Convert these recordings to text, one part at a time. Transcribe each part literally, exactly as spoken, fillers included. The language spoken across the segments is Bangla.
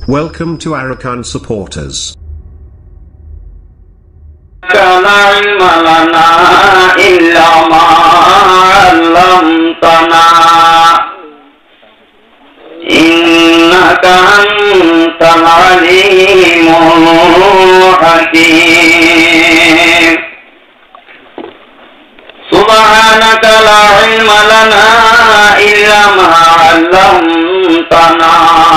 Welcome to Arakan supporters. لا علم لنا إلا ما علمتنا إنك أنت العليم الحكيم سبحانك لا علم لنا إلا ما علمتنا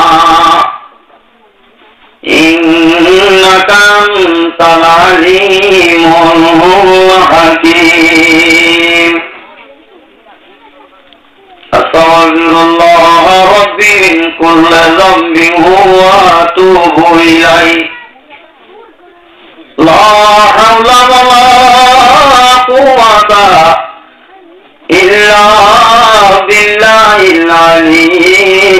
إنك أنت العليم الحكيم أستغفر الله ربي من كل ذنب وأتوب إليه لا حول ولا قوة إلا بالله العلي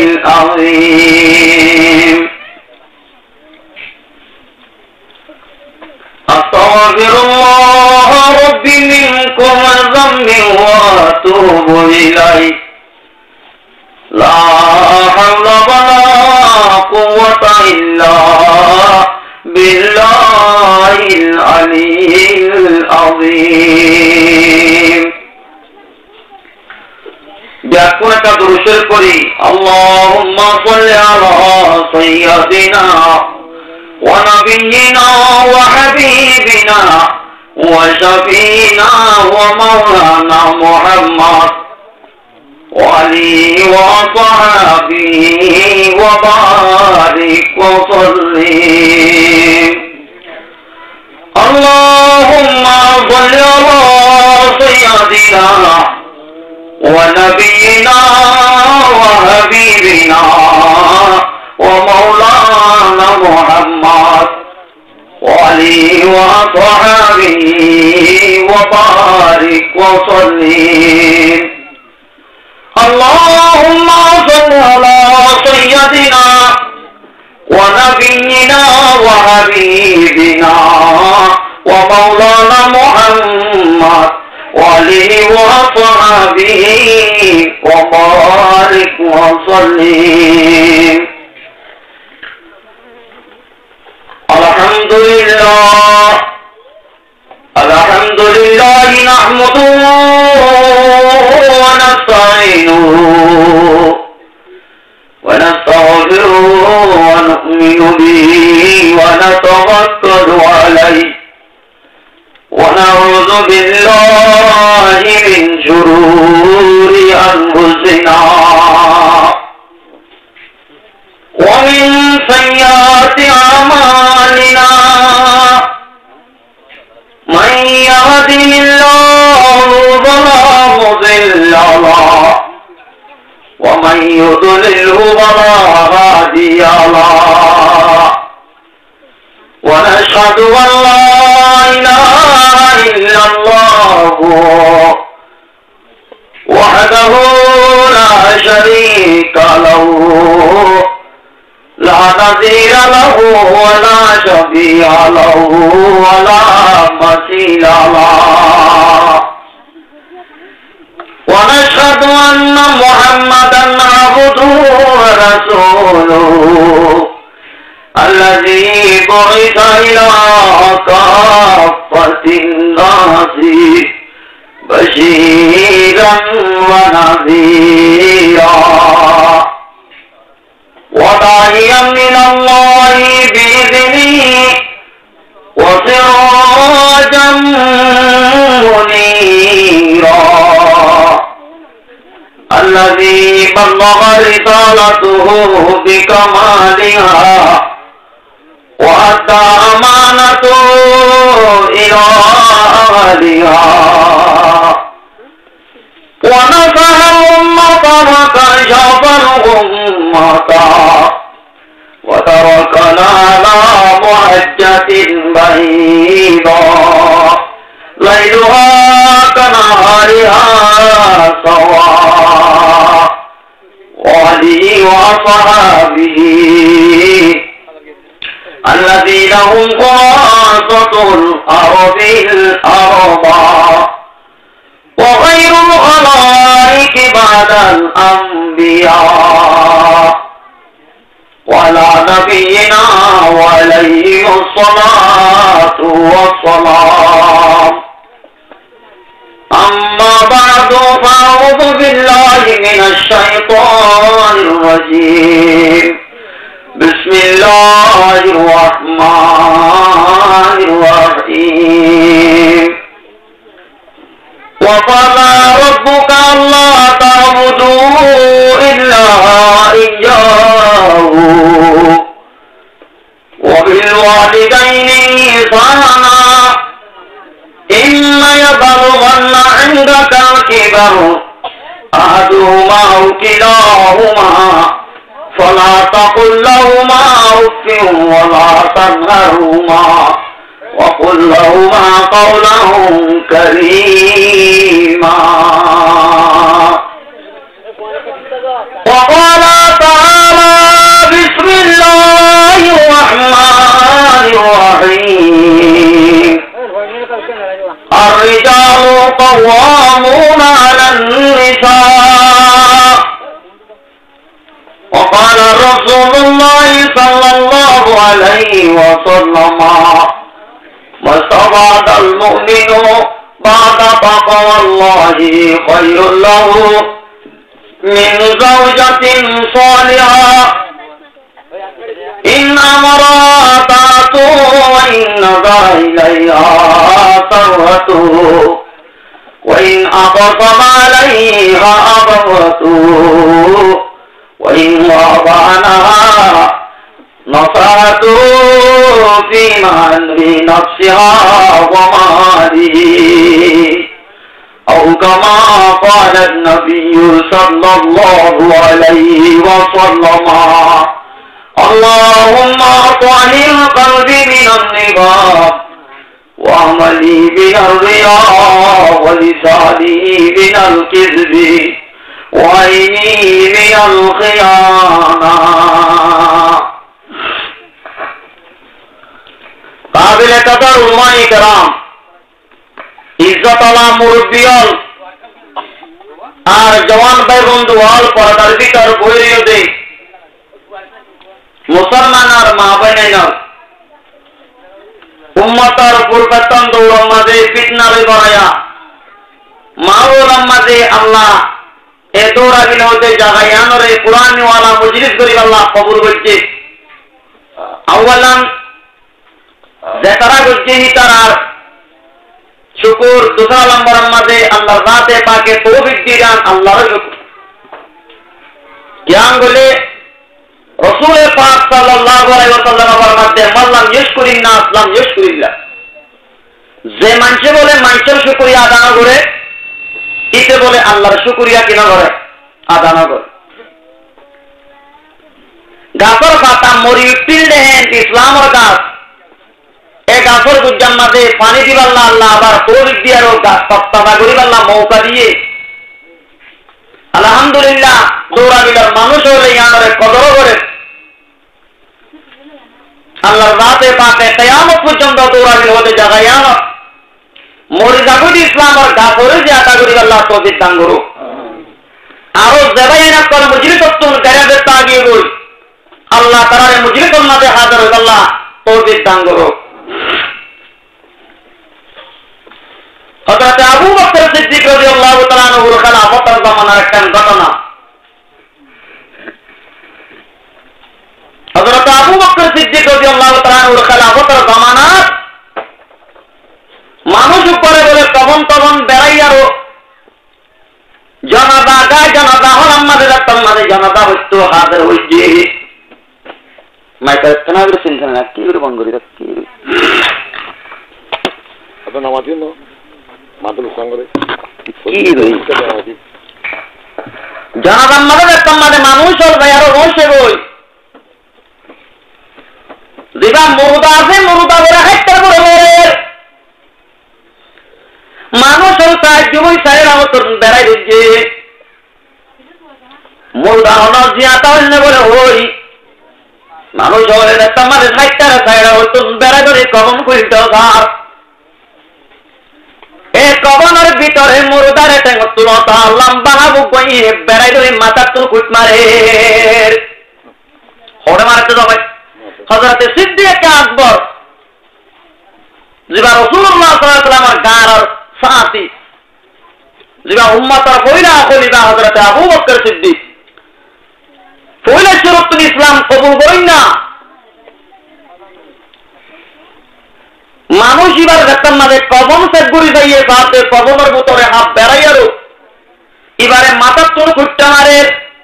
العظيم أستغفر الله ربي من كل ذنب وأتوب إليه لا حول ولا قوة إلا بالله العلي العظيم جاكونا كدرشر قري اللهم صل على سيدنا ونبينا وحبيبنا وشفينا ومولانا محمد وعلي وصحبه وبارك وسلم اللهم صل على سيدنا ونبينا وحبيبنا ومولانا محمد وعلي وصحبه وبارك وسلم اللهم صل على سيدنا ونبينا وحبيبنا ومولانا محمد وعلي وصحبه وبارك وسلم الحمد لله الحمد لله نحمده ونستعينه ونستغفره ونؤمن به ونتوكل عليه ونعوذ بالله من شرور أنفسنا ومن سيئات أعمالنا من يهده الله فلا مضل له ومن يضلله فلا هادي له ونشهد أن لا إله إلا الله وحده لا شريك له لا نظير له ولا شبيه له ولا مثيل له ونشهد أن محمدا عبده ورسوله الذي بعث إلى كافة الناس بشيرا ونذيرا وداعيا من الله بإذنه وسراجا منيرا الذي بلغ رسالته بكمالها وأدى أمانته إلى أهلها ونصح الأمة وكشف الأمة وتركنا على محجة بيضاء ليلها كنهارها سواء وعلي وصحابه الذين هم خاصة الأرض الأربعة وغير الخلائق بعد الأنبياء وعلى نبينا وعليهم الصلاة والسلام أما بعد فأعوذ بالله من الشيطان الرجيم بسم الله الرحمن الرحيم وقضى ربك ألا تعبدوا إلا إياه وبالوالدين إحسانا إما يبلغن عندك الكبر أحدهما أو كلاهما فلا تقل لهما أف ولا تنهرهما وقل لهما قولا كريما وقال تعالى بسم الله الرحمن الرحيم الرجال قوامون على النساء وقال رسول الله صلى الله عليه وسلم ما استطاع المؤمن بعد تقوى الله خير له من زوجة صالحة إن امرأته وإن نظر إليها سرته وإن أقسم عليها أبرته وإن غاب عنها نصرته فيما بنفسها وماله أو كما قال النبي صلى الله عليه وسلم اللهم طهر قلبي من النفاق وعملي من الرياء ولساني من الكذب وعيني من الخيانة قابل قدر علماء کرام ইজ্জত আলা মুরব্বিয়ল আর জওয়ান ভাই বন্ধু হল পর্দার ভিতর বইরিও দে মুসলমান আর মা বোনেরা উম্মতের পরিবর্তন দৌড় মাঝে ফিতনারে বাড়ায়া মাওলা মাঝে আল্লাহ এ দৌড়া গিল হতে জাগায়ানরে কুরআনি ওয়ালা মজলিস করি আল্লাহ কবুল করছে আওয়ালান যে তারা করছে তারার শুকর দুসরা নম্বর মাঝে আল্লাহর জাতে পাকে তৌফিক দিলেন আল্লাহর শুকর জ্ঞান বলে রাসূল পাক সাল্লাল্লাহু আলাইহি ওয়াসাল্লামের মধ্যে মাল্লাম ইশকুরিন নাস লাম ইশকুরিল্লাহ যে মানুষে বলে মানুষের শুকরিয়া আদায় করে ইতে বলে আল্লাহর শুকরিয়া কিনা করে আদায় করে গাছর পাতা মরি উঠিল দেন ইসলামের গাছ এক গাছর গুজ্জার মাঝে পানি দিবাল্লা আল্লাহ আবার তৌফিক দিয়ার গাছ তত্ত্বা করিবাল্লা মৌকা দিয়ে আলহামদুলিল্লাহ দৌড়া বিলার মানুষ হলে ইয়ানরে কদর করে আল্লাহর রাতে পাকে কিয়ামত পর্যন্ত দৌড়া বিল হতে জায়গা ইয়ান মরি জাগুদি ইসলামের গাছরে যে আতা করিবাল্লা তৌফিক দান করো আরো জবাইনা কর মজলিস তুন গায়াবে তাগিয়ে বই আল্লাহ তাআলা মজলিসের মাঝে হাজির হইবাল্লা তৌফিক দান করো হযরত আবু বকর সিদ্দিক রাদিয়াল্লাহু তাআলা আনহুর খেলাফতের জামানার একটা ঘটনা হযরত আবু বকর সিদ্দিক রাদিয়াল্লাহু তাআলা আনহুর খেলাফতের জামানার মানুষ উপরে বলে তখন তখন বেড়াইয়ারও জানাজা গায় জানাজা হল আমাদের রাস্তার মাঝে জানাজা হইতো হাজির হইছে মাইকা কেনা করে চিন্তা না কি করে বন্ধ করি কি আপনার নামাজ দিন মাদুল সঙ্গে কি জানাজা আমাদের রাস্তার মাঝে মানুষ হল ভাই আরো রয়েছে বই যেটা মরুদা আছে মরুদা করে হাইটার করে মানুষ হল সাহায্য বই সাহের আমার বেড়াই দিচ্ছে মরুদা হল জিয়াতা হইলে বলে হই মানুষ হলে আমাদের হাইটার সাহেরা হতো বেড়াই ধরে কবন করিত ঘর এ কবনের ভিতরে মরুদার তুলতা লম্বা বুক বেড়াই ধরে মাথার তুল কুট মারে হরে মারতে যাবে হযরত সিদ্দিক আকবর যিবা রাসূলুল্লাহ সাল্লাল্লাহু আলাইহি ওয়াসাল্লামের গার সাথী যিবা উম্মতের পয়লা খলিফা হযরত আবু বকর সিদ্দিক পয়লা শরত ইসলাম কবুল করেন না মানুষ এবার দেখতাম না যে কবম সে গুড়ি যাইয়ে সাথে কবমের ভিতরে হাত বেড়াইয়ারও এবারে মাথার তোর খুঁটতে মারে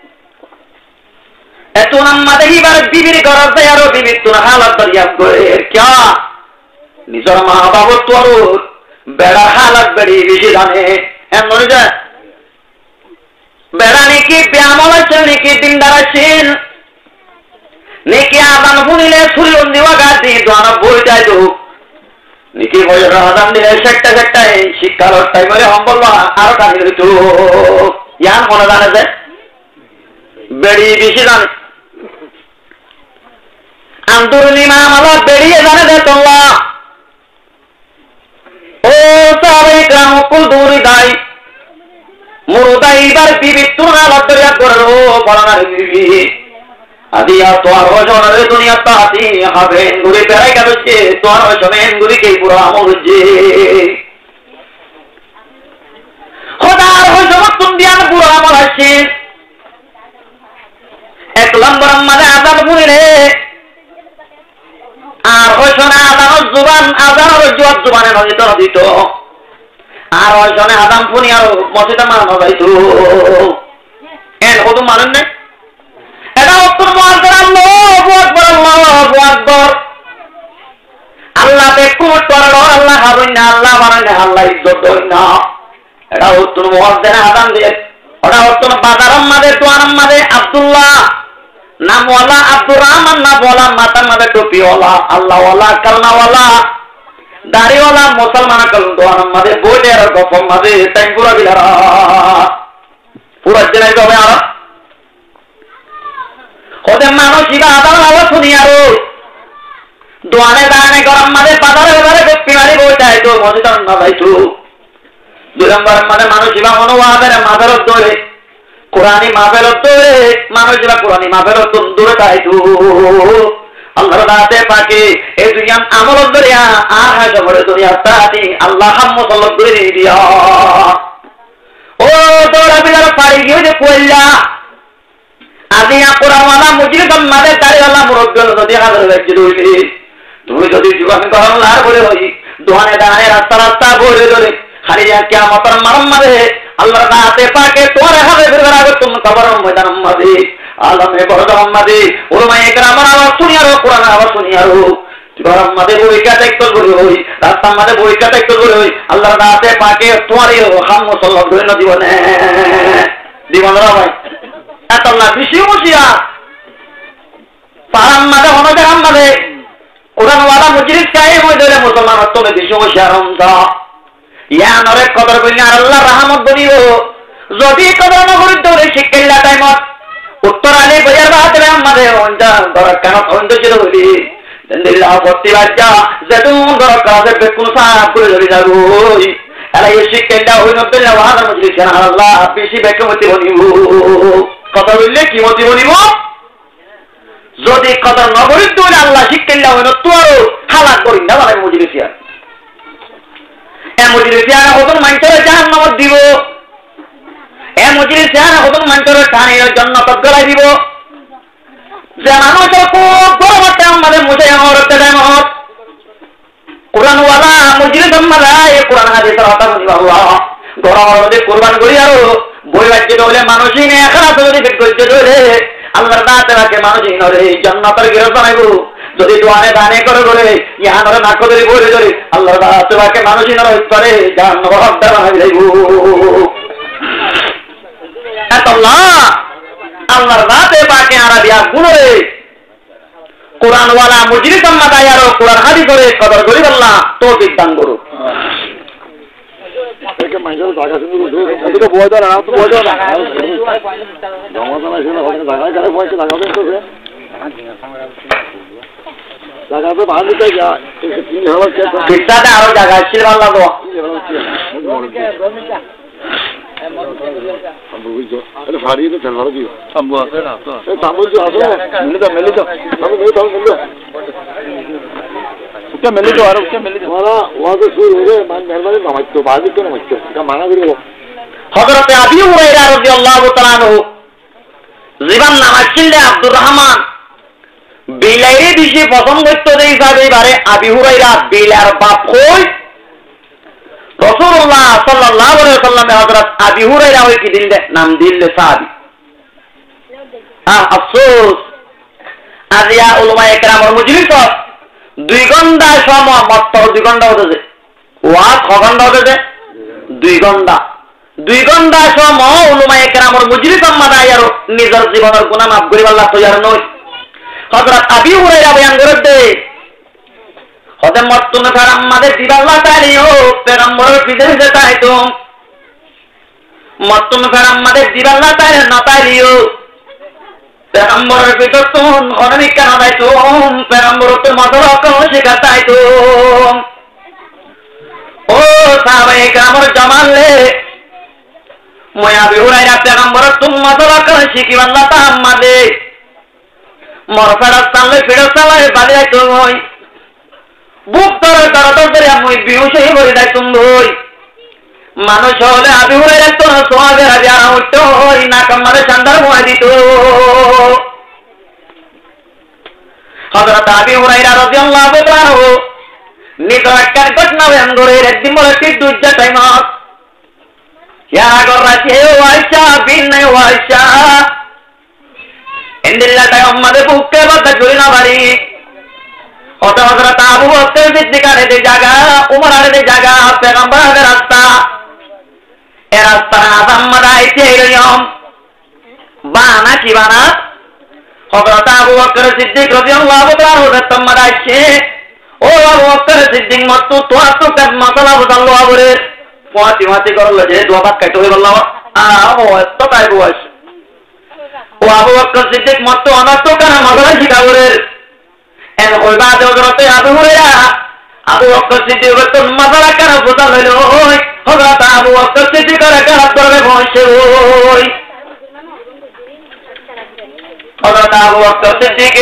এত নাম্মাদে এবারে বিবির ঘর যায় আরো বিবির তোর হালাত দরিয়া করে ক্যা নিজের মা বাবর তোর বেড়া হালাত বেড়ি বেশি জানে এমন মনে যায় বেড়া নাকি ব্যায়ামল আছেন নাকি দিনদার আছেন নাকি আদান শুনিলে সূর্য দিওয়া গাছ দিয়ে দোয়ানো বই যায় তো নাকি বলে আদান দিলে সেটা সেটা শিক্ষার টাইমে হম বলবো আরো কাহিনী তো ইয়ান মনে জানে যে বেড়ি বেশি জানে আন্দোলনী মামলা বেরিয়ে জানে যে তোমরা ও সবাই গ্রাম কুল দূরে দাই মুরুদাই এবার বিবি তুনা লড়িয়া করে ও বলার বিবি আদিয়া তো আর জনের দুনিয়া তাতি হবে গুরি বেড়াই গেছে তো আর জমেন গুরি কে পুরো আমল যে খোদার হো সমতুন দিয়ান পুরো আমল আছে এক নম্বর মানে আযান বুঝলে আর হোসনা আদান জুবান আদান জুবান জুবানে নদী তো দিত আর হোসনা আদাম ফুনি আর মসজিদে মানো যাইতো এন কত মানেন না এটা উত্তর মুআজ্জিন আল্লাহু আকবার আল্লাহু আকবার আল্লাহ তে কোট করলো আল্লাহ হাবুন না আল্লাহ মানে আল্লাহ ইজ্জত দেন না এটা উত্তর মুআজ্জিন আদান দিয়ে ওটা উত্তর বাজারম মাদে দোয়ারম মাদে আব্দুল্লাহ নামওয়ালা আব্দুর রহমান নামওয়ালা মাথার মাথায় টুপিওয়ালা আল্লাহওয়ালা কালনাওয়ালা দাড়িওয়ালা মুসলমান কাল দোয়ান মাঝে বইটের গফম মাঝে টাইম পুরা দিলারা পুরা জেনে যাবে আর ওদের মানুষ ইবা আদার আওয়াজ শুনি আরো দোয়ানে দাঁড়ানে গরম মাঝে পাতারে এবারে গপ্পি মারি বইটাই তো মসজিদ না যাইতো দুই নম্বর মাঝে মানুষ ইবা মনোভাবের মাথার ধরে কোরআনী মাহফিলত দূরে মানুষ যারা কোরআনী মাহফিলত দূরে যাইতো আল্লাহর দাতে পাকে এই দুনিয়া আমল দরিয়া আর হয় জবরে দুনিয়া তাতি আল্লাহ হাম্মদ আল্লাহ দূরে দিয়া ও তোরা বিলার পাড়ি গিয়ে যে কইলা আজিয়া কোরআনওয়ালা মুজিদ মাদে দাড়িওয়ালা মুরব্বি যদি হাজার লাগছে দুইলি তুমি যদি জীবন করলার বলে হই দোয়ানে দাঁড়ে রাস্তা রাস্তা বলে ধরে হারিয়া কিয়ামতের মারম মারে আল্লাহর দাতে পাকে তোরে হবে ফিরবার আগে তুমি কবর ময়দান মাঝে আলমে বড় মাঝে ওলমা একরাম আওয়াজ শুনিয়ারো কোরআন আওয়াজ শুনিয়ারো গরম মাঝে বইকা দেখতে বলে হই রাস্তা মাঝে বইকা দেখতে বলে হই আল্লাহর দাতে পাকে তোরে হাম সাল্লাল্লাহু আলাইহি জীবনে জীবন রা ভাই এত আল্লাহ বেশি মুশিয়া পারাম মাঝে হনো জাহাম মাঝে কোরআন ওয়ালা মুজরিদ কায়ে হই ধরে মুসলমান তোরে বেশি মুশিয়া রমজা ইয়া নরে কদর কইলে আল্লাহ রহমত বলিব যদি কদর ন করি তোরে শিক্ষাইলা টাইমত উত্তর আলী বইয়ার বাহাতে আমাদের ওন্টা দরকার কেন অন্ত ছিল বলি দিল্লা ভর্তি বাচ্চা যেতুন দরকার আছে কোন সাপ করে ধরে যাবই এলা এই শিক্ষাইলা হই নবিল্লা ওয়াদা মজলিস কেন আল্লাহ বেশি বেকমতি বলিব কথা বললে কি মতি বলিব যদি কদর ন করি তোরে আল্লাহ শিক্ষাইলা হই ন তোর হালাত করি না বলে মজলিসিয়া এ মজলিসিয়ানা হতন মানতরে জাহান্নামত দিব এ মজলিসিয়ানা হতন মানতরে টানির জান্নাত গলাই দিব যে মানুষের খুব বড় একটা আমাদের মুজে আমার তেমত কোরআন ওয়ালা মজলিস আমরা এই কোরআন হাদিসের কথা বলি আল্লাহ গরমের মধ্যে কুরবান করি আর বই বাজছে বলে মানুষই নেই এখন যদি বিট করতে ধরে আল্লাহর দাতে রাখে মানুষই নরে জান্নাতের গিরফ বানাইবো যদি দোয়ানে দানে করে বলে ইহানরে নাক ধরে বলে ধরে আল্লাহর দাতে রাখে মানুষই নরে করে জান্নাত হকদার বানাই যাইবো এত আল্লাহ আল্লাহর দাতে পাকে আরা দিয়া গুণরে কোরআন ওয়ালা মুজরিদ আম্মা দায়ারো কোরআন হাদিস করে কদর করি আল্লাহ তৌফিক দান করুক একে মাইজল জায়গা শুরু করতে এদিকে বয় দাও না তো বয় দাও না জমা জমা এসে ওখানে জায়গা জায়গা বয়সে লাগাবে তো রে জায়গাতে ভালো দিতে যা তিন হলো কিস্তাতে আরো জায়গা ছিল ভালো তো আরে ভারী তো চল ভালো দিও সাম্বু আছে না তো সাম্বু আছে মিলে দাও মিলে দাও সাম্বু মিলে দাও মিলে উচ্চ মেলে তো আর উচ্চ মেলে মারা ওয়াজে শুরু হয়ে মান মেহরবানি নামাইতো বাজি তো নামাইতো এটা মানা করিব হযরত আবু হুরায়রা রাদিয়াল্লাহু তাআলা আনহু জীবন নামাজ ছিলেন আব্দুর রহমান বিলাইরে দিশে প্রথম করতে দেই যাবে এবারে আবু হুরায়রা বিলার বাপ কই রাসূলুল্লাহ সাল্লাল্লাহু আলাইহি ওয়াসাল্লাম হযরত আবু হুরায়রা ওই কি দিল নাম দিল সাহাবী আহ আফসোস আজিয়া উলামায়ে কেরামের মজলিস দুই ঘন্টা সময় মাত্র দুই ঘন্টা হতেছে ওয়াজ ক ঘন্টা হতেছে দুই ঘন্টা দুই ঘন্টা সময় উলামায়ে কেরামের মজলিস আমাদের আর নিজের জীবনের গুনাহ মাফ করিবার আল্লাহ তৈয়ার নয় হযরত আবু হুরায়রা বয়ান করতে হতে মর্তুমে ফের আমাদের দিবাল্লাহ তারিও পেগম্বরের পিছনে চাইতো মর্তুমে ফের আমাদের দিবাল্লাহ তারি না তারিও পেগম্বরের ভিতর তুন অনেক কেন দাইতো পেগম্বরের তো মদর কম শেখা চাইতো ও সাহাবায়ে কেরামের জামালে মই আবু হুরায়রা পেগম্বরের তুম মদর কম শিখি আল্লাহ তা আমাদের মরফারাত তালে ফিরসালে বাড়ি আইতো হই বুক ধরে ধরে ধরে আমি বিহুশ হয়ে বলে যাই তুমি বই মানুষ হলে আবু হুরায়রা তো সোয়াবের আবিয়া উঠতো হই না কামারে চান্দার মোয়া দিত হযরত আবু হুরায়রা রাদিয়াল্লাহু তাআলা নিজ একটা ঘটনা বয়ান করে একদিন বলে কি দুজ্জা টাইম ইয়া গরাছে ওয়াইসা বিন ওয়াইসা এন্দিল্লা টাইম আমাদের বুকে বাতা জুড়ি না বাড়ি হতে হযরত আবু বকর সিদ্দিক আরে দে জায়গা উমর আরে দে জায়গা পেগম্বর আরে রাস্তা এ রাস্তা আদম্মদ আইতে এরয়ম বানা কি বানা হযরত আবু বকর সিদ্দিক রাদিয়াল্লাহু তাআলা হযরত আম্মদ আইছে ও আবু বকর সিদ্দিক মত তো তো কাজ মাসালা বদল আবরে পাতি মাতি করল যে দোয়া পাক কাটো হই বললাম আ ও তো তাই বয়স ও আবু বকর সিদ্দিক মত অনর্থ কানা মাসালা শিখাবরে এন ওই বাদে হযরত আবু হুরায়রা আবু বকর সিদ্দিক তো মাসালা কানা বদল হইল ওই হযরত আবু বকর সিদ্দিক করে কাজ করবে বসে ওই হযরত আবু বকর সিদ্দিক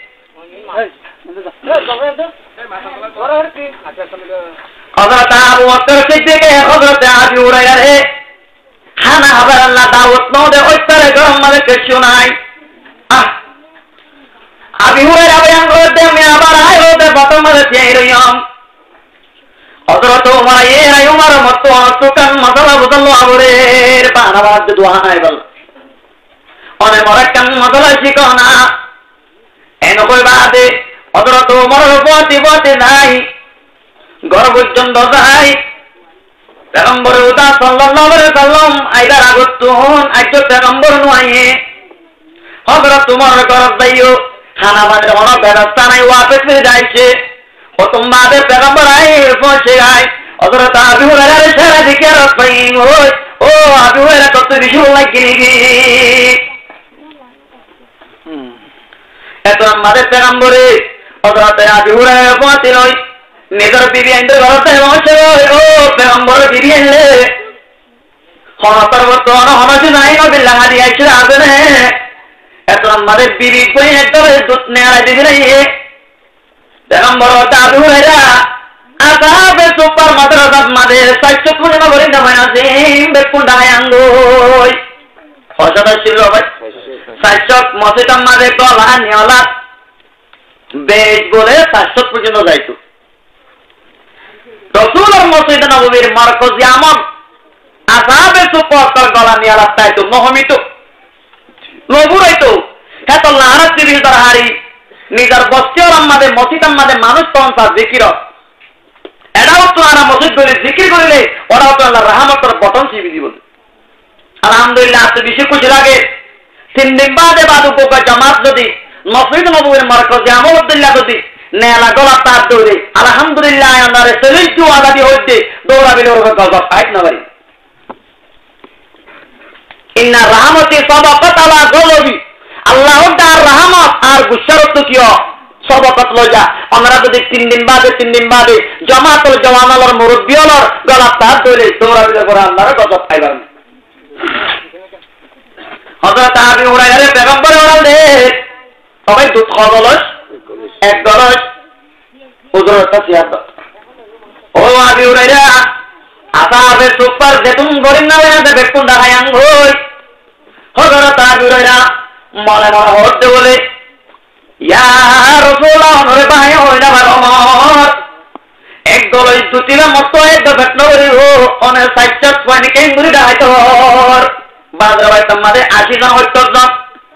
হযরত আবু বকর সিদ্দিক হযরত আবু হুরায়রা রে খানা আবার আল্লাহ দাওয়াত নদে ওইতারে গরম মানে কিছু নাই আহ আবু হুরায়রা বয়ান করতে আমি আবার আইও দে বতমারে চেইরইম হযরত ওমর এ আই ওমর মত সুকান মাসালা বদল আবরের পানাবাদ দোয়া নাই বল অনে মরাকান মাসালা শিখো না এন কই বাদে হযরত ওমর বতি বতি নাই ঘর পর্যন্ত যাই পেগম্বর উদা সাল্লাল্লাহু আলাইহি সাল্লাম আইদার আগতুন আইতো পেগম্বর নয়ে হযরত ওমর ঘর যাইও খানা বাদে অন ব্যবস্থা নাই ওয়াপস ফিরে যাইছে প্রথম বাদে পেগম্বর আই পৌঁছে যায় হযরত আবু হুরায়রা সারা দিকে রাস্তায় ওই ও আবু হুরায়রা কত বেশি লাগি হুম এত আমাদের পেগম্বরে হযরত আবু হুরায়রা পৌঁছে নই নিজের বিবি এন্ডে ঘরতে পৌঁছে ও পেগম্বর বিবি এলে হনতর বর্তমান হনজি নাই নবিল্লাহ হাদি আইছে আদনে এত আমাদের বিবি কই একদম দুধ নেয়া দিবি নাই পেগম্বর আবু হুরায়রা আসাবে সুপার মাদ্রাসা মাদে সাইচ কোনে না বলেন না আছে বেকুন ডাই আঙ্গই হযরত ছিল ভাই সাইচ মসজিদ মাদে গলা নিওলা বেজ বলে সাইচ পর্যন্ত যাইতো রাসূলুল্লাহ মসজিদ নববীর মারকজ আমল আসাবে সুপার গলা নিওলা তাইতো নহমিত নবুরাইতো এত লাহারা তিবিল দরহারি নিজের বস্তির আমাদের মসজিদ আমাদের মানুষ পৌঁছা জিকির এটাও তো আনা মসজিদ করে জিকির করলে ওরাও তো আল্লাহ রহমতের বটন চিবি দিব আলহামদুলিল্লাহ আজকে বেশি খুশি লাগে তিন দিন বাদে বাদ উপকার জামাত যদি মসজিদ নববীর মারকজে আমলুল্লাহ যদি নেলা গলা তার দৌড়ে আলহামদুলিল্লাহ আমরা সেলিটু আগাদি হইতে দৌড়াবিলে ওর গজব পাইত না পারি ইন্না রহমতি সাবাকাত আলা গজবি আল্লাহ তার রহমত আর গুশরত কিও সবকত লজা আমরা যদি তিন দিন বাদে তিন দিন বাদে জামাতুল জাওয়ানালর মুরব্বিয়লর গলা তার দৌড়ে দৌড়াবিলে করে আল্লাহর গজব পাইবার হযরত আবু হুরায়রা পেগম্বর ওরাল দে সবাই দুধ খাওয়ালস এক গলস হুজুরটা সিয়াদ ও আবি হুরায়রা আসাবে সুপার যেতুন গরিন না হয়ে বেকুন দেখায়াং হই হযরত আবি হুরায়রা মনে মনে হতে বলে ইয়া রাসূলুল্লাহ নরে ভাই হইনা ভারমর এক গলই দুতিলা মত এক ঘটনা করি ও অনে সাইচাত পানি কেন গুরি দাইতর বাজার ভাই তোমাদের আশি জন হইতো জন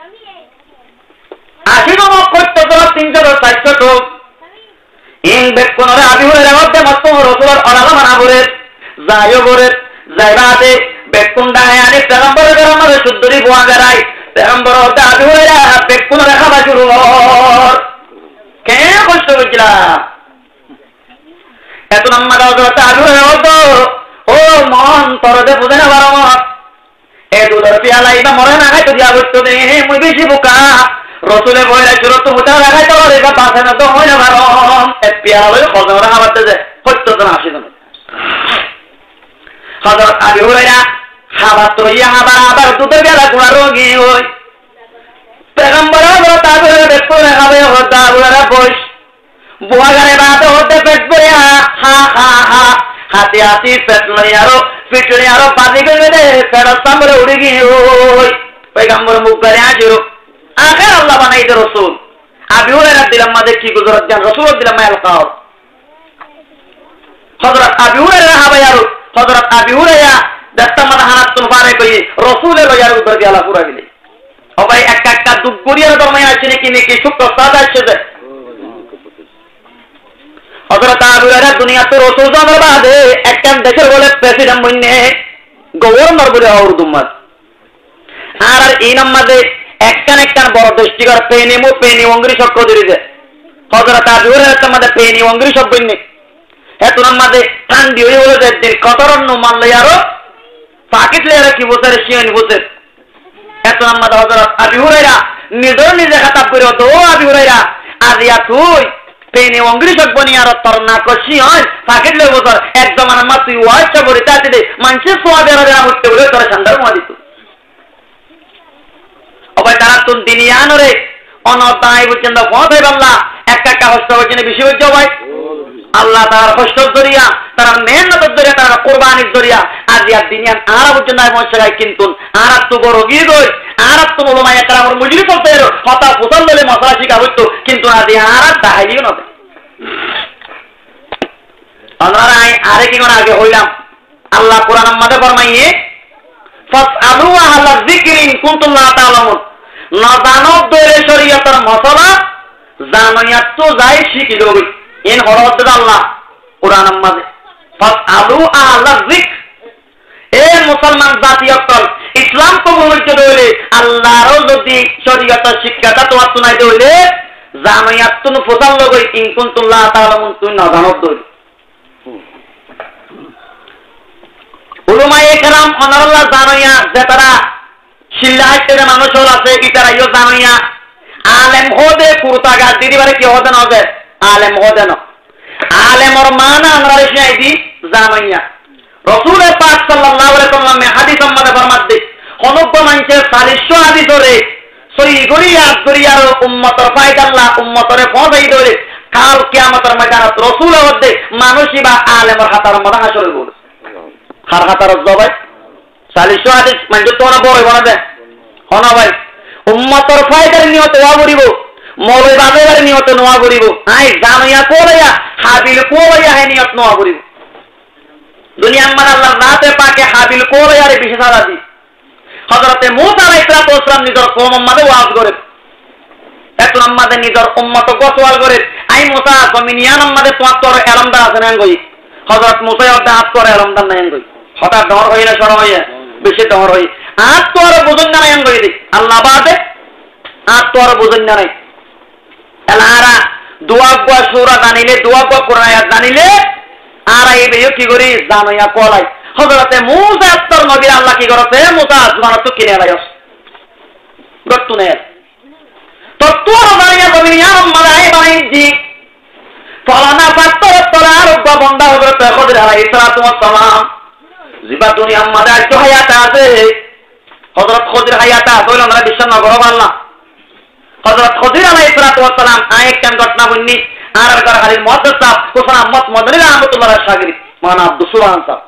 আশি জন হইতো জন তিনশো ষাট তো ইন বেকুনরে আবি হুরায়রা মধ্যে মত রাসূলুল্লাহ আলাদা মানাবরে যায়ও বরে যাইবাতে বেকুন দায় আনি পেগম্বরের গরমে শুদ্ধরি বুয়া গরাই পেগম্বর হতে আবি হুরায়রা বেকুন রাখা শুরু কর কে কষ্ট বুঝলা এত নাম্বার হযরত আবি হুরায়রা ও মন তরদে বুঝে না বারমত এ দুধর পিয়ালা ইবা মরে না খাইতো দিয়া বলতো দে মুই বেশি বোকা রাসূলে বইলা জুরত মুতা রাখাই তো রে বা পাছে না তো হয় না বারম এ পিয়ালা লই খজরা হাবাতে যে হত্য তো আসি না হযরত আবি হুরায়রা খাবার তো ইয়া আবার আবার দুধের বেলা গুণা রোগী হই পেগম্বর হযরত আবি হুরায়রা দেখো খাবে হযরত আবি হুরায়রা বইস বুয়াগারে বাদ হতে পেট করে হা হা হা হাতে হাতি পেট লই আরো পিটলে আরো পানি করে দে পেট সামনে উড়ে গিয়ে ওই পেগম্বর মুখ করে আজরো আখের আল্লাহ বানাইতে রাসূল আবি হুরায়রা দিলাম মাঝে কি গুজরাত দেন রাসূল দিলাম মাইল খাও হযরত আবি হুরায়রা হাবে আরো হযরত আবি হুরায়রা দস্তমাদ হানাত তুন পারে কই রাসূলের লয়ার উপর দিয়ে আলা পুরা গিলে ও ভাই এক একটা দুঃখ করিয়ার দরমাই আছে নাকি নাকি সুখ সাদা আছে যে হযরত আবু হুরায়রা দুনিয়া তো রাসূল জানার বাদে একটা দেশের বলে প্রেসিডেন্ট বন্নে গভর্নর বলে উর্দুমাত আর আর এই নামাজে একখান একখান বড় দৃষ্টিকর পেনি মু পেনি অঙ্গরি চক্র দিতে হযরত আবু হুরায়রা তোমাদের পেনি অঙ্গরি সব বন্নে এত নামাজে ঠান্ডি হয়ে হলো যে দিন কতরন্ন মানলে আরো পাকিট লেয়ারে কি বসে শিয়ানি বসে এত নামাজে হযরত আবু হুরায়রা নিজের নিজে খাতাব করে তো আবু হুরায়রা আজিয়া তুই পেনি অঙ্গরি সব বনি আর তোর না কষি হয় পাকিট লে বসর এক জমানা মা তুই ওয়াইটা বলি তাতে দে মানুষের সোয়াদে আর উঠতে বলে তোর সন্ধার মা দিত অবাই তারা তুন দিনিয়ান রে অনতাই বুঝছেন না পথ হয়ে বাল্লা এক একটা হস্ত হচ্ছে বেশি হচ্ছে ভাই আল্লাহ তার কষ্ট জরিয়া তার মেহনত জরিয়া তার কুরবানির জরিয়া আজ ইয়া দিনিয়ান আর বুঝছেন না মশাই কিন্তু আর তো বড় গিয়ে গই আর তো বলো মায়া তার আমার মুজরি করতে এর হতা ফুসল বলে মশলা শিখা হইতো কিন্তু আজ আর দাহাইও না আমরা আরে কি কোন আগে হইলাম আল্লাহ কোরআন মধ্যে ফরমাইয়ে ফাসআলু আহলা যিকরিন কুনতুম লা তাআলামুন না জানো দরে শরীয়তের মশলা জানাইয়া তো যাই শিখি লবি ইন হরদ আল্লাহ কোরআন মধ্যে ফাসআলু আহলা যিকর এ মুসলমান জাতীয়তল ইসলাম কবুল করতে হইলে আল্লাহর যদি শরীয়তের শিক্ষাটা তো শুনাই হইলে জানাইয়া তো ফসল লগই ইন কুনতুম লা তাআলামুন তুই না জানো দরে উলামায়ে কেরাম অনাল্লাহ জানাইয়া যে তারা শিল্লাহাইতে মানুষ আছে ইতারা ইও জানাইয়া আলেম হদে কুরতাগা দিদিবারে কি হদে না হবে আলেম হদে না আলেমর মানা আমরা রেশাই দি জানাইয়া রাসূল পাক সাল্লাল্লাহু আলাইহি ওয়াসাল্লাম হাদিস আমাদের ফরমাতে অনব্য মানুষের চারশো হাদিস ধরে সহি গরিয়া গরিয়ার উম্মতের ফায়দা আল্লাহ উম্মতরে পৌঁছাই ধরে কাল কিয়ামতের ময়দানে রাসূল হদে মানুষই বা আলেমর হাতার মধ্যে হাসর বলে হার হাতার জবাই চারশো হাদিস মানে তো না বড় বড় দেয় হনা ভাই উম্মতর ফায়দার নিয়ত ওয়া করিব মৌলবি বাজারের নিয়ত নোয়া করিব আই জানাইয়া কোলাইয়া হাবিল কোলাইয়া হে নিয়ত নোয়া করিব দুনিয়ার মান আল্লাহ রাতে পাকে হাবিল কোলাইয়ারে বিশেষ আলাদি হযরতে মূসা আলাইহিস সালাম নিজের কওম মাঝে ওয়াজ করে এত নামাজে নিজের উম্মত গোসওয়াল করে আই মূসা জমিনিয়ান মাঝে তোর এলমদার আছে না গই হযরত মূসা ওটা হাত করে এলমদার নাই গই হঠাৎ ডর হইলে সর হইয়া বেশি ডর হই আর তো আর বুঝন না নাই গই দি আল্লাহ বাদে আর তো আর বুঝন না নাই এলারা দোয়া গোয়া সূরা জানিলে দোয়া গোয়া কোরআন আয়াত জানিলে আর এই বেয় কি করি জানাইয়া কলাই হযরতে মূসা আত্তর নবী আল্লাহ কি করতে মূসা জমানত কিনে আলাইস গতুনে তো তোর জানিয়া দুনিয়া মালাই বাইজি ফলানা পাত্তর তোলার বন্ধা হযরতে খদির আলাইহিস সালাম জিবা দুনিয়া মাদা তো হায়াত আছে হযরত খদির হায়াত আছে আমরা বিশ্বাস না করব আল্লাহ হযরত খদির আলাইহিস সালাম আয়েকটান ঘটনা বলনি আর আর করা খালির মুহাদ্দিস সাহেব হোসেন আহমদ মদনী রহমাতুল্লাহ শাগিরি মাওলানা আব্দুল সুবহান সাহেব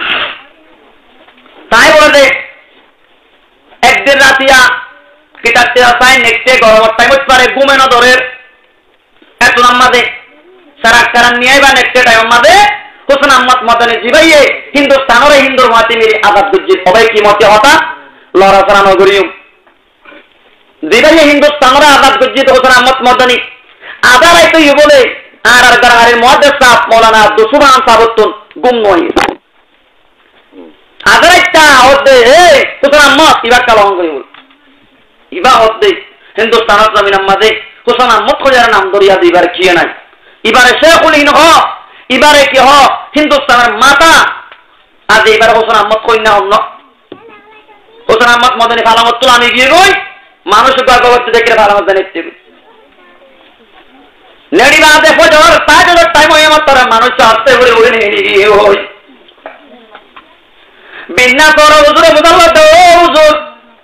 তাই বলে যে একদিন রাতিয়া কিতাবতে আসাই নেক্সটে গরমের টাইম হতে পারে ঘুমেনো ধরের এত নামাজে সারা কারণ নিয়ে বা নেক্সটে টাইম মাঝে হোসেন আহমদ মদনী জিবাইয়ে হিন্দুস্তানের হিন্দুর মাতি মেরি আজাদ গুজ্জির সবাই কি মতে হতা লড়া সারানো করিও জিবাইয়ে হিন্দুস্তানের আজাদ গুজ্জির হোসেন আহমদ মদনী আদার আইতো ইয়ে বলে আর আর গাড়ির মুহাদ্দিস সাহেব মাওলানা আব্দুল সুবহান সাহেব গুম নয় আদার একটা হতে এ হোসেন আহমদ ইবা কালং করিও ইবা হতে হিন্দুস্তানের জমিন মাঝে হোসেন আহমদ খোঁজার নাম দরিয়া দিবার কিয়ে নাই এবারে শেখুল হিন্দ হ এবারে কি হ হিন্দুস্তানের মাতা আজ এবারে হোসেন আহমদ কন্যা অন্য হোসেন আহমদ মদনী ফালামত আমি গিয়ে গই মানুষ গর্ভবতী দেখে ফালামত জানিতে নেড়িবাদে ফজর তাজর টাইম হয়ে আমার তারা মানুষ আসতে উড়ে উড়ে নিয়ে গিয়ে হই বিন্না তোর হুজুরে মুদাল্লাহ দো হুজুর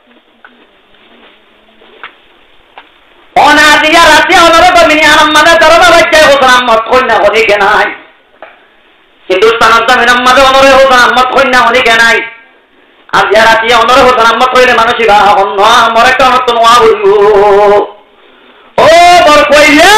ওনা দিয়া রাতে ওনারে বমিনি আরাম মাদা দরবা বাচ্চা হোসেন আহমদ কন্যা হনি কে নাই হিন্দুস্তানের জমিন মাদে ওনারে হোসেন আহমদ কন্যা হনি কে নাই আর দিয়া রাতে ওনারে হোসেন আহমদ কইলে মানুষ বা অন্য আমার একটা নতুন ওয়া বলবো ও বর কইলা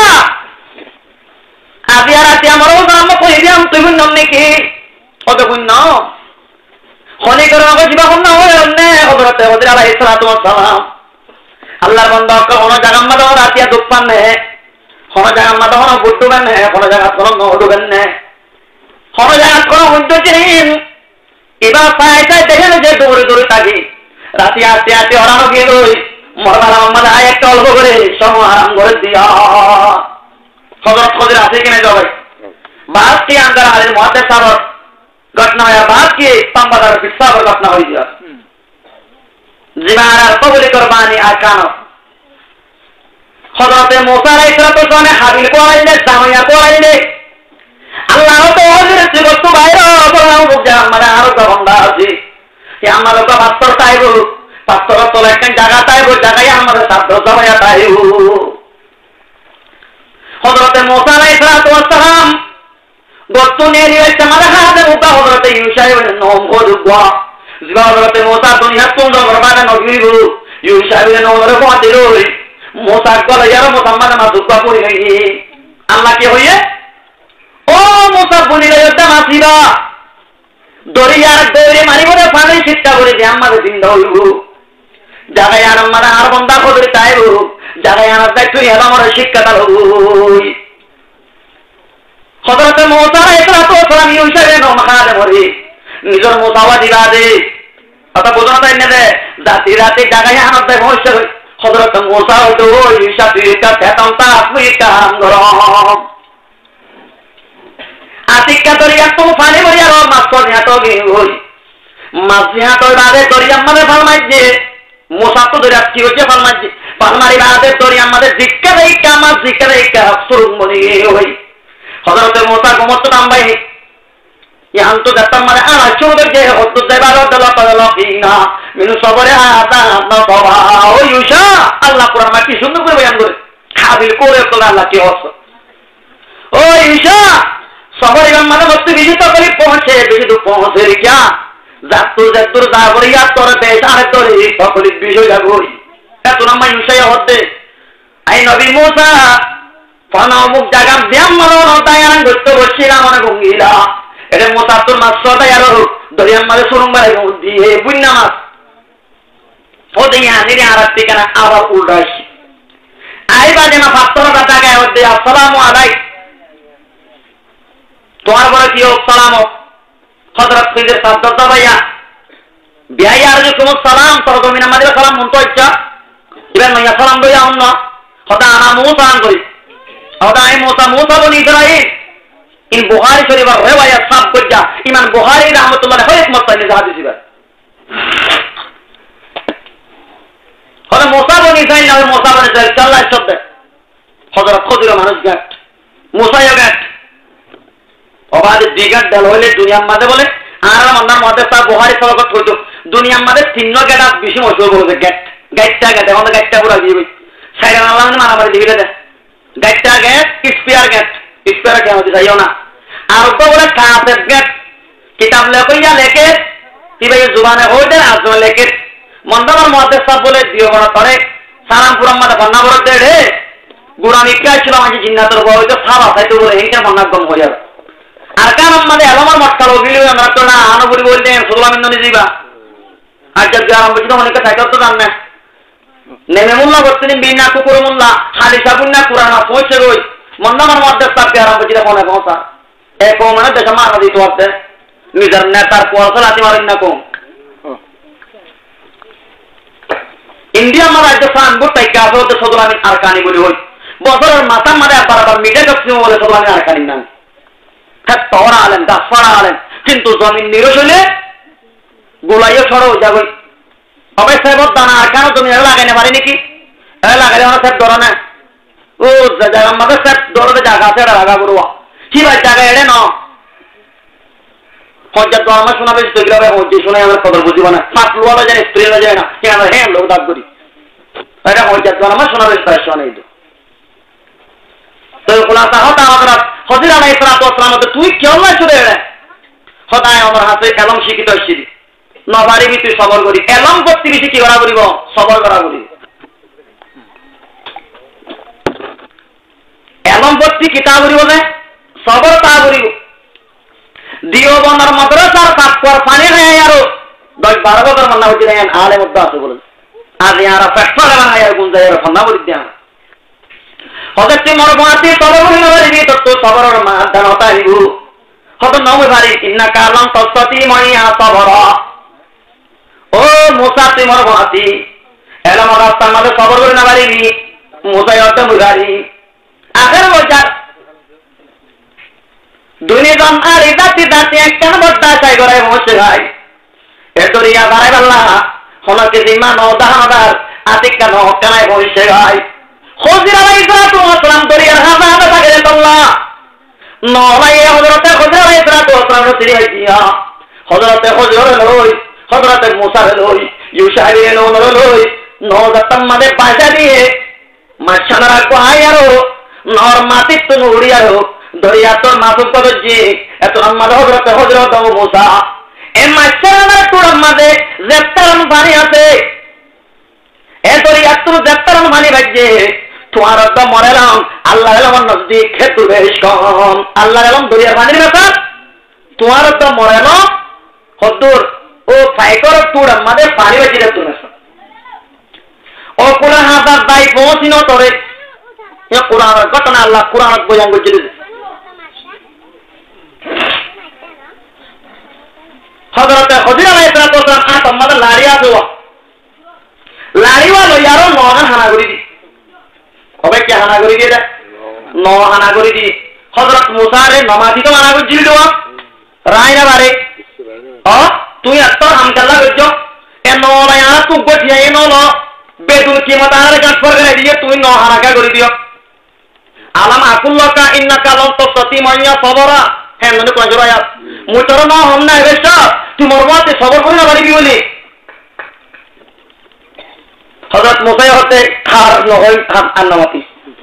আজি রাতে আমার হোসেন আহমদ কইলাম তুই বুঝন নাকি কত বুঝন হনি করে আমাকে জিবা কোন না হয় অন্য হযরত হযরত আলাইহিস সালাতু ওয়াস সালাম আল্লাহর বান্দা কোন জায়গা মাদা রাতিয়া দুপান নে কোন জায়গা মাদা কোন বুদ্ধবেন নে কোন জায়গা কোন নডবেন নে কোন জায়গা কোন উদ্যোগীন এবার পায় তাই দেখেন যে দৌড়ে দৌড়ে থাকি রাতি আসতে আসতে ওরানো গিয়ে রই মরবার মোহাম্মদ আয় একটা অল্প করে সম আরাম করে দিয়া হযরত খদির আছে কিনা যাবে বাদ কি আঙ্গার আলের মুহাদ্দিস সাহেব ঘটনা হয় বাদ কি পাম্বাদার বিস্তার ঘটনা হই দিয়া জিমার কবুল কুরবানি আকানো হযরত মুসা আলাইহিস সালাম হাবিল কোরাইলে জামিয়া কোরাইলে আল্লাহ তো ওদের জীবত বাইরে বলাও বুঝা আমরা আর বান্দা আছে কি আমার তো পাত্র চাইবো পাত্র তো একটা জায়গা চাইবো জায়গায় আমাদের সাধ্য জামিয়া চাইবো হযরত মুসা আলাইহিস সালাম গত নেরিয়ে আমাদের হাতে উঠা হযরত ইউসা ইবনে নূন গোদুয়া জিবারতে মোসা দুনিয়া সুন্দর বরবাদে নগরিবু ইউসাইবে নরে ফাতিরই মোসা গলে ইয়ার মুহাম্মদ না দুকা করি নাই আল্লাহ কি হইয়ে ও মোসা বনিলে যত মাসিবা দরিয়ার দৌড়ে মারিবরে পানি শিক্ষা করে দে আমাদের জিন্দা হইবু জাগায় আর আমরা আর বন্ধা করে তাইবু জাগায় আর তাই তুই হেলা আমার শিক্ষাটা হই হযরত মোসা আলাইহিস সালাম ইউসাইবে নো মাখারে মরি নিজের মোতাবা দিবা দে কথা বোঝা তাই নেবে জাতি রাতে জাগায় আনন্দ দেয় মহেশ্বর হযরত মুসা হতো ঈশা তুইটা ফেতামতা আপনি কাম গরম আতিকা দরিয়া তো পানি ভরিয়া র মাছ নিয়া তো গে হই মাছ নিয়া তো বাদে দরিয়া আমাদের ফরমাই যে মুসা তো দরিয়া কি হচ্ছে ফরমাই যে ফরমারি বাদে দরিয়া আমাদের জিক্কা দেই কামাজ জিক্কা দেই কা সুরুম মনি হই হযরত মুসা গোমত নাম্বাই ইয়ান তো দত্তম মানে আ চোদের যে হত দেবারো দলা পালা কিনা মিনু সবরে আতা না বাবা ও ইউসা আল্লাহ কোরআন কি সুন্দর করে বয়ান করে খাবিল করে তো আল্লাহ কি হস ও ইউসা সবরে মানে মত বিজিত করে পৌঁছে বিজিত পৌঁছে রে কি জাতু জাতুর দাবরিয়া তোর দেশ আর তোরে সকলি বিষয় যাগই এত নাম ইউসা হতে আই নবী মুসা ফানা মুখ জায়গা ব্যায়াম মানো তায়ান করতে বসিলা মানে গঙ্গিলা এটা মোতাত্তর মাছ ছটাই আরো দরিয়ার মাঝে সুরুম বাড়ি দিয়ে বুঝনা মাছ ও দিয়ে আনিরে আর ঠিকানা আবার উল্টাই আই বাজে না পাত্তরটা টাকায় হচ্ছে আসসালামু আলাইক তোমার বলে কি হোক সালাম হযরত ফিজের সাদ্দাত ভাইয়া বিয়াই আর যে কোন সালাম তোর জমিন আমাদের সালাম মন তো ইচ্ছা এবার মাইয়া সালাম লইয়া অন্য হতা আনা মুসা আন করি হতা আই মুসা মুসা বনি ইসরাইল ইন বুখারী শরীফের রিওয়ায়াত সাব কইয়া ইমাম বুখারী রাহমাতুল্লাহ আলাইহি মতনে হাদিস দিবা হলে মুসা বনি ইসরাইল নামে মুসা বনি ইসরাইল চাল্লা শব্দ হযরত খদির মানুষ গাট মুসা গাট অবাদে দিগাট দল হইলে দুনিয়ার মাঝে বলে আর আমার মধ্যে তা বুখারী সরকত হইতো দুনিয়ার মাঝে তিন গেটা বেশি মশহুর বলে গেট গেটটা গেট আমাদের গেটটা পুরো দিবি সাইরা আল্লাহ মানে মারামারি দিবি দে গাইটা গেট স্পিয়ার গেট স্পিয়ার কেন যাইও না আর তো বলে কাসেট গেট কিতাব লেখইয়া লেখে কি ভাই জুবানে হইতে আজও লেখে মন্দার মধ্যে সব বলে দিও বড় করে সারামপুরম মাঝে বন্যা বড় দেড়ে গুড়া নিকা ছিল মাঝে জিন্নাতর বড় হইতো সাবা সাইতো বলে হিংসা বন্যা গম হয়ে যাবে আর কারণ আমাদের এলামার মটকাল ওগিলি আমরা তো না আনুপুরি বলতে সুলামিন্দ নিজিবা আর যদি আরম্ভ ছিল অনেকে সাইকেল তো জান না নেমে মোল্লা করতেন বিনা কুকুর মোল্লা হালি সাবুন না কুরানা পৌঁছে রই মন্দামার মধ্যে সাপকে আরম্ভ ছিল মনে পৌঁছা এক মানে দেশে মারা দিত আছে নিজের নেতার পয়সা লাতি মারেন না কম ইন্ডিয়া আমার রাজ্য সানবুট তাই কাজ হতে সদলামি আর কানি বলি হই বছরের মাথা মারে আবার আবার মিটে গেছে বলে সদলামি আর কানি নাম হ্যাঁ তরা আলেন গাছপাড়া আলেন কিন্তু জমিন নিরসলে গোলাইও সরো যাবে সবাই সাহেব দানা আর কেন জমি লাগাইতে পারি নাকি লাগাইলে আমার সাহেব ধরা না ও জায়গা আমাদের সাহেব ধরতে জায়গা আছে এটা লাগা করবো কি ভাই জায়গা এড়ে ন হজ্জাত তো আমার শোনা বেশি তৈরি হবে হজ্জি শুনে আমার কদর বুঝিব না পাঁচ লোয়া যায় স্ত্রী যায় না কে আমরা হ্যাঁ লোক দাগ করি এটা হজ্জাত তো আমার শোনা বেশি প্রায় শোনা এই তো খোলাসা হতা আমাদের হজির আলাই ইসলাত আসলাম তুই কেউ না চলে এড়ে সদায় আমার হাতে এলম শিখিত হচ্ছি নবারিবি তুই সবর করি এলম করতে বেশি কি করা করিব সবর করা করি এলম করতে কিতা করিব না সবর তা করিব দিও বনার মাদ্রাসার কাপড় পানি নেই আরো দশ বারো বছর মান্না হচ্ছে আলে মধ্যে আছে বলে আজ ইয়ারা ফ্যাক্টর বানায় আর গুণ যায় ফন্না বলি দেয়া হঠাৎ মর বাঁচি সবর করি নবারিবি তো তো সবরের মাধ্যম হতা হিবু হত নমে ভারি ইন্না কারণ তৎসতি মাইয়া সবর ও মুসা তুই মর বাঁচি এলাম রাস্তার মাঝে সবর করে না পারিবি মুসাই অর্থ মুগারি আগের বছর দুনিজন আর ইদাতি দাতি একখান বড্ডা চাই গড়াই বসে ভাই এতরিয়া বাড়াই পাল্লা হনকে জিম্মা নদাহাদার আতিকা নহকানায় বসে ভাই হজিরা ভাই সালাতু ওয়াসালাম দরিয়ার হাজা হাজা থাকে তোল্লা নলাই হযরতে হজিরা ভাই সালাতু ওয়াসালাম রসিলি হইয়া হযরতে হজর লই হযরতে মুসা লই ইউশাইরে নো লই নজাতাম মাদে পায়সা দিয়ে মাছানা রাখো আয়ারো নর মাটি তো উড়িয়ারো দরিয়া তোর মাসুক কদজি এত আমাদের হযরতে হযরত মুসা এ মাছানা তোর আমাদের জেত্তারন পানি আছে এ দরিয়া তোর জেত্তারন পানি বাজে তোমার তো মরেলাম আল্লাহ এলাম নজদিক খেতু বেশ কম আল্লাহ এলাম দরিয়ার পানির ব্যাপার তোমার তো মরেলাম হদুর ও ফাইকর তোর আমাদের পানি বাজিরে তুমি ও কোরআন হাজার দাই পৌঁছিনো তোরে এ কোরআনের ঘটনা আল্লাহ কোরআনত বয়ান করছিল হযরতে হযরত আলাইহিস সালাতু ওয়াসালাম আত আমাদের লাড়িয়া দেওয়া লাড়িওয়া লইয়ারো নহান হানা করি দি কবে কি হানা করি দিয়ে ন হানা করি দি হযরত মুসা রে নমাজি তো হানা করি দেওয়া রাইনা বারে ও তুই এত হামকাল্লা গজ্জ এ নলায়া তু গঠিয়া এ নল বেদুল কিমত আর গাছ করে দিয়ে তুই ন হানাকা করে দিও আলাম আকুল্লাকা ইন্নাকা লাম তাসতি মাইয়া সবরা হ্যাঁ মনে কয় জোড়া মুতর না হম না এবেশ তুই মরবাতে সবর করে না পারবি বলি হযরত মুসা হতে খার নহই খান আন্নামাতি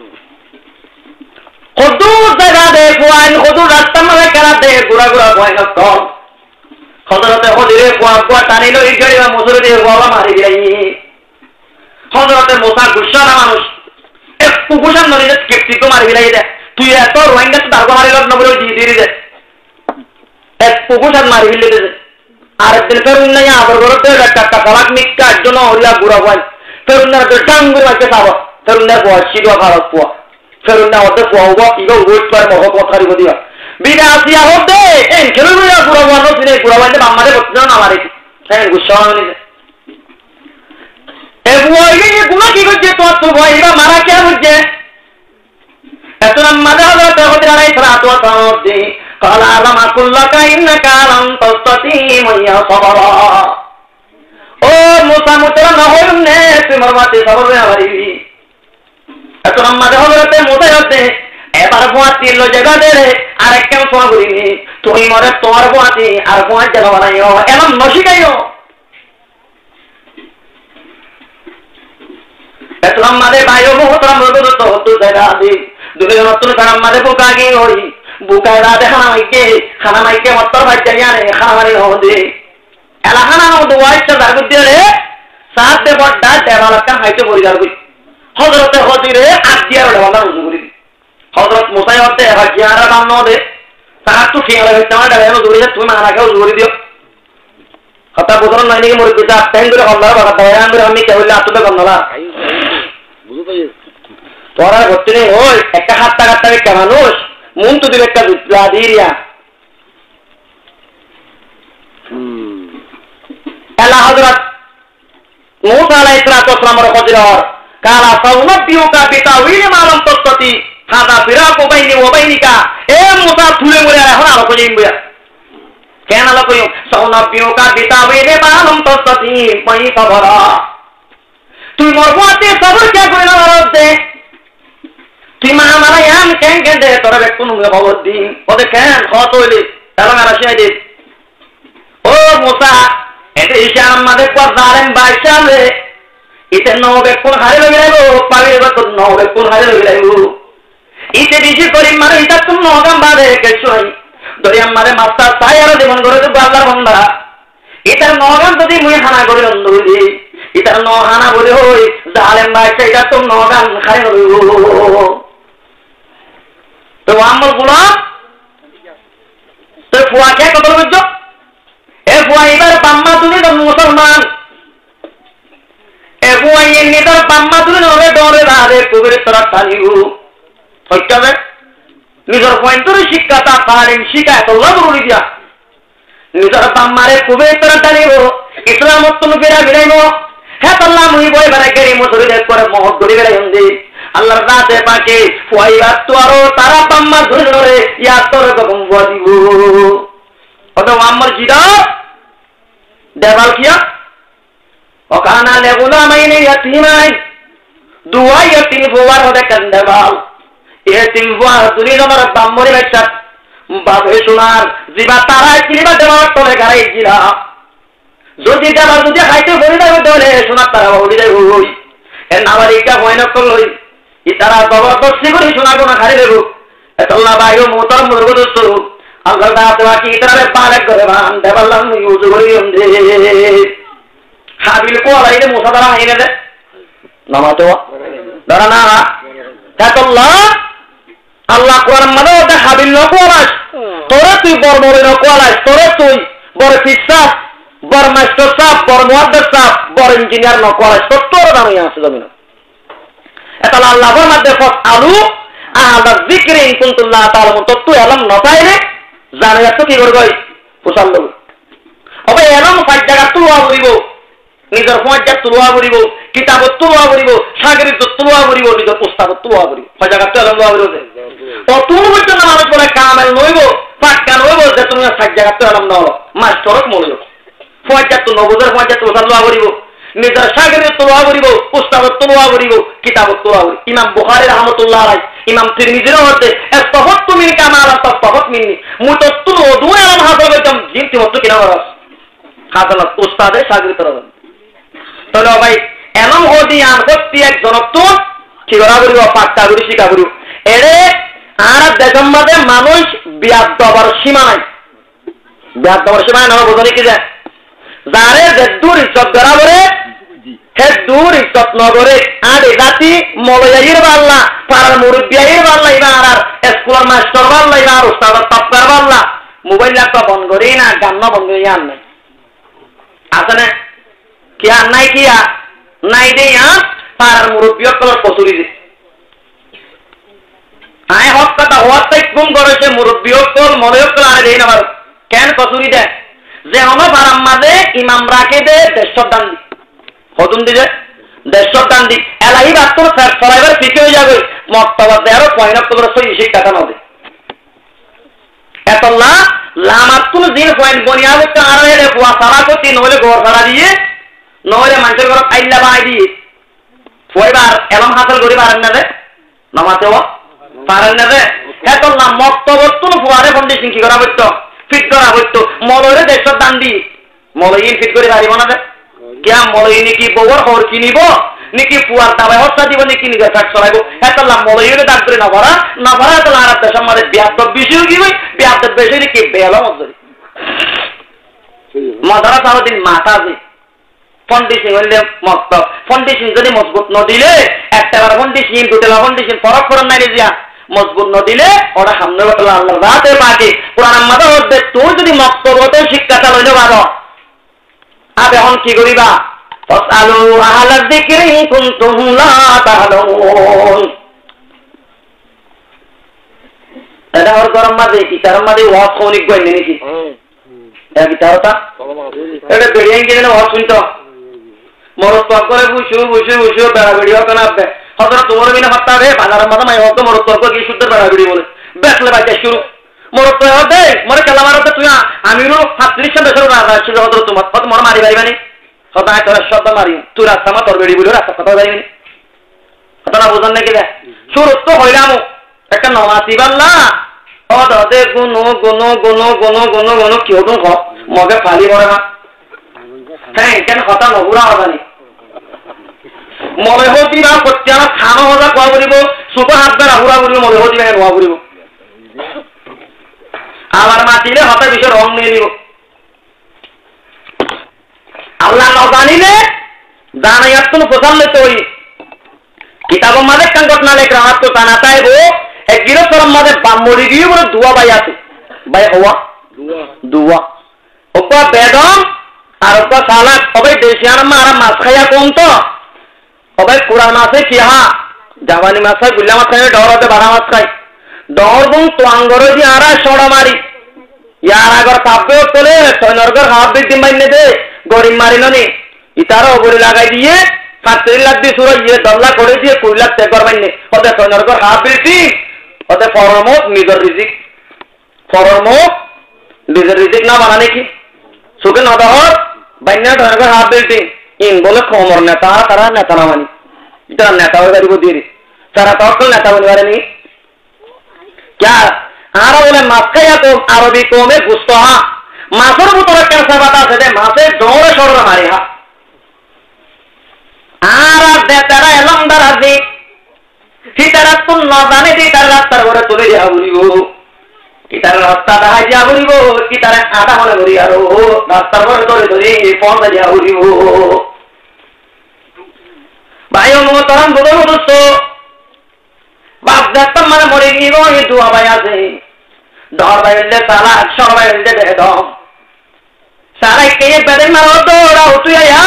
হুদুর জায়গা দে কোয়ান হুদুর রাস্তা মধ্যে কেনা দে গুড়া গুড়া কোয়ান তো হযরতে হদিরে কোয়া কোয়া টানি লই গড়ি বা মুসুরে দিয়ে বাবা মারি যাই হযরতে মুসা গুসানা মানুষ একটু গুসান নরি যে কেপটিকো মারি লাই দে তুই এত রোহিঙ্গা তো দারগো মারি লগ নবরে দি দি দে একটু গুসান মারি হিলে দে আর দিন ফেরুন না আবার গরতে একটা তালাক নিকা জন্য হরিয়া গুড়া হয় ফেরুন না তো টাঙ্গুর আছে তাও ফেরুন না বয় শিরো ভারত পোয়া ফেরুন না ওতে পোয়া ইগো ওয়েট করে মহ কথারি বদিয়া বিনা আসিয়া হতে এন কেন গুড়া গুড়া বানো দিনে গুড়া বানতে আমাদের বলতে না মারি তাই গুসা হয়নি এ বুয়া এই গুনা কি করছে তো তো ভাইরা মারা কে বুঝছে এত আমাদের হযরত হযরত আলাইহিস সালাতু ওয়াসালাম দি قال اعلم اقول لك انك لن تستطيع معي صبرا ও মুসা মুতরা না হইনে তুই মরমাতে সবর না পারিবি এত আমাদের হযরত মুসা হতে এবার বুয়াতি লো জায়গা দে আর একদম সোয়া করিনি তুই মরে তোমার বুয়াতি আর বুয়া জায়গা বানাইও এমন নশিকাইও এত আমাদের ভাইও মুতরা মরদ তো হতো জায়গা দি দুজন নতুন কারাম মাঝে বুকা গিয়ে হই বুকায় রাতে খানা মাইকে খানা মাইকে মত্তর ভাই জানিয়ানে খানা মারি হদে এলাকানা হদে ওয়াইটা দাগুদ দিয়ে সাত দে বড়টা দেবালকা হাইতে পরিবার করি হযরতে হজিরে আদিয়া ওটা রুজু করি হযরত মুসা হতে হাজিয়ারা বান্ন দে সাত তো ফিয়ালা হইতে না দেবে জুড়ে তুমি মারাকে জুড়ে দিও কথা বুঝল না নাকি মরে পিতা টাইম করে হল্লা বাবা দয়ান করে আমি কেবল আসলে গন্নলা বুঝু পাই তোরা ঘটতে নেই ওই একটা হাত টাকা টাকা মানুষ মন তো দিবে একটা দুধলা দিরিয়া আল্লাহ হযরত মুসা আলাইহিস সালামের হযরত কালা সাউনাবিউকা বিতাউইল মালাম তত্তি হাদা ফিরাকু বাইনি ওয়া বাইনিকা এ মুসা তুলে মরে এখন আলো কইম বয়া কেন আলো কইম সাউনাবিউকা বিতাউইল মালাম তত্তি পাই খবরা তুই মরবতে সবর কে কইলা রদে তুই মা মারা ইয়াম কেন কেন দে তোরা বে কোন খবর দি ওদে কেন খত হইলি তারা মারা শিয়াই দে ও মুসা এতে ইশারাম মাদে পর জালেম বাইশালে ইতে নবে কোন হারে লগে লাইবো পাবির বত নবে কোন হারে লগে লাইবো ইতে দিজি করি মারে ইতা তুম নগাম বাদে কেছই দরিয়াম মারে মাস্টার সায়ার জীবন করে তো আল্লাহর বান্দা ইতার নগাম যদি মুই হানা করে অন্ধ হই ইতার ন হানা বলে হই জালেম বাইশা ইতা তুম নগাম খাই লইবো তো আমল গুলা তো ফুয়া কে কত বুঝছো এ ফুয়া এবার বাম্মা তুমি তো মুসলমান এ ফুয়া এমনি তার বাম্মা তুমি নবে ডরে রাধে কুবের তোরা টানিব হইতাবে নিজের পয়েন্টরে শিক্ষা তা পারেন শিক্ষা এত লাভ করে দিয়া নিজের বাম্মারে কুবের তোরা টানিব ইসলাম মতন ফেরা বিরাইব হ্যাঁ তাল্লাহ মুই বই বেড়াই গেরি মধুরি দেখ করে মহৎ ধরে বেড়াই হন্দি আল্লাহর রাতে পাকে ফুয়াই বাত তো আরো তারা বাম্মা ধরে ধরে ইয়া তোর কম বলিব অত আমার জিদা দেবাল কিয়া ওখানা লেগুলা মাইনে ইয়াতিমাই দুয়াই ইয়াতিম ফুয়ার হতে কান দেবাল ইয়াতিম ফুয়ার তুমি আমার বাম্মরে বাচ্চা বাবে সোনার জিবা তারাই কিবা দেওয়ার তলে গাড়াই জিরা যদি দেবাল যদি খাইতে বলি দেবে দলে সোনার তারা বলি দেব হই এর নাবালিকা হয় না করলই ইতারা জবরদস্তি করে সোনার কোনা খাড়ি দেব এতল্লা বাইও মোতর মুরগদস্ত আল্লাহ দাতে বাকি ইতারে পারে করে বান দেবাল্লাহ ইউজ করি অন্ধে হাবিল কো আলাইলে মুসা দ্বারা হাইনে দে নামাতো দাঁড়া না এতল্লা আল্লাহ কোরআন মানে ওটা হাবিল ন কোরাস তোরে তুই বড় বড় ন কোরাস তোরে তুই বড় ফিসাব বড় মাস্টার সাহেব বড় মুহাদ্দিস সাহেব বড় ইঞ্জিনিয়ার ন কোরাস তো তোর দাম আছে জমিন এতলা আল্লাহর মধ্যে ফস আলু আলা যিকরি ইন কুনতুল্লাহ তাআলা তত্ত্ব এলম নতাইলে জানে এত কি করবই পোষাল দেব অবে এলম ফাইট জায়গা তুলুয়া করিব নিজের ফয়জা তুলুয়া করিব কিতাবত তুলুয়া করিব সাগরিত তুলুয়া করিব নিজের পুস্তকত তুলুয়া করিব হয় জায়গা তো এলম করিব তো তুমি বলছো না মানুষ বলে কামেল নইব পাক্কা নইব যে তুমি ফাইট জায়গা তো এলম নলো মাস্টারক মলিব ফয়জা তো নবুজের ফয়জা তো তুলুয়া করিব নিজের সাগরিত তুলুয়া করিব পুস্তকত তুলুয়া করিব কিতাবত তুলুয়া করিব ইমাম বুখারী রাহমাতুল্লাহ আলাইহি ইমাম তিরমিজির মধ্যে এতহত মিন কামাল ততহত মিন্নি মুতত্তু দুই আলম হাসল করতাম জিনতি হতো কিনা বরাস খাজানাত উস্তাদে সাগরিত রাজন তাহলে ভাই এলম হদি আন হতি এক জনত্ব কি করা করিব পাক্কা করি শিকা করিব এরে আর দেশম মধ্যে মানুষ বিয়াদ দবার সীমা নাই বিয়াদ দবার সীমা না বোঝানি কি যায় যারে যেদুর ইজ্জত করা করে হে দূর ইজ্জত নগরে আরে জাতি মলয়াইর বাল্লা পাড়ার মুরব্বিয়াইর বাল্লা ইবার আর স্কুলের মাস্টার বাল্লা ইবার উস্তাদের তপকার বাল্লা মোবাইল ল্যাপটপ বন্ধ করি না গান বন্ধ করি আর নাই আছে না কি আর নাই কি আর নাই দে আর পাড়ার মুরব্বিয় কলার কচুরি দে আয় হক কথা হওয়ার তাই গুম করেছে মুরব্বিয় কল মলয় কল আরে দেই না কেন কচুরি দেয় যে হলো পাড়ার মাঝে ইমাম রাখে দে দেড়শো দান দি হতুন দিলে দেড়শো দান দি এলাহি বাস্তব সরাইবার ফিকে হয়ে যাবে মক্তবা দেয়ারও পয়না তোমরা সই সেই টাকা নবে এতল্লা লামাতুল দিন পয়েন্ট বনিয়া হচ্ছে আর এলে কুয়া সারা করতে নহলে ঘর সারা দিয়ে নহলে মানুষের ঘর আইল্লা বাই দিয়ে পয়বার এলম হাসল করি পারেন না রে নামাতে পারেন না রে এতল্লা মক্তবর্তুন ফুয়ারে কন্ডিশন কি করা হইতো ফিট করা হইতো মলরে দেড়শো দান দি মলইন ফিট করে পারিব না রে কিয়া মলইনি কি বউর খবর কিনিব নাকি পুয়ার দাবায় হত্যা দিব নাকি নিজের কাজ চলাইব এত মলইরে দাগ করে না ভরা না ভরা এত আর দেশের মধ্যে বিয়াদব বিষয় কি ভাই বিয়াদব বিষয় কি বেলা মজুরি মজারা সারাদিন মাথা আছে ফাউন্ডেশন হইলে মস্ত ফাউন্ডেশন যদি মজবুত ন দিলে একটা বার ফাউন্ডেশন দুতলা ফাউন্ডেশন ফরক ফরক নাই দিয়া মজবুত ন দিলে ওরা সামনে আল্লাহ রাতে পাকে কোরআন মাথা হচ্ছে তোর যদি মক্তবত শিক্ষাটা লইলে ভালো আর এখন কি করিবা ফাসআলু আহলা যিকরি ইন কুনতুম লা তা'লামুন এটা ওর গরম মাঝে কি তার মাঝে ওয়াজ কোনিক কই নাকি হ্যাঁ কি তারটা এটা বেরিয়ে গেলে ওয়াজ শুনতো মরত তক করে বুঝু বুঝু বুঝু বেড়া ভিডিও কেন আপনি হয়তো তোমার বিনা হত্যা রে বাজারের মাথা মাই হতো মরত তক কি শুদ্ধ বেড়া ভিডিও বলে বেসলে বাইতে শুরু মরত তো দে মরে কেলা মারতে তুই আমিরও সাতত্রিশ বছর রাজা ছিল হতো তোমার কত মর মারি পারিবানি হতো আয় তোর শব্দ মারি তুই রাস্তা মা তোর বেড়ি বলে রাস্তা কথা পারিবানি হতো না বুঝন নাকি দে শুরু তো হইলাম একটা নমাতি বাল্লা ও দে গুনো গুনো গুনো গুনো গুনো গুনো কি হতো খ মগে ফালি পড়ে না হ্যাঁ কেন কথা নগুড়া হবানি মনে হতি না করতে আমার খানো হজা কোয়া করিব সুপ হাত বেড়া হুড়া করিব মনে হতি না নোয়া করিব আবার মাতিলে হতে বিষয় রং নিয়ে নিব আল্লাহ ন জানিলে জানাইয়ার কোনো প্রচার লেতে হই কিতাব মাঝে কান ঘটনা লেখ রাহাত তো টানা চাইব এক গিরস্তরম মাঝে মরি গিয়ে বলে দুয়া বাই আছে বাই হওয়া দুয়া ওপা বেদম আর ওপা সালাক সবাই দেশিয়ান মারা মাছ খাইয়া কম তো সবাই কুড়া মাছে কি হা জাবানি মাছ খাই গুল্লা মাছ খাই ডর হতে বাড়া মাছ খাই ডর গুণ তোয়াঙ্গর দিয়ে আরা সড়া মারি ইয়ার আগর কাব্যেও চলে সৈনর্গর হাত দিক দিন বাইনে দে গরিব মারিল নি ইতারও অবরি লাগাই দিয়ে সাতত্রিশ লাখ দিয়ে সুরো ইয়ে দল্লা করে দিয়ে কুড়ি লাখ টেকর বাইনে হতে সৈনর্গর হাত দিচ্ছি হতে ফরমত নিজের রিজিক ফরমত নিজের রিজিক না বানা নাকি সুখে নদহর বাইনা সৈনর্গর হাত দিচ্ছি ইন বলে খমর নেতা তারা নেতা না মানি এটা নেতা হয়ে গাড়ি দিয়ে তারা তখন নেতা বলে পারেনি क्या आरा बोले माছ খাইয়া কম আরবি কমে গুস্ত হা মাছের ভিতরে ক্যান্সার বাতা আছে দে মাছের দৌড়ে সরবে মারি হা আরা দে তারা এলম দারাজি সীতারা তুন না জানে দি তার রাস্তার ঘরে চলে যা বলিব কি তার রাস্তা দেখাই যা বলিব কি তার আটা মনে করি আর ও রাস্তার ঘরে ধরে ধরে পৌঁছে যা বলিব ভাই অনুমতরণ বলে দোস্ত বাপ দেখতাম মানে মরে গিয়ে এই দুয়া ভাই আছে দর বাইলে তালা সর বাইলে বেদম সারাই কে বেদে মারো তো ওরা উঠে আয়া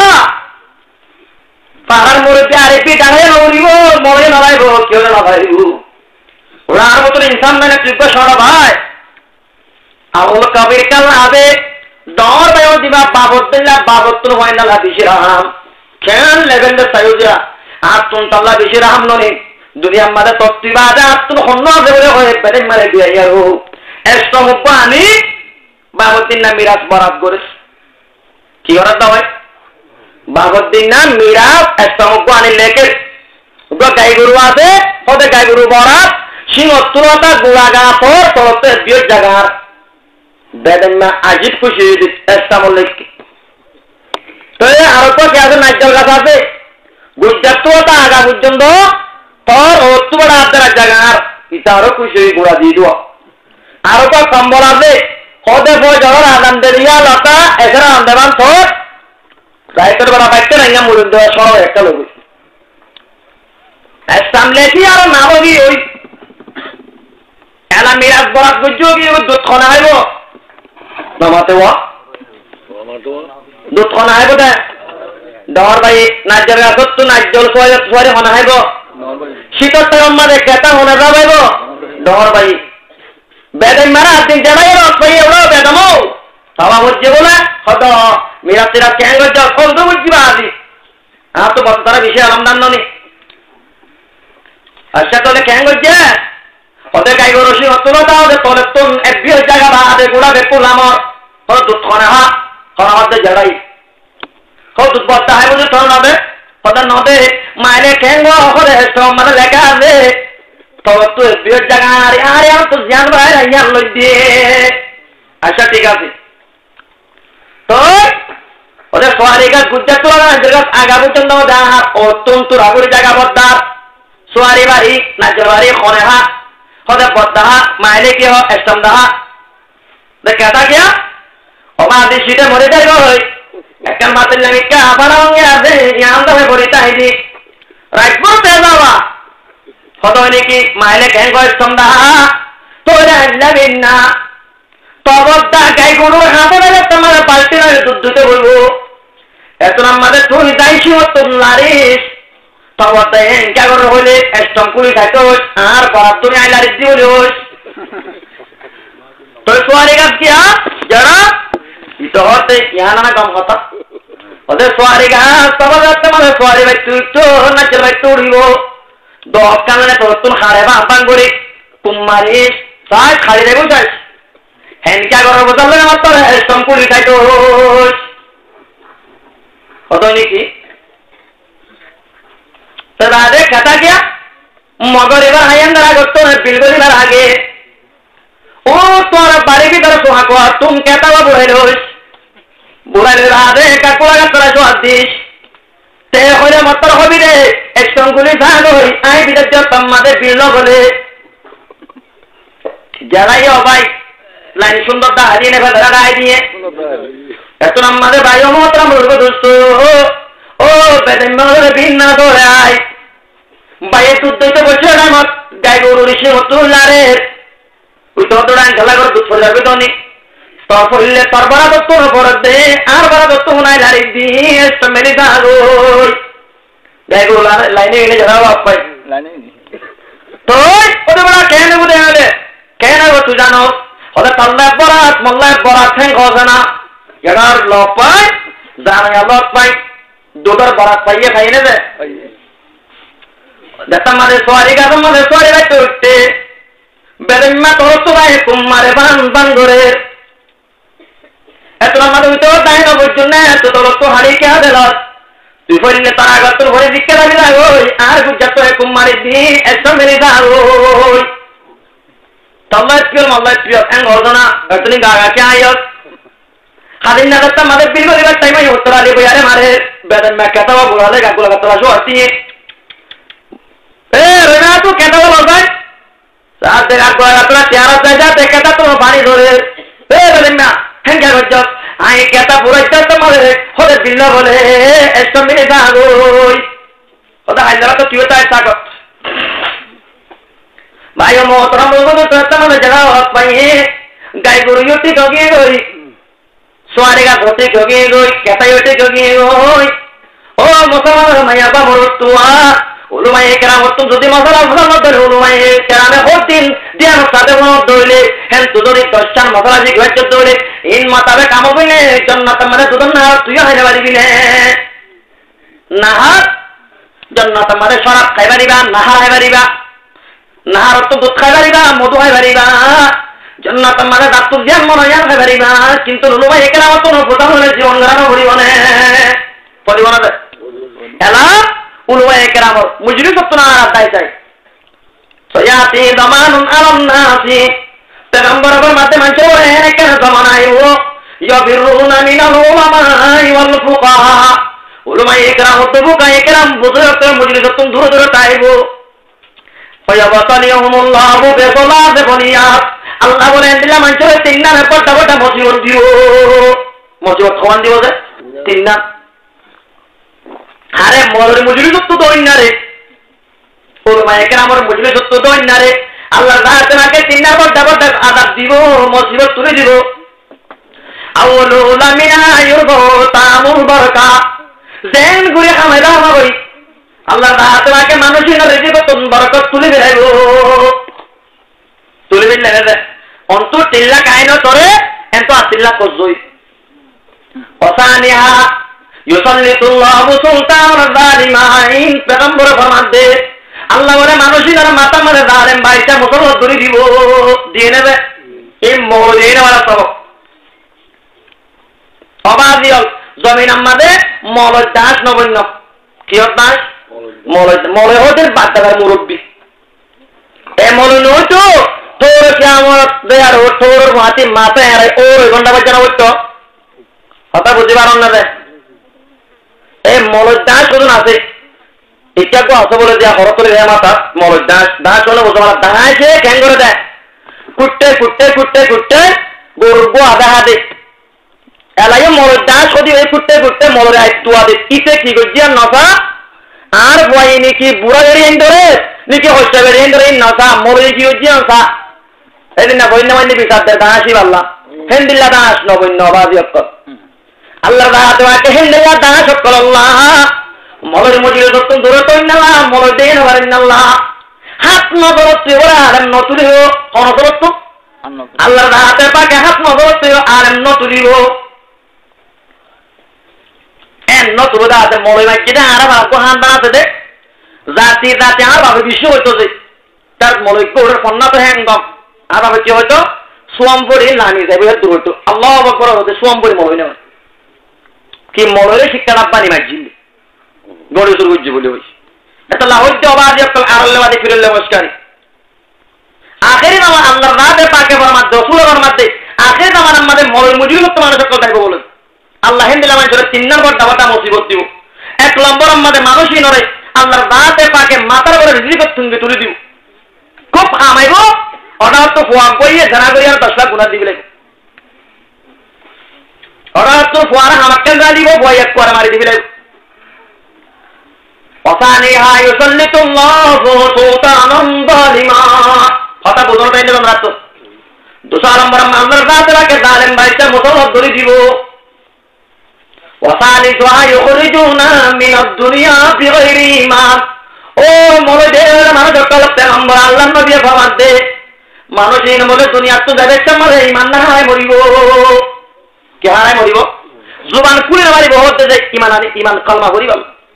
পাহাড় মরে আরে পিঠ আরে নড়িব মরে নড়াইব কেউ নড়াইব ওরা আর মতন ইনসান মানে ট্রিপ সরা ভাই আবুল কবির কাল আবে দর বাইও দিবা বাবতুল্লাহ বাবতুল ওয়াইনাল হাদিসিরাম কেন লেভেল সাইউজা আর তুন তাল্লা বিশিরাম ননি দুনিয়া মাঝে তত্ত্বী বাজে আর তুমি অন্য দেবরে হয়ে পেটে মারে দিয়ে যাবো এসব পানি বাবুদ্দিন না মিরাজ বরাদ করিস কি করার দাও ভাই বাবুদ্দিন না মিরাজ এসব পানি লেকে গাই গরু আছে ওদের গাই গরু বরাদ সিংহ তুলতা গোড়া গা পর তলতে বিয়ের জায়গার বেদেন না আজিব খুশি এসব লেখকে তো আরো তো কে আছে নাইজল গাছ আছে গুজরাট তো আগা পর্যন্ত তোর অত বড় আপনার জায়গার ইতারও খুশি গোড়া দিয়ে দেওয়া আরো তো কম্বল আছে হতে বই জলের আদান দেরিয়া লতা এছাড়া আন্দামান তোর রাইতের বেলা পাইতে না ইয়া মুড়ি দেওয়া সব একটা লোক সামলে কি আরো না বলি ওই এলা মিরাজ বরাত বুঝছো কি দুধ খানা হইব নামাতে ওয়া দুধ খানা হইব দে ডর ভাই নাজ্জের গাছত তো নাজ্জল সোয়ারে সোয়ারে খানা হইব শীতের টাইম মাঝে কেতা হনে যাবাইব ডর ভাই বেদন মারা দিন জানাই রস ভাই এগুলো বেদমো সবা হচ্ছে বলে হয়তো মিরাজ তিরাজ ক্যাং হচ্ছে কল তো বুঝছি বা আজি আর তো বড় তারা বিষয় আলমদান নি আচ্ছা তোলে ক্যাং হচ্ছে ওদের গাই গরু রসি হতো না তাহলে তোলে তো এক বিয়ের জায়গা বা আদে গোড়া বেকুল আমার হলো দুধ খনে হা খনা হতে জানাই হো দুধ বস্তা হয় বুঝে তোর নদে ওদের নদে মাইলে ক্যাং হরে সব মানে লেখা আছে তোর তো এক বিয়ের জায়গা আরে আরে আর তো জ্ঞান ভাই ইয়ার লই দিয়ে আচ্ছা ঠিক আছে তো ওদের সোয়ারিগা গুজ্জার তোলা না আগা পর্যন্ত দেখা অত্যন্ত রাগুরি জায়গা বদ্দার সোয়ারি বাড়ি নাচের বাড়ি খনেহা হদে বদ্দাহা মাইলে কি হয় এসম দাহা কেটা গিয়া অমাদি শীতে মরে যাইব একটা মাতের নামিকা আবার অঙ্গে আছে ইয়ান দামে বলিতে আইদি রাখবো তে যাওয়া হত নাকি মাইলে কেন এসম দাহা তোরা যাবেন না তবদ্দা গাই গরু হাতে বেড়ে তোমার পাল্টে নয় দুধ দুধে বলবো এত আমাদের তুই যাইছি তোর লারিস তবদ্দা এনকা করে হইলে এসম কুড়ি খাইতো আর বরাত তুমি আই লারিস দি বলি তো সোয়ারি গাছ কিয়া যারা ইতো হতে ইয়া না কম কথা ওদের সোয়ারি গাছ তবদ্দা তোমার সোয়ারি ভাই তুই তো নাচের ভাই তুড়িব দশ কামনে তোর তুন খাড়ে বা আপান করি কুমারিস তাই খাড়ি দেবো যাইস হ্যান্ডকা করার বদলে আমার তো এসম কুড়ি খাইতো কত নাকি তো রাধে খাতা গিয়া মগর এবার হাইয়ান দ্বারা করতো বিলগরিবার আগে ও তোর বাড়ি ভিতরে সোহা কোয়া তুম কেতা বা বুড়াইল বুড়াইল রাধে কাকুলা গাছরা সোহাদ দিস তে হইলে মতর হবি রে এসম গুলি ধান হই আই বিদেশ তোমাদের বিল বলে যারাই অবাই লাইন সুন্দর দা হারিয়ে নেবে ধরা গায়ে দিয়ে এত আমাদের ভাই মহতরা মুরগ দোস্ত ও বেদেন মহরে ভিন্ন ধরে আয় বাইরে তুদ্দইতে বসে আমার গাই গরু ঋষি হতুল্লারে ওই ততটান খেলা করে দুধ ফলে যাবে তনি তোর ফলে তোর বড়া দত্ত পড়ে দে আর বড়া দত্ত নাই লারি দিয়ে মেলি দাঁড়োই গাই গরু লাইনে এনে যারা বাপ পাই তো ওদের বড়া কেন বুঝে গেলে কেন তুই জানো ওদের তল্লায় বরাত মল্লায় বরাত ঠেং খসে না এটার লক পাই জানা লক পাই দুটোর বরাত পাইয়ে খাই নেবে দেখতাম মাঝে সোয়ারি গাছ মাঝে সোয়ারি রাখতে উঠতে বেদমা তোর তোরাই কুমারে বান বান করে এত আমাদের উঠেও তাই না বুঝছো না এত তোর তো হারিয়ে কে দিল তুই ফরিলে তার আগত তোর ঘরে দিকে লাগি লাগোই আর গুজার তো কুমারি দি একদম মেরে দাঁড়োই তল্লায় প্রিয় মল্লায় প্রিয় এন ঘটনা তুমি গাগাকে আয়ত খাদিন না করতাম মাদের বিল করিবার টাইমে উত্তর আলী বইয়ারে মারে বেদন মা কেতাবা বুড়ালে গাগুলা গাতলা শো আসি এ রেনা তো কেতাবা বলবাই সাথে দেখা গাগুলা গাতলা চেহারা চাই যা কেতা তো বাড়ি ধরে এ বেদন মা হেঙ্গা গজ্জ আই কেতা বুড়াইতে তোমারে হলে দিল বলে এসব মিলে দাঁড়োই ওটা হাইদারা তো তুইও তাই থাকত ভাই মহতরা বলবো তো তোমার জায়গা হক পাইয়ে গাই গরু ইউটি গিয়ে গই সোয়ারি গা ধরতে গিয়ে গই কেতাই উঠে গিয়ে গই ও মুসলমান মাইয়া বা মরতুয়া উলুমাই কেরাম তুমি যদি মশলা মশলা মধ্যে উলুমাই কেরামে হতিন দিয়ার সাথে মত ধরলে হেন তু যদি দশটান মশলা জি ঘুরতে ধরে ইন মাতাবে কাম বইলে জান্নাত মানে দুদন না তুই হাইরে পারিবি না নাহার জান্নাত মানে শরাব খাইবারিবা নাহার খাইবারিবা নাহার তো দুধ খাইবারিবা মধু খাইবারিবা জান্নাত মানে দাঁত জ্ঞান মনে জ্ঞান খাইবারিবা কিন্তু উলুমাই কেরাম তো প্রধান হলে জীবন গ্রাম ভরিব না পরিব না এলা উলুমায়ে কেরাম মুজরি সত্তনা আদায় চাই সয়াতি জামানুন আলান নাসি পেগম্বরের মাঝে মানুষ ওরে কেন জামানা আইবো ইয়াবিরুনা মিনাল উলামাই ওয়াল ফুকাহা উলুমায়ে কেরাম তো ফুকায়ে কেরাম বুজুর্গ মুজরি সত্তন দূর দূর তাইবো ফায়াবাতালিহুমুল্লাহু বিসালাতি বনিয়াত আল্লাহ বলেন দিলা মানুষ তিন নামের পড়তা পড়তা মসজিদ দিও মসজিদ খাওয়ান দিও যে তিন নাম আরে মরে মুজরি সত্য দইন না রে উলমায়ে কেরামের মুজরি সত্য দইন না রে আল্লাহ রাতে নাকে তিন নাম পড়তা পড়তা আযাব দিব মুসিবত তুলে দিব আউলুলা মিনা ইউরবো তামুল বারাকা জেন গুরে খামেলা হই আল্লাহ রাতে নাকে মানুষের রিজিক তুন বরকত তুলে দেব তুলে দিলে রে অন্ত তিল্লা কাইনো তোরে এত আতিল্লা কজই ওসানিয়া ইউসাল্লিতুল্লাহু সুলতানাল জালিমাইন পেগম্বর ফরমান দে আল্লাহ বলে মানুষের মাথা মারে জালেম ভাইটা মুসলমান ধরে দিব দিয়ে নেবে এই মৌলিন ওয়ালা সব অবাদিয়ল জমিন আমাদের মৌলদ দাস নবন্য কিয়ত দাস মৌলদ মৌলদ ওদের বাচ্চাদের মুরব্বী এ মৌলদ নইতো তোর কিয়ামত দেয়ার তোর মাটি মাথা আরে ও ঘন্টা বাচ্চা না হইতো কথা বুঝতে পারন না রে এই মলয় দাস ওজন আছে এটা কো আছে বলে দিয়া হরতলে হে মাথা মলয় দাস দাস হলে বুঝতে পারা দাঁড়াইছে ক্যাং করে দেয় কুটতে কুটতে কুটতে কুটতে গরুর গো আধা হাতে এলাই মলয় দাস যদি এই কুটতে কুটতে মলরে আইতু আদে কিতে কি গজিয়া নসা আর বই নাকি বুড়া বেরিয়ে ধরে নাকি হচ্ছে বেরিয়ে ধরে নসা মলরে কি গজিয়া নসা এদিন না বইনা মানে বিচারতে দাসই আল্লাহ হেন্দিল্লা দাস নবন্য বাজি অক্ষর আল্লাহ দাহাতে আকে হেন্দিল্লা দাস অক্ষর আল্লাহ মলর মজিরে দত্ত দূরে তো ইন্নাল্লাহ মলর দেন ওয়ার ইন্নাল্লাহ হাত নজরতে ওরা আর নতুলিও অনসরত আল্লাহ দাহাতে পাকে হাত নজরতে আর নতুলিও এন নতুল দাহাতে মলর মাইকিটা আর বাকো হান দাহাতে দে জাতি জাতি আর বাবা বিশ্ব হইতো যে তার মলর কোড়ের ফন্না তো হ্যাংগম আর বাবা কি হইতো সোয়ামপুরি লানি যাবে দূর হইতো আল্লাহু আকবার হতে সোয়ামপুরি মলর না কি মলরে শিক্ষা রাব্বানি মাইজিল গড়ে শুরু করছে বলে হইছে এটা লাহজ্জ আবাদি আক্কাল আরল্লাবাদি ফিরুল নমস্কারী আখেরি নামা আল্লাহর রাতে পাকে ফরমাত রাসূলের মধ্যে আখেরি নামার মধ্যে মলর মুজিব তো মানুষ সকল থাকবে বলে আল্লাহ হিন্দিলা মানুষের তিন নম্বর দাওয়াটা মুসিবত দিব এক নম্বর মধ্যে মানুষই নরে আল্লাহর রাতে পাকে মাথার উপরে রিজিক তুঙ্গে তুলে দিব খুব আমাইব ওটা তো ফোয়াম কইয়ে জানা করি আর দশ লাখ গুনাহ দিবে ওটা তো ফোয়ারা হামাক্কেন যা দিব বই এক করে মারি দিবে অসানিহা ইউসাল্লিতুল্লাহু সুলতানান যালিমা কথা বুঝুন তাই নিলাম রাত দুসরা নম্বর আল্লাহর রাতে পাকে জালেম বাইতে মুসলমান ধরে দিব ওয়াসালিতু ইউখরিজুনা মিনাদ দুনিয়া বিগাইরি ঈমান ও মরদের মানুষ কলতে নম্বর আল্লাহর নবী ফরমান দে মানুষের মধ্যে দুনিয়া তো যাবে তোমার ঈমান না হয় মরিব কি হারায় মরিব জুবান কুলে মারিব হতে যে ঈমান আনি ঈমান কলমা করিব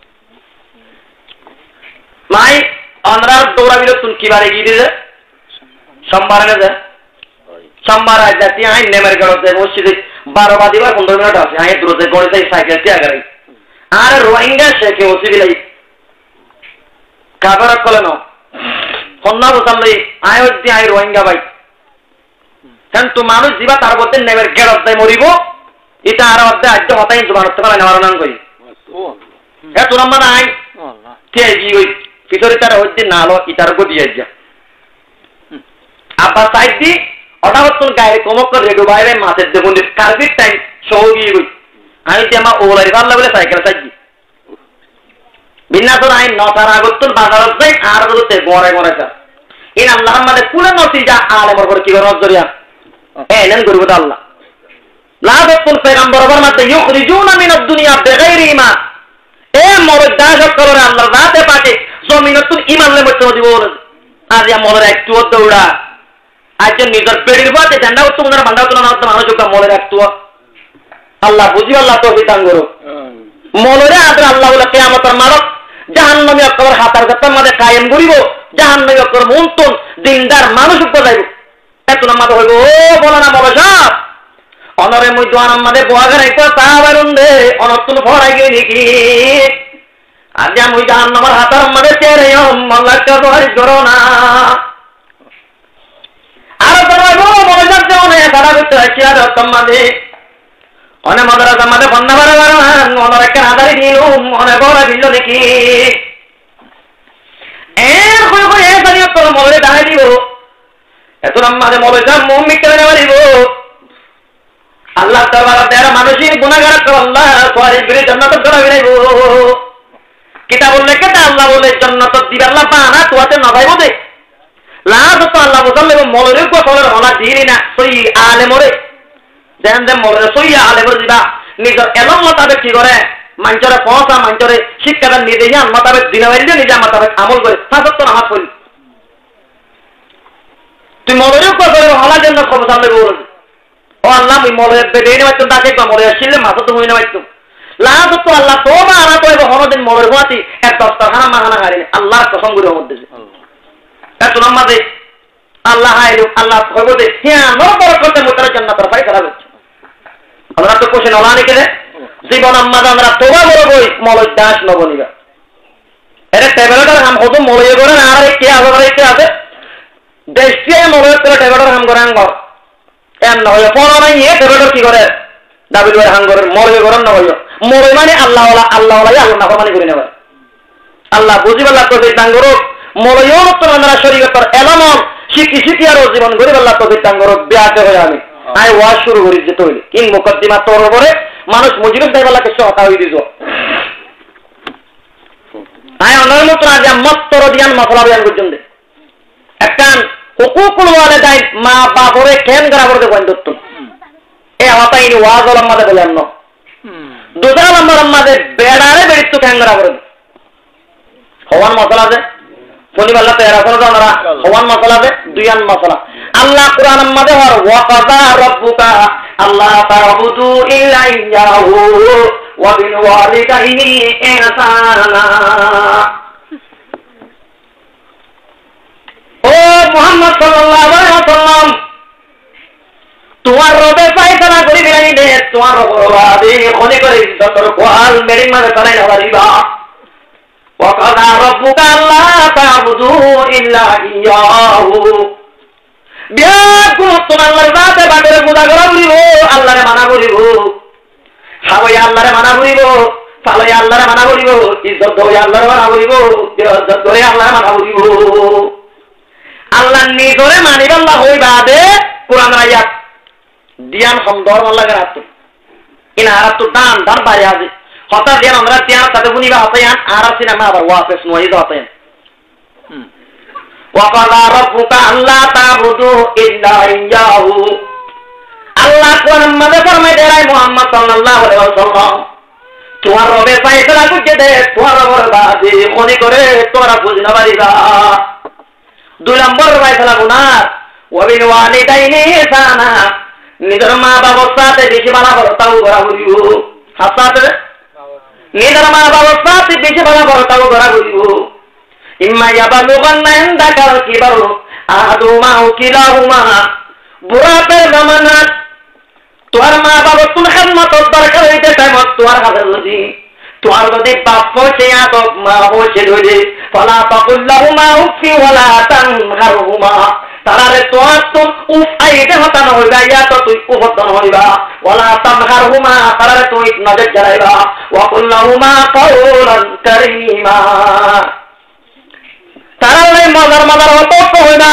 মাই আমরা দৌড়া বিল তুন কিবারে গিয়ে দিলে সোমবার না যায় সোমবার আজ যাচ্ছি আই নেমের গড়তে মসজিদে বারো বাজে বা পনেরো মিনিট আছে আই দূরতে গড়তে সাইকেল দিয়ে আগাই আর রোহিঙ্গা শেখে ওসি বিলাই কাবার কলে ন সন্না বসালে আয় হচ্ছে আই রোহিঙ্গা ভাই কারণ তো মানুষ যাবা তার মধ্যে নেমের গেড়তে মরিব এটা আর মধ্যে আজ হতাই জোবান হতে পারে নেওয়ার নাম করি হ্যাঁ তোর আমার আই কে গিয়ে ওই পিছরে তারা হচ্ছে না হলো ইটার গতি যা আব্বা সাইড দি ওটা হচ্ছে গায়ে কমক করে রেডো বাইরে মাছের দেখুন কার্পিট টাইম সহ গিয়ে গই আমি যে আমার ওলারি পারলে বলে সাইকেল সাইজি বিন্যাসর আইন নটার আগত বাজার যাই আর করতে গড়ে গড়ে যা ইন আল্লাহ আমাদের পুরো নতিজা আলেমর করে কি করে নজরিয়া এ নেন করব তো আল্লাহ লা দকুল পেগাম্বর বরমাতে ইউখরিজুনা মিনাদ দুনিয়া বিগাইরি ঈমান এ মরদ দাস করে আল্লাহর রাতে পাকে জমিনতুল ঈমান লে মত দিব আজ ইয়া মরের একটু দৌড়া আজ নিজের পেড়ির বাতে জান্না তো ওনার বান্দা তো না মানুষ কা মরের একটু আল্লাহ বুঝি আল্লাহ তৌফিক দান করো মলরে আদর আল্লাহ বলে কিয়ামতের মারক জাহান্নামী অকবর হাতার গতর মধ্যে কায়েম করিব জাহান্নামী অকবর মুনতুন দিনদার মানুষ উপর যাইব এত নামাজ হইব ও বলা না বলো সব অনরে মুই দোয়ার আমাদের বোয়াগার একবার তাবারুন দে অনতুল ফরাই গই নাকি আজ মুই জাহান্নামের হাতার আমাদের চেরে আল্লাহ কা দোয়ার করো না আর দরবাই বলো বলো যাক জনে সারা বিতে চিয়ার তোমাদে অনে মাদ্রাসা মাঝে বন্যা বারে বারে অনর একটা আধারে দিল অনে বড় দিল নাকি এর কই কই এ জানিও তোর মরে দাঁড়াই দিব এত মাঝে মরে যা মুখ মিটে না মারিব আল্লাহ তাআলা দেয়ার মানুষের গুনাহগার তো আল্লাহ সওয়ারি করে জান্নাত করাবে নাইব কিতাব বললে কেটা আল্লাহ বলে জান্নাত দিবে আল্লাহ বানা তোতে না ভাইবো দে লাভ তো আল্লাহ বলে মরে কো সলের হলা দিরি না সই আলে মরে দেন দেন মরে সইয়া আলেমর দিবা নিজের এলম মোতাবেক কি করে মাঞ্চরে পৌঁছা মাঞ্চরে শিক্ষাদান নিজে যান মোতাবেক দিনাবাইল দিয়ে নিজে মোতাবেক আমল করে সাজত তো নামাজ পড়ি তুই মরে করে হলা জন্য খবর সামনে বল ও আল্লাহ আমি মরে বেদে নে মাইতো তাকে বা মরে আসলে মাথা তো হই না মাইতো লাভ তো আল্লাহ তোবা আনা তো এবার হনদিন মরে হওয়াতি এক দশটা খানা মাহানা হারি আল্লাহর কসম করে মধ্যে এত নামাজে আল্লাহ আইলো আল্লাহ কইবো দে হ্যাঁ নর বরকতে মুতার জান্নাতের ফায়দা হচ্ছে আমরা তো কোশে নলানি কেনে জীবন আম্মাদ আমরা তোবা বলবই মলয় দাস নবনিবা এর টেবলেটার হাম হতো মলয় করে না আর কে আবার কে আছে দেশে মলয় করে টেবলেটার হাম করে আঙ্গর এম না হয় পড়া নাই এ টেবলেটার কি করে দাবিল ভাই হাম করে মলয় করে না হয় মরে মানে আল্লাহ আল্লাহ আল্লাহ না মানে করে নেবে আল্লাহ বুঝিবাল্লাহ তো দান করুক মলয়ও তো আমরা শরীয়তের এলামন শিখি শিখি আর জীবন গরিবাল্লাহ তো দান করুক ব্যাতে হয়ে আমি আই ওয়াজ শুরু করি যেতে হইলে কিন মুকদ্দিমা তোর উপরে মানুষ মুজিবুর দাইবাল্লাহকে সহতা হয়ে দিল আয় অনর মতো আজ মত্তর দিয়ান মশলা বিয়ান পর্যন্ত একখান হুকুকুল ওয়ালিদাইন মা বাপরে কেন করা করতে কোন দত্ত এ হতা ইনি ওয়াজ ওলাম মাদে বলেন না দুসরা নম্বর আমাদের বেড়ারে বেড়িত কেন করা করে হওয়ান মশলা আছে শনিবাল্লাহ তেরা করে আমরা হওয়ান মশলা আছে দুইয়ান মশলা আল্লাহ কুরআন আমাদের হর ওয়া কাযা রাব্বুকা আল্লাহ তা'বুদু ইল্লা ইয়্যাহু ওয়া বিল ওয়ালিদাইনি ইহসানা ও মুহাম্মদ সাল্লাল্লাহু আলাইহি ওয়াসাল্লাম তোমার রবে ফায়সালা করি বিলাই দে তোমার রবে খনি করে দতর কোয়াল মেরি মানে তারাই না পারিবা ওয়া কাযা রাব্বুকা আল্লাহ তা'বুদু ইল্লা ইয়্যাহু বিয়া কোন তোমার আল্লাহর জাতে বাগরে পূজা করা বলিব আল্লাহরে মানা করিব হাওয়া আল্লাহরে মানা করিব ফালাই আল্লাহরে মানা করিব ইজ্জত দই আল্লাহরে মানা করিব ইজ্জত করে আল্লাহরে মানা করিব আল্লাহ নিজরে মানিব আল্লাহ হইবা দে কোরআন আয়াত দিয়ান সুন্দর লাগে রাত ইন আরাত দান দান বাড়ি আছে হঠাৎ দিয়ান আমরা তিয়ান সাথে বুনিবা হতায়ান আর সিনেমা আবার ওয়াফেস নয় হতায়ান ওয়া ক্বালা রাব্বুকা আল্লা তা'বুদু ইল্লা ইয়্যাহু আল্লাহ কোরআন মধ্যে ফরমায় দেয় মুহাম্মদ সাল্লাল্লাহু আলাইহি ওয়াসাল্লাম তোমার রবে ফায়সালা করতে দে তোমার রবের বাদে খনি করে তোরা বুঝনা পারিবা দুই নম্বর ফায়সালা গুনাহ ওয়া বিল ওয়ালিদাইনি ইহসানা নিজের মা বাবার সাথে বেশি ভালো বর্তাও করা করিব হাসাতে নিজের মা বাবার সাথে বেশি ভালো বর্তাও করা করিব ইম্মা ইয়াবালুগান্না ইনদাকাল কিবারু আহাদুমা আও কিলাহুমা বুড়াপের জামানা তোমার মা বাবা তুমি খেদমত দরকার হইতে টাইমত তোমার কাছে যদি তোমার যদি বাপ পৌঁছে তো মা পৌঁছে ধরে ফলা তাকুল্লাহুমা উফি ওয়ালা তানহারহুমা তারারে তোমার তো উফ আইতে হতানো হইবা ইয়া তো তুই উফতন হইবা ওয়ালা তানহারহুমা তারারে তুই নজর জড়াইবা ওয়া কুল্লাহুমা কাওলান কারীমা তারারে মজার মজার হতো হইবা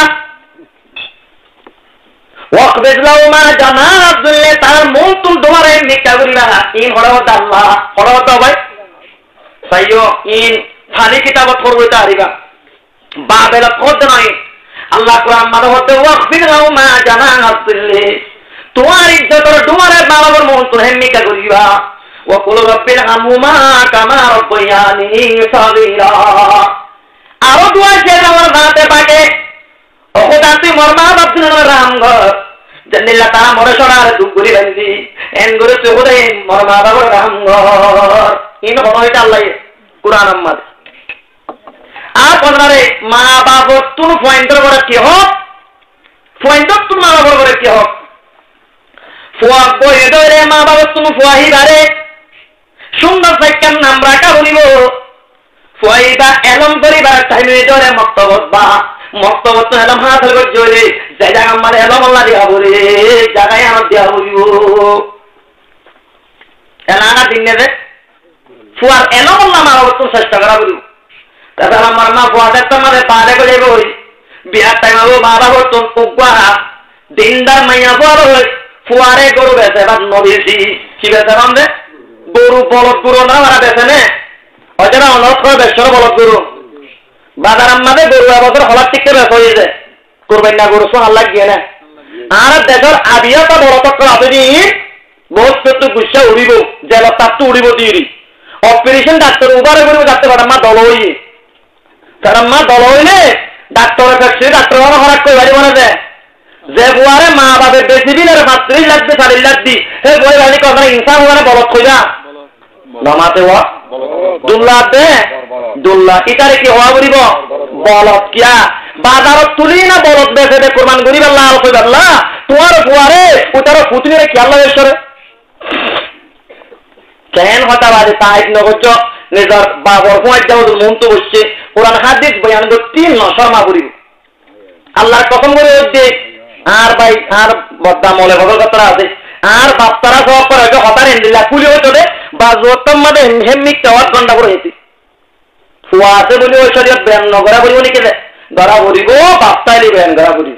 ওয়াকবিদ লাহুমা জানাত দিলে তার মন তুল দোয়ারে নিকা করিবা ইন হড়াওত আল্লাহ হড়াওত ভাই সাইয়ো ইন খালি কিতাবত করবইতা আরিবা বাবেলা পদ নাই আল্লাহ কোরআন মাদে হতে ওয়াকবিদ লাহুমা জানাত দিলে তোমার ইজ্জতর দোয়ারে বাবার মন তুল নিকা করিবা ওয়া কুল রাব্বিল হামহুমা কামা রাব্বায়ানি সাগীরা আরো দোয়া যে আমার দাঁতে পাকে ওখানে মোর মা বাপ দিন রামঘর জানিলা তারা মরে সরার দুগুরি বান্ধি এন করে চোখে মোর মা বাবার রামঘর ইন হইতা আল্লাহ কুরআন আম্মাদ আর পনরে মা বাপ তুন পয়েন্টর করে কি হোক পয়েন্টর তুন মা বাবার করে কি হোক ফুয়া বই ধরে মা বাবা তুন ফুয়াহি বারে সুন্দর সাইকান নাম রাখা বলিব ফুয়াইবা এলম করিবার টাইমে ধরে মক্তবত বা মক্তবত তো এলম হাত হয়ে জোরে যে জায়গা আমার এলম আল্লাহ দিয়া বলে জায়গায় আমার দিয়া বলিব এলাকা দিন নেবে ফুয়ার এলম আল্লাহ মা বাবা তুমি চেষ্টা করা বলিব তারপর আমার মা ফুয়াদের তো আমাদের পাহাড়ে করে বই বিয়ার টাইম হবো মা বাবা তো কুকুয়া দিনদার মাইয়া বড় হই ফুয়ারে গরু বেছে বা নবীছি কি বেছে বান্ধে গরু বলদ গরু না ওরা বেছে নে হয়তো না অনর্থ করে বেশ্বর বলদ গরু বাজার আমাদের গরু এবছর হলার টিকতে বেশ হয়ে যায় করবেন না গরু সোন আল্লাহ গিয়ে না আর দেশের আবিয়াটা বড় তক্কর আপনি বহুত সত্য গুসা উড়িব জেলত তাপতো উড়িব দিরি অপারেশন ডাক্তার উবারে করিব ডাক্তার মা দল হইয়ে কারণ মা দল হইলে ডাক্তারের কাছে ডাক্তার হরাক করে বাড়ি বলে দেয় যে বুয়ারে মা বাবের বেশি দিনের মাত্রই লাগবে চারি লাখ দি সেই বই বাড়ি কথা ইনসান ওখানে বলত খোঁজা নমাতে হওয়া দুল্লা দে দুল্লা ইটারে কি হওয়া বলিব বলত কিয়া বাজারত তুলি না বলত বেছে দে কোরবান করিব আল্লাহ আর কইব আল্লাহ তোমার বুয়ারে ওটার পুতুনিরে কি আল্লাহ ঈশ্বরে কেন হতা বাজে তাই নগজ নিজের বাবর ফুয়ার যাও মন তো বসছে কোরআন হাদিস বয়ান করতে নশর্মা করিব আল্লাহর কসম করে দে আর ভাই আর বদ্দা মলে ভগল কথা আছে আর বাপ্তারা সব করে হতার এন্দিলা কুলি হইতো দে বাজুয়ার মধ্যে হেমিক টাওয়ার ঘন্টা করে হয়েছে ফুয়া আছে বলে ওই শরীয়ত ব্যায়াম নগরা করিব নাকি ধরা পড়িব বাপ্তাইলি ব্যায়াম করা পড়িব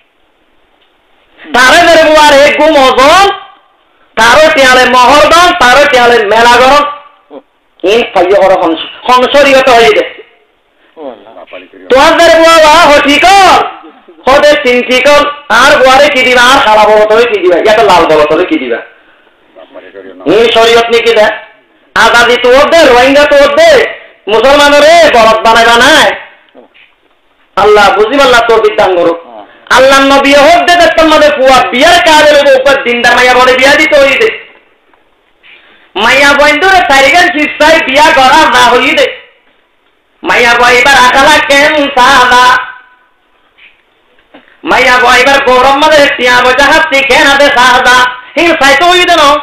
তারে ধরে বুয়ার এক গুম ওজন তারও টিয়ালে মহরদন তারও টিয়ালে মেলাগরণ ইন পাইয় কর সংসরিগত হয়ে গেছে তোমার ধরে বুয়া হঠিক হতে চিন্তিক আর বুয়ারে কি দিবা আর সারা বলতরে কি দিবা ইয়াতে লাল বলতরে কি দিবা এই শরীয়ত নাকি দে আজাদি তোর দে রোহিঙ্গা তোর দে মুসলমানরে গলত বানাইবা নাই আল্লাহ বুঝিব আল্লাহ তৌফিক দান করুক আল্লাহ নবী হোক দে তোমাদের পুয়া বিয়ার কাজের উপর দিনদার মাইয়া বলে বিয়া দিতে হইতে মাইয়া বন্ধুরে সাইগান শিষ্টাই বিয়া করা না হইতে মাইয়া বইবার আকালা কেন সাদা মাইয়া বইবার গরম মধ্যে টিয়া বজা হাতি কেন হাতে সাদা হিং সাইতো হইতে ন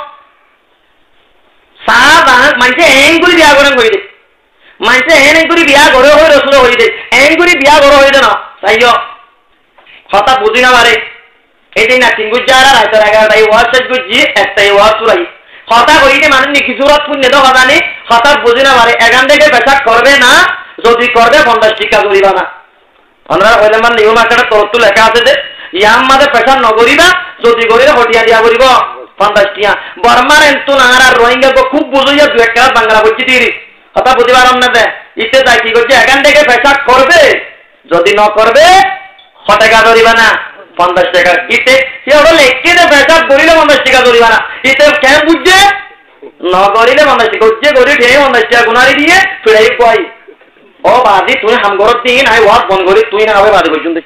সাদা মানুষে এঙ্গুলি বিয়া করেন হইতে মানুষে এন এঙ্গুলি বিয়া করে হয়ে রসুল হইতে এঙ্গুলি বিয়া করে হইতে না তাইও হঠাৎ বুঝি না পারে এদিন না তিন গুজারা রাইতার এগারোটাই ওয়াজ শেষ গুজি একটাই ওয়াজ চুরাই হঠাৎ হইতে মানুষ নি কিছু রাত পুণ্য তো হতা নেই হঠাৎ বুঝি না পারে এখান থেকে পেশাক করবে না যদি করবে পঞ্চাশ টিকা করিবা না আমরা হইলে মানে নিয়ম একটা তরত্ব লেখা আছে যে ইয়াম মাঝে পেশা নগরিবা যদি করিলে হটিয়া দিয়া করিব পঞ্চাশ টিয়া বর্মার এন্তু নাঙার আর রোহিঙ্গা খুব বুঝইয়া দু একটা বাংলা বলছি দিদি হঠাৎ বুঝি পারম না দে ইতে তাই কি করছে এখান থেকে পেশাক করবে যদি ন করবে টাকা ধরিবা না পঞ্চাশ টাকা ইতে সে ওটা লেখকে যে পেশাব করিলে পঞ্চাশ টাকা ধরিবা না ইতে কেন বুঝছে ন করিলে পঞ্চাশ টাকা হচ্ছে করি ঠেয়ে পঞ্চাশ টাকা গুনারি দিয়ে ফিরাই পাই ও বাদি তুই হাম ঘর দিন আই ওয়াজ বন্ধ করি তুই না হবে বাদি পর্যন্ত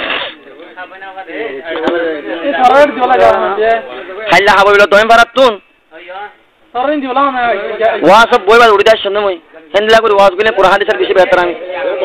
খাইলা খাবো বলে তুমি পারাত তুন ওয়া সব বই বাদ উড়ি দাস শুনে মই হেন্দিলা করে ওয়াজ গুনে পুরা হাদিসের বেশি বেহতর আমি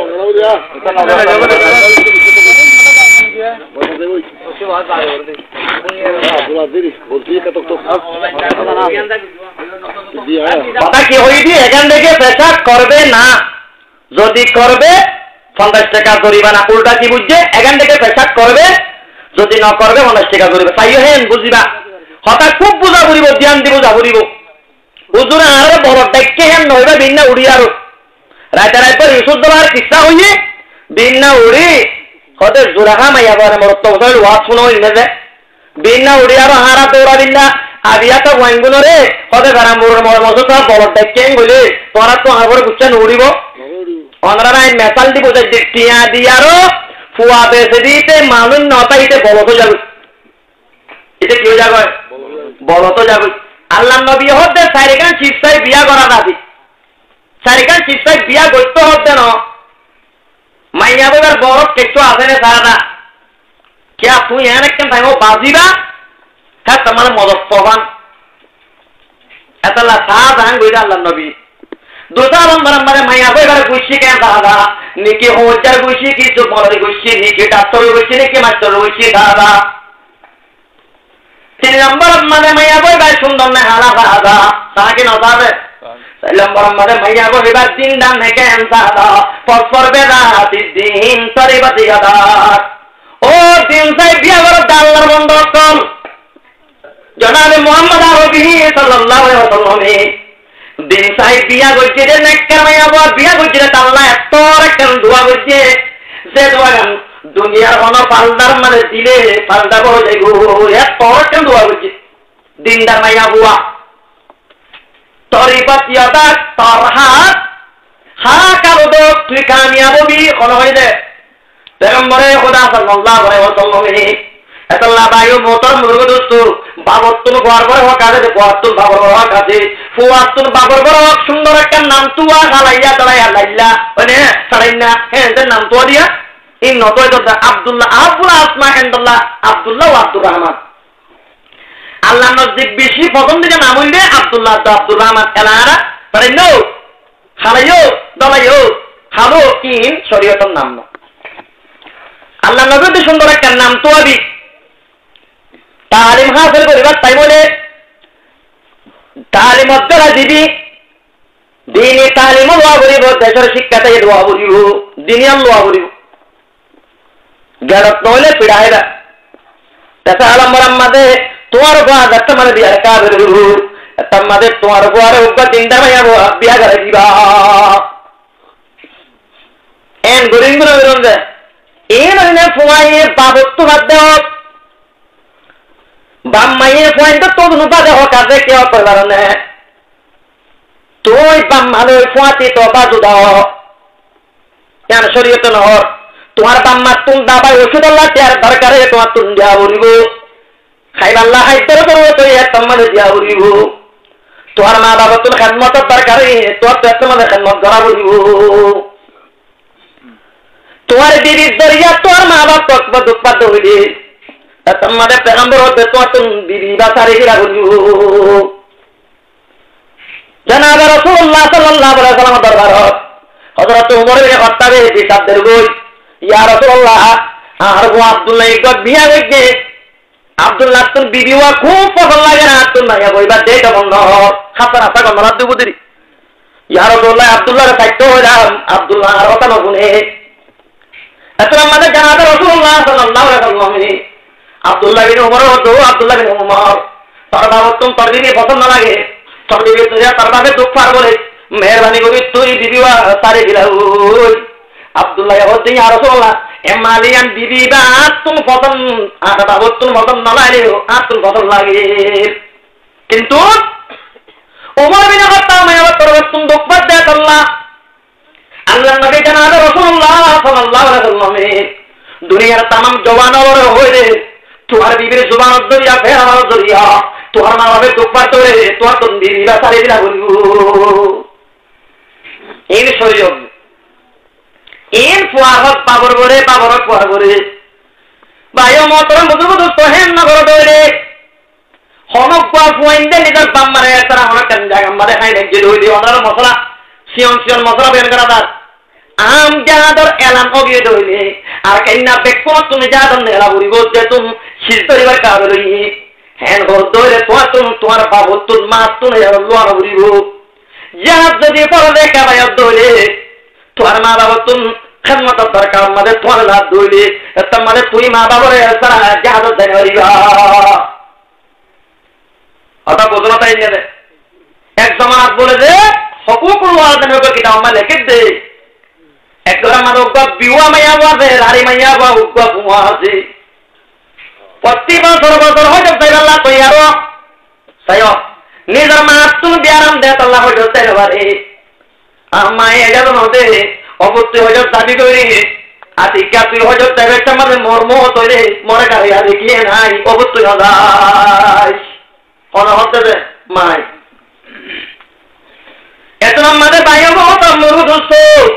কথা কি হইবি এখান থেকে পেশাব করবে না যদি করবে পঞ্চাশ টাকা জরিমানা উল্টা কি বুঝছে এখান থেকে পেশাব করবে যদি না করবে পঞ্চাশ টাকা জরিমানা তাইও হেন বুঝিবা হঠাৎ খুব বুঝা বুঝিব ধ্যান দিব যা বুঝিব হুজুরে আরে বড় ডাইকে হেন নইবা বিন্না উড়ি আরো রাইতে রাইত পর ইউসুফ দলার কিসা হইয়ে বিন্না উড়ি হতে জোরাহা মাইয়া করে মরত্ব বছর ওয়াজ শুনো ইনে যে বিন্না উড়ি আরো হারা দৌড়া বিন্না আবিয়া তো ওয়াইঙ্গুনো রে হতে গারা মোর মোর মজো তো বড় ডাইকে বলে তোরা তো আমার গুচ্ছান উড়িব অনরা নাই মেসাল দিব যে টিয়া দিয়ারো ফুয়া বেসে দিতে মানুষ নতাইতে বলো তো যাবে এটা কি যাবে বলো তো যাবে আল্লাহ নবী হতে সারিকান শিষ্টাই বিয়া করা নাবি সারিকান শিষ্টাই বিয়া করতে হতে না মাইয়া বাবার বড় কিছু আছে না সারাটা কে তুই এন একটা টাইম বাজিবা হ্যাঁ তোমার মদত পাবান এতলা সাধারণ গইরা আল্লাহ নবী দুটা নম্বর মানে মাইয়া বাবার গুছি কেন দাদা নিকি হোজার গুছি কি তো বড় গুছি নিকি ডাক্তার গুছি নিকি মাস্টার গুছি দাদা তিন নম্বর মানে মাইয়া বাবার সুন্দর না হালা দাদা তাকে না যাবে চার নম্বর মানে মাইয়া বাবার দিন দান থেকে দাদা পরপর বেদাতি দিন তরিবাতি দাদা ও দিন সাই বিয়া বড় দাল্লার বন্ধ কর জনাবে মুহাম্মদ আরবি সাল্লাল্লাহু আলাইহি ওয়াসাল্লাম দিন সাই বিয়া করছে রে নেককার মাইয়া বাবা বিয়া করছে রে আল্লাহ এত একটা দোয়া করছে যে দোয়া দুনিয়ার কোন পালদার মানে দিলে পালদা বড় যাইগো এত একটা দোয়া করছে দিনদার মাইয়া বুয়া তরিবাতি দাদা তোর হাত হা কারো দো তুই কামিয়াব হবি কোন হই দে পেগম্বরে খোদা সাল্লাল্লাহু আলাইহি ওয়াসাল্লাম এতলা বায়ু মোতর মুরগ দোস্ত বাবতুল ঘর ঘর হক আছে বাবতুল বাবর হক আছে ফুয়াতুল বাবর ঘর হক সুন্দর একটা নাম তুয়া গালাইয়া তালাইয়া লাইলা মানে সারাইনা হ্যাঁ এর নাম তুয়া দিয়া এই নতয় তো আব্দুল্লাহ আবুল আসমা ইনদাল্লাহ আব্দুল্লাহ ওয়া আব্দুর রহমান আল্লাহ নজদিক বেশি পছন্দ যে নাম হইবে আব্দুল্লাহ তো আব্দুর রহমান এলারা সারাইনো খালাইও দলাইও খালো ইন শরীয়তের নাম না আল্লাহ নবীতে সুন্দর একটা নাম তো আবি তালিম হাসিল করিবার তাই বলে তালিম অধ্যয়ন দিবি দিনী তালিম লোয়া করিব দেশের শিক্ষাতে লোয়া করিব দিনী লোয়া করিব জ্ঞানত নহলে পিড়াইবা তেসা আলম্বর আমাদের তোমার বাদ একটা মানে বিয়ার কাবের তোমাদের তোমার উপরে উপর চিন্তা ভাইয়া বিয়া করে দিবা এন গরিব গুলো বেরোন যায় এন হইলে ফুয়াইয়ে বাবত্ব বাদ দেহ বাম মাইয়ে ফুয়াইন তো অনুপা দেহ কাজে কেউ করবার নে তুই বাম মালে ফুয়াতি তো বাজু দাও কেন শরীয়ত নহর তোমার বাম্মা তুম দাবাই ওষুধ আল্লাহ দেওয়ার দরকারে তোমার তুম দেওয়া বলিব খাইবাল্লা খাইতে করবো তো তোমার দেওয়া বলিব তোমার মা বাবা তুমি খেদমতের দরকারে তোমার তো তোমাদের খেদমত করা বলিব তোমার বিবির দরিয়া তোমার মা বাপ তৎপ দুঃপাত হইলে তোমাদের পেগম্বর হতে তোমার তুমি বিবি বা সারি গিরা বলিব জানাবে রাসূলুল্লাহ সাল্লাল্লাহু আলাইহি ওয়াসাল্লাম দরবারত হযরত ওমর ইবনে খাত্তাব হিসাবদের কই ইয়া রাসূলুল্লাহ আর গো আব্দুল্লাহ ইগত বিয়া হইছে আব্দুল্লাহ তুন বিবি ওয়া খুব পছন্দ লাগে না তুন না কইবা দে তো বন্ধ খাতার আতা গমরা দুবুদিরি ইয়া রাসূলুল্লাহ আব্দুল্লাহর সাইতো হইলাম আব্দুল্লাহ আর কথা নগুনে এতরা মানে জানাবে রাসূলুল্লাহ সাল্লাল্লাহু আলাইহি ওয়াসাল্লাম আব্দুল্লাহ বিন ওমর ও আব্দুল্লাহ বিন ওমর তার বাবা তুম তোর বিবি পছন্দ লাগে তোর বিবি তুই তার বাবে দুঃখ পার বলে মেহরবানি করি তুই বিবি ওয়া সারি দিলা ওই আব্দুল্লাহ হতে ইয়া রাসূলুল্লাহ এমালিয়ান বিবি বা তুম পছন্দ আর বাবা তুম পছন্দ না লাগে আর তুম পছন্দ লাগে কিন্তু ওমর বিন খাত্তাব মায়া তোর তুম দুঃখ পার দে আল্লাহ আল্লাহ নবী জানাবে রাসূলুল্লাহ সাল্লাল্লাহু আলাইহি ওয়াসাল্লাম দুনিয়ার तमाम জওয়ান ওর হইরে তোমার বিবির জবান দরিয়া ফেরার দরিয়া তোমার মা বাবা দুঃখ পার করে তোমার তুম বিবি বা সারি দিলা বলবো এই শরীয়ত এন ফুয়াহত পাবর বরে পাবর ফুয়া বরে বায়ো মতরম বুজুর্গ দোস্ত হেন নগর দইরে হনক ফুয়া ফুয়াইন্দে নিজের বাম্মারে তারা হনক কেন জায়গা আমাদের খাই দেখছে দই দিয়ে ওনার মশলা সিয়ন সিয়ন মশলা বের করা তার আম জাহাদর এলাম অগিয়ে দইলে আর কেনা বেকো তুমি জাহাদর নেলা বুড়ি বলতে তুম শীত পরিবার কাবে রই হেন ঘর দইলে তোমার তুম তোমার বাবু তুম মা তুমি লোয়ার বুড়িব জাহাদ যদি পর দেখা ভাই দইলে তোমার মা বাবা তুম খেদমতের দরকার আমাদের তোমার লাভ দইলে তোমাদের তুই মা বাবার সারা জাহাজ দেনে হইবা অর্থাৎ বোঝনা তাই নিয়ে দেয় এক জমানাত বলে যে হকুকুল ওয়ালিদাইন হবে কিতাব আমা লিখে দে একবার আমার উগ্গা বিওয়া মাইয়া বাজে রারি মাইয়া বা উগ্গা বুয়া আছে প্রতি বছর বছর হয়তো তাই আল্লাহ কই আরো সাইও নিজের মা তুমি বিয়ারাম দে আল্লাহ হয়তো তাই বারে আমা এটা নদে অবশ্যই হজর দাবি করি আতিকা তুই হজর দেবে আমাদের মর্ম তৈরি মরে কারে আর দেখিয়ে নাই অবশ্যই হদাই হনা হতে দে মাই এত আমাদের বাইরে বহুত মরু দোস্ত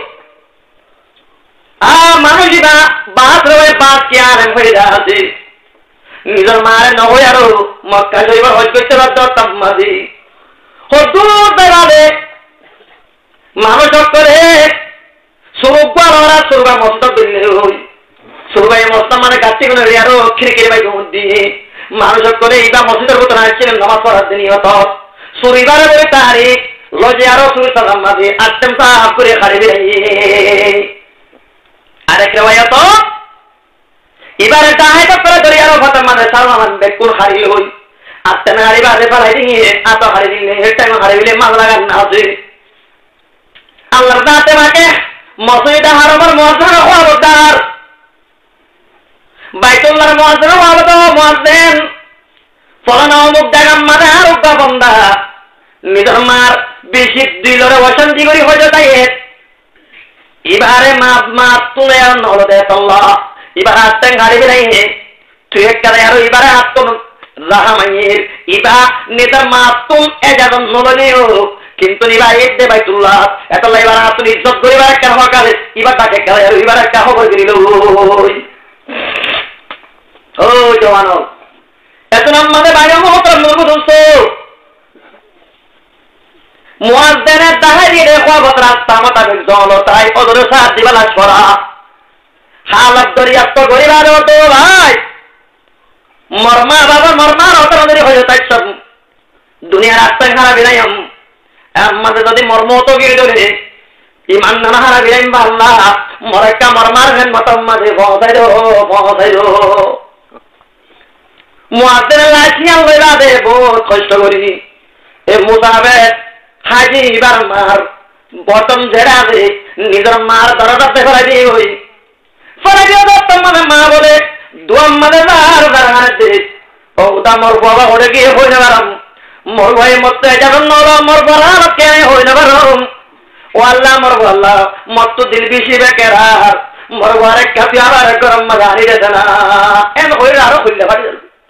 আ মানুষিবা বাস রয়ে বাস কি আর হয়ে আছে নিজের মারে নয় আরো মক্কা শরীফ হজ করতে বাধ্য তাম্মাদি হদুর বেড়ালে মানুষ করে সুরুবা ওরা সুরুবা মস্ত দিলে ওই সুরুবা এই মস্ত মানে গাছি গুলো আরো খিড়কির বাইক দিয়ে মানুষ করে এইবা মসজিদের ভিতরে আসছিলেন নামাজ পড়ার দিনই হতো সুরিবারে বলে তারিখ লজে আরো সুরি সালাম মাঝে আটম সাহাব করে খাড়ি বেরিয়ে আরেক রেওয়ায়ত এবারে দাহাই তো করে ধরে আরো ফটো মানে সালমান বেকুল হারি হই আটম হারি বাজে ফলাই দিয়ে আত হারি দিলে হেটাই হারি দিলে মাল লাগান না আছে আল্লাহর দাতে মাকে মসজিদে হারামের মুয়াজ্জিন খবরদার বাইতুল্লাহর মুয়াজ্জিন খবরদার মুয়াজ্জিন ফলানা অমুক জায়গা মানে আর উগ্গা বন্দা নিজের মার বেশি দিলরে অশান্তি করি হয়ে যায় এবারে মাপ মাপ তুলে আর নল দে আল্লাহ এবার হাতটা গাড়ি বেড়াইয়ে তুই একটা আর এবারে হাত তো রাহামাইয়ের ইবা নিজের মাপ তুম এজাদন নলনিও কিন্তু নিবা এতে বাইতুল্লাহ এত লাইবার তুমি ইজ্জত করিবার একটা হকালে এবার তাকে গেলে আর এবার একটা খবর দিল ও জওয়ান এত নামাজে বাইরে মহতরম দোস্ত মুয়াজ্জিনের দাহারিয়ে খবর রাস্তা মোতাবেক জলতাই ওদের সাথ দিবালা ছড়া হালত দরিয়াত গরিবার তো ভাই মরমা বাবা মরমা রতনদের হয়ে তাই সব দুনিয়ার রাস্তা খারাপ নাই আমাদের যদি মর্ম তো গিয়ে ধরে ইমান না হারা বিরাইম আল্লাহ মরেকা মরমার হেন মতম মাঝে পৌঁছাই দো পৌঁছাই দো মুয়াজ্জিনের লাইসিয়াল লইলা দে বহুত কষ্ট করি এ মুসাফের হাজি এবার মার বটম ঝেড়া দে নিজের মার দরজাতে ফেলে দিয়ে হই ফেলে দিয়ে দত্তম মানে মা বলে দুয়াম মানে যার দাঁড়ানে দে ও তা মোর বাবা ওরে গিয়ে হই না বারাম মোর ভাই মরতে যাবেন নর মোর বলা কে হই না বারাম ও আল্লাহ মোর আল্লাহ মত দিল বেশি বেকেরার মোর ঘরে কাপি আবার গরম মাগানি রে না এন হই আরো খুললে বাড়ি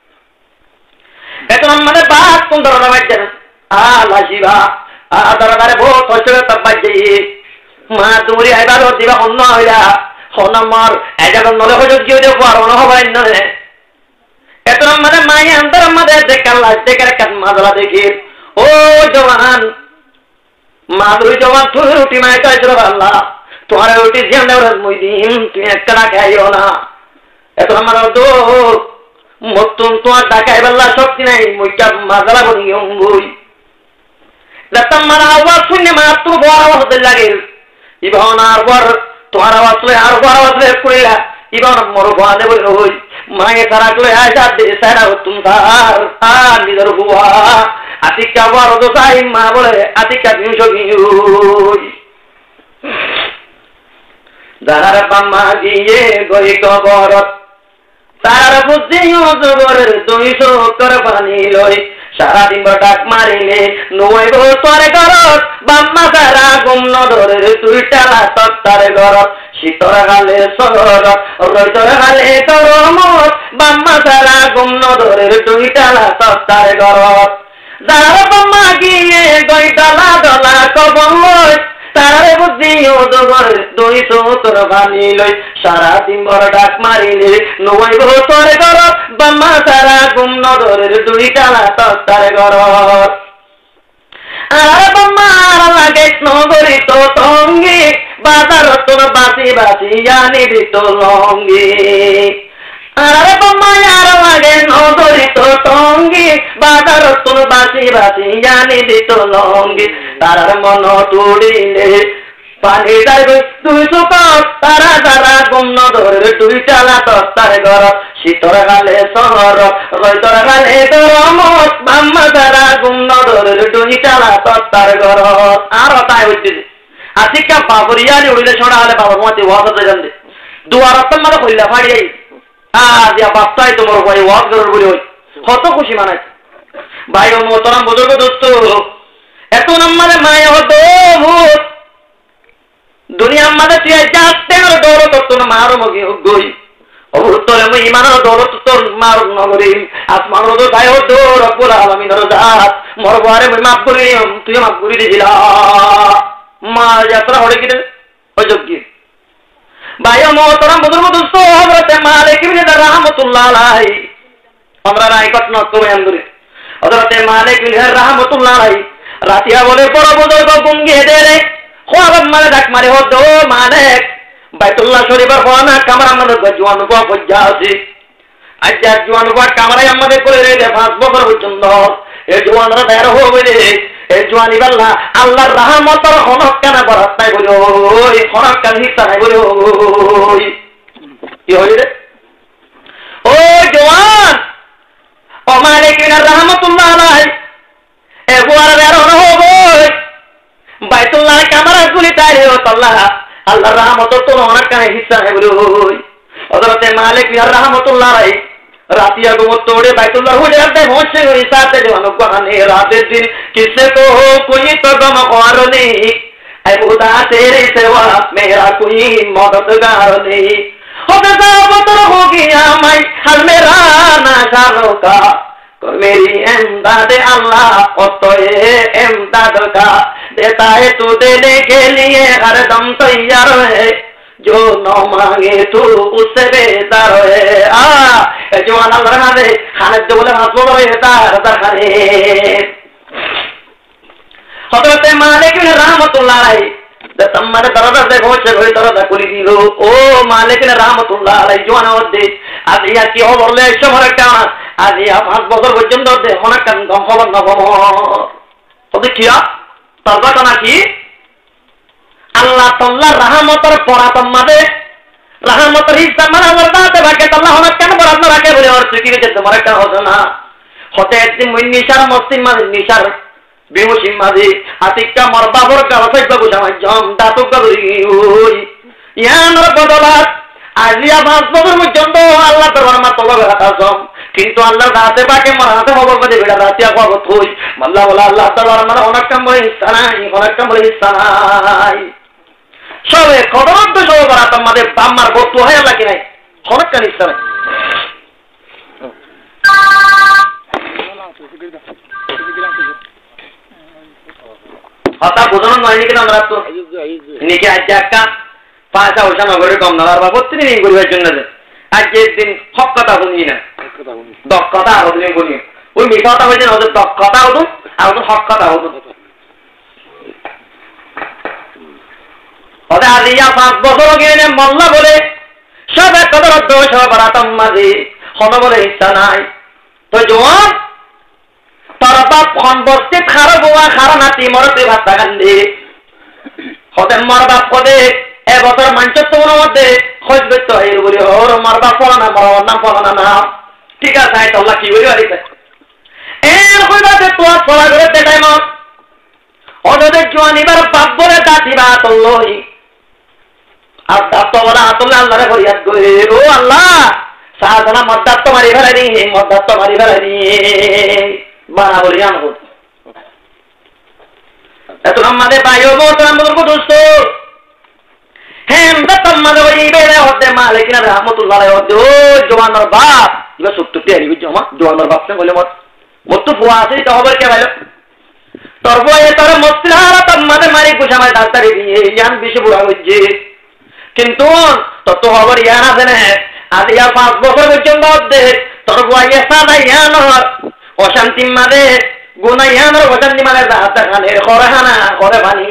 এখন মানে বাস কোন ধরনের বাচ্চা আল্লাহ শিবা আদরবারে বহুত হইছে তবাজি মা তুমি আইবার দিবা অন্য হইরা হন মর এজাব নলে হইজ গিয়ে দে পারো না হবাই নয় এত মানে মাই আন্দর আমাদের দেখাল লাজতে করে কাজ মাদলা দেখি ও জওয়ান মাদুরি জওয়ান তুই রুটি মাই কাইছো আল্লাহ তোমার রুটি জিয়ান দেওয়ার মই দিন তুমি একটা খাইও না এত আমার তো মতন তোমার ডাকাই বললা শক্তি নাই মইটা মাদলা বনি গই লতম মারা আওয়াজ শুনে মাত্র বড় আওয়াজ লাগে ইবন আর বড় তোমার আওয়াজ লয় আর বড় আওয়াজ লয় কইলা ইবন মোর বাদে বই হই মায়ে তারা কই আজা দে সারা তুমি তার আর নিদর বুয়া আতিকা বড় তো সাই মা বলে আতিকা তিনশো গিউই দাহার পাম্মা গিয়ে গই কবরত তার বুদ্ধি জবরের দুইশো কর পানি লই সারাদিন ডাক মারিলে নয় গো তোর ঘরত বাম্মা সারা গুম নদরের তুই টালা তত্তার ঘরত শীতর গালে সরত রৈতর গালে গরমত বাম্মা সারা গুম নদরের তুই টালা তত্তার ঘরত যার বাম্মা গিয়ে গই ডালা ডলা কবল লই তার বুদ্ধি জবর দুইশো কর পানি লই সারাদিন বড় ডাক মারিলে নয় গো তোর ঘরত বাম্মা সারা গুম নদরের দুই টালা তত্তার ঘরত আর বাম্মা লাগে নগরী তো টঙ্গি বাজার তোর বাসি বাসি জানি দিত লঙ্গি আর বাম্মা আর লাগে নগরী তো টঙ্গি বাজার তোর বাসি বাসি জানি দিত লঙ্গি তার মন তুড়িলে পানি যাইবে তুই সুপাত তারা তারা গুম নদরের দুই টালা তত্তার ঘরত শীতর গালে শহর রৈতর গালে গরমত বাম্মা তারা গুম নদরের দুই টালা তত্তার ঘরত আর তাই হইছে আতিকা বাবরিয়ানি উড়িলে ছড়া হলে বাবার মতে ওয়াজতে জানতে দুয়ার রতন মানে কইলা ফাড়ি আ দিয়া বাপ্তাই তোমার ভাই ওয়াজ করব বলি হই কত খুশি মানাই ভাই ও মোহতরম বুজুর্গ দোস্ত এত নম্বরে মায়া হতো ভূত দুনিয়া মাঝে তুই যাতে দৌড় করতো না মারো মগে গই অবুত্তরে মুই ইমানের দৌড় তোর মার নগরী আসমান তো তাই হতো রব্বুল আলামিনের জাত মোর ঘরে মুই মাফ করি তুই মাফ করি দিলা মা যাত্রা হড়ে কি অযোগ্য ভাই মোহতরম বুজুর্গ দোস্ত হযরত মালিক ইবনে রাহমাতুল্লাহ আলাইহি আমরা রায় ঘটনা তো বয়ান করি হযরত মালিক ইবনে রাহমাতুল্লাহ আলাইহি রাতিয়া বলে বড় বুজুর্গ গুঙ্গে দে রে খোয়াব মারে ডাক মারে হতো মালিক বাইতুল্লাহ শরীফের হওয়ানা কামরা আমাদের জোয়ান গোয়া পর্যা আছে আজ যার জোয়ান গোয়া কামরাই আমাদের করে রে পাঁচ বছর পর্যন্ত এই জোয়ানরা বের হবে রে এই জোয়ানি বাল্লা আল্লাহর রহমতের হনক কেন বরাত নাই বলে ওই হনক কেন হিস্সা নাই বলে ওই কি হই রে ও জোয়ান ও মালিক রহমতুল্লাহ আলাইহি এ গোয়ার বের হবে বাইতুল্লাহ কামরা গুলি তাই আল্লাহ আল্লাহর রহমতের তো অনেক কানে হিস্সা নেই বলে ওই হযরত মালিক রহমতুল্লাহ আলাইহি রাতিয়া গুমত তোড়ে বাইতুল্লাহ হয়ে যাতে পৌঁছে গই সাথে জওয়ান কোহানে রাতের দিন किससे को कोई तो गम और नहीं ऐ खुदा तेरे सिवा मेरा कोई मददगार नहीं हो गया हो गया मैं हल मेरा ना शारों का मेरी इमदाद अल्लाह और तो ये इमदाद का देता है तू देने के लिए हर दम तैयार है जो न मांगे तू उससे बेहतर है आ जो अल्लाह बना दे खाने जो बोले हंसो रहता है खाने हजरत मालिक रहमतुल्लाह अलैहि दम्मारे दरदा से पहुंचे हुए दरदा खुली दिल ओ मालिक रहमतुल्लाह अलैहि জোয়ান হতে আজ ইয়া কি হলো একশো টাকা আজ ইয়া পাঁচ বছর পর্যন্ত দে অনেক কাম খবর না খবর ওদের কি তারপর নাকি আল্লাহ তাআলা রহমতের পরাতম মাদে রহমতের হিসাব মানে বলতে বাকি আল্লাহ অনেক কেন বরাদ্দ রাখে বলে আর তুই কি যেতে তোমার একটা হতো না হতে একদিন মুই নিশার মস্তির মানে নিশার বেহুশি মাঝে হাতিকা মর বাবর কালা সাইবা বুঝামাই জম দাতুক গাবরি ওই ইয়ানোর বদলাত আজিয়া পাঁচ বছর পর্যন্ত আল্লাহ দরবার মা তলব রাখাছম কিন্তু আল্লাহর রাতে বাকে মারাতে হবর মধ্যে বেড়া রাতিয়া কবত হই আল্লাহ বলা আল্লাহ দরবার মানে অনেক কাম বলে ইস্তানাই অনেক কাম বলে ইস্তানাই সবে খবরত সব করা তোমাদের বাম্মার বস্তু হয় আল্লাহ কি নাই অনেক কান ইস্তানাই কথা বোঝানো নয় নাকি আমরা তো নাকি আজ একটা পাঁচটা ওষা নগরে কম না বা প্রত্যেক দিন করিবার জন্য আজকের দিন হক কথা শুনি না দক্ষতা আরো দিন বলি ওই মিঠা কথা হয়েছে ওদের দক্ষতা হতো আর ওদের হক কথা হতো ওদের আজিয়া পাঁচ বছর গিয়ে মল্লা বলে সব এক কথা দোষ বাড়াতাম মাঝে হন বলে ইচ্ছা নাই তো জোয়ান তোর বাপ খন বসতে খারো বোয়া খারো নাতি মরতে ভাত কান্দে হতে মর বাপ পদে এবছর মাঞ্চত্বর মধ্যে খোঁজ করতে হয় বলি ওর মর বাপ পড়া না মর নাম পড়া না না ঠিক আছে আল্লাহ কি বলি বাড়িতে এর হইবাতে তোর পড়া করে দেখাই মত অযদের জোয়ান এবার বাপ বলে দাঁতিবা তোল্লই আর দাঁত বলা আতল্লা আল্লাহরে ফরিয়াদ করে ও আল্লাহ সাহায্য মদ্দাত তো মারি ফেলাই নি মদ্দাত তো মারি ফেলাই নি বানা বলি আনবো এত আমাদের বাইও মত আমাদের দোস্ত হ্যাঁ আমাদের ওই বেড়ে হতে মালিক না রহমতুল্লাহ হতে ও জওয়ানের বাপ এবার সত্য পেয়ারি জমা জওয়ানের বাপ বলে মত মত বুয়া আছে তো খবর কে ভাইলো তোর বয়ে তোর মসলারা তোমাদের মারি গুছামায় ডাক্তারি দিয়ে ইয়ান বেশি বুড়া হচ্ছে কিন্তু তত খবর ইয়ান আছে না আজ ইয়ার পাঁচ বছর পর্যন্ত হতে তোর বয়ে সাদা ইয়ানোর অশান্তি মাদে গুনা ইয়ানোর অশান্তি মানে রাত খানের খরহানা করে পানি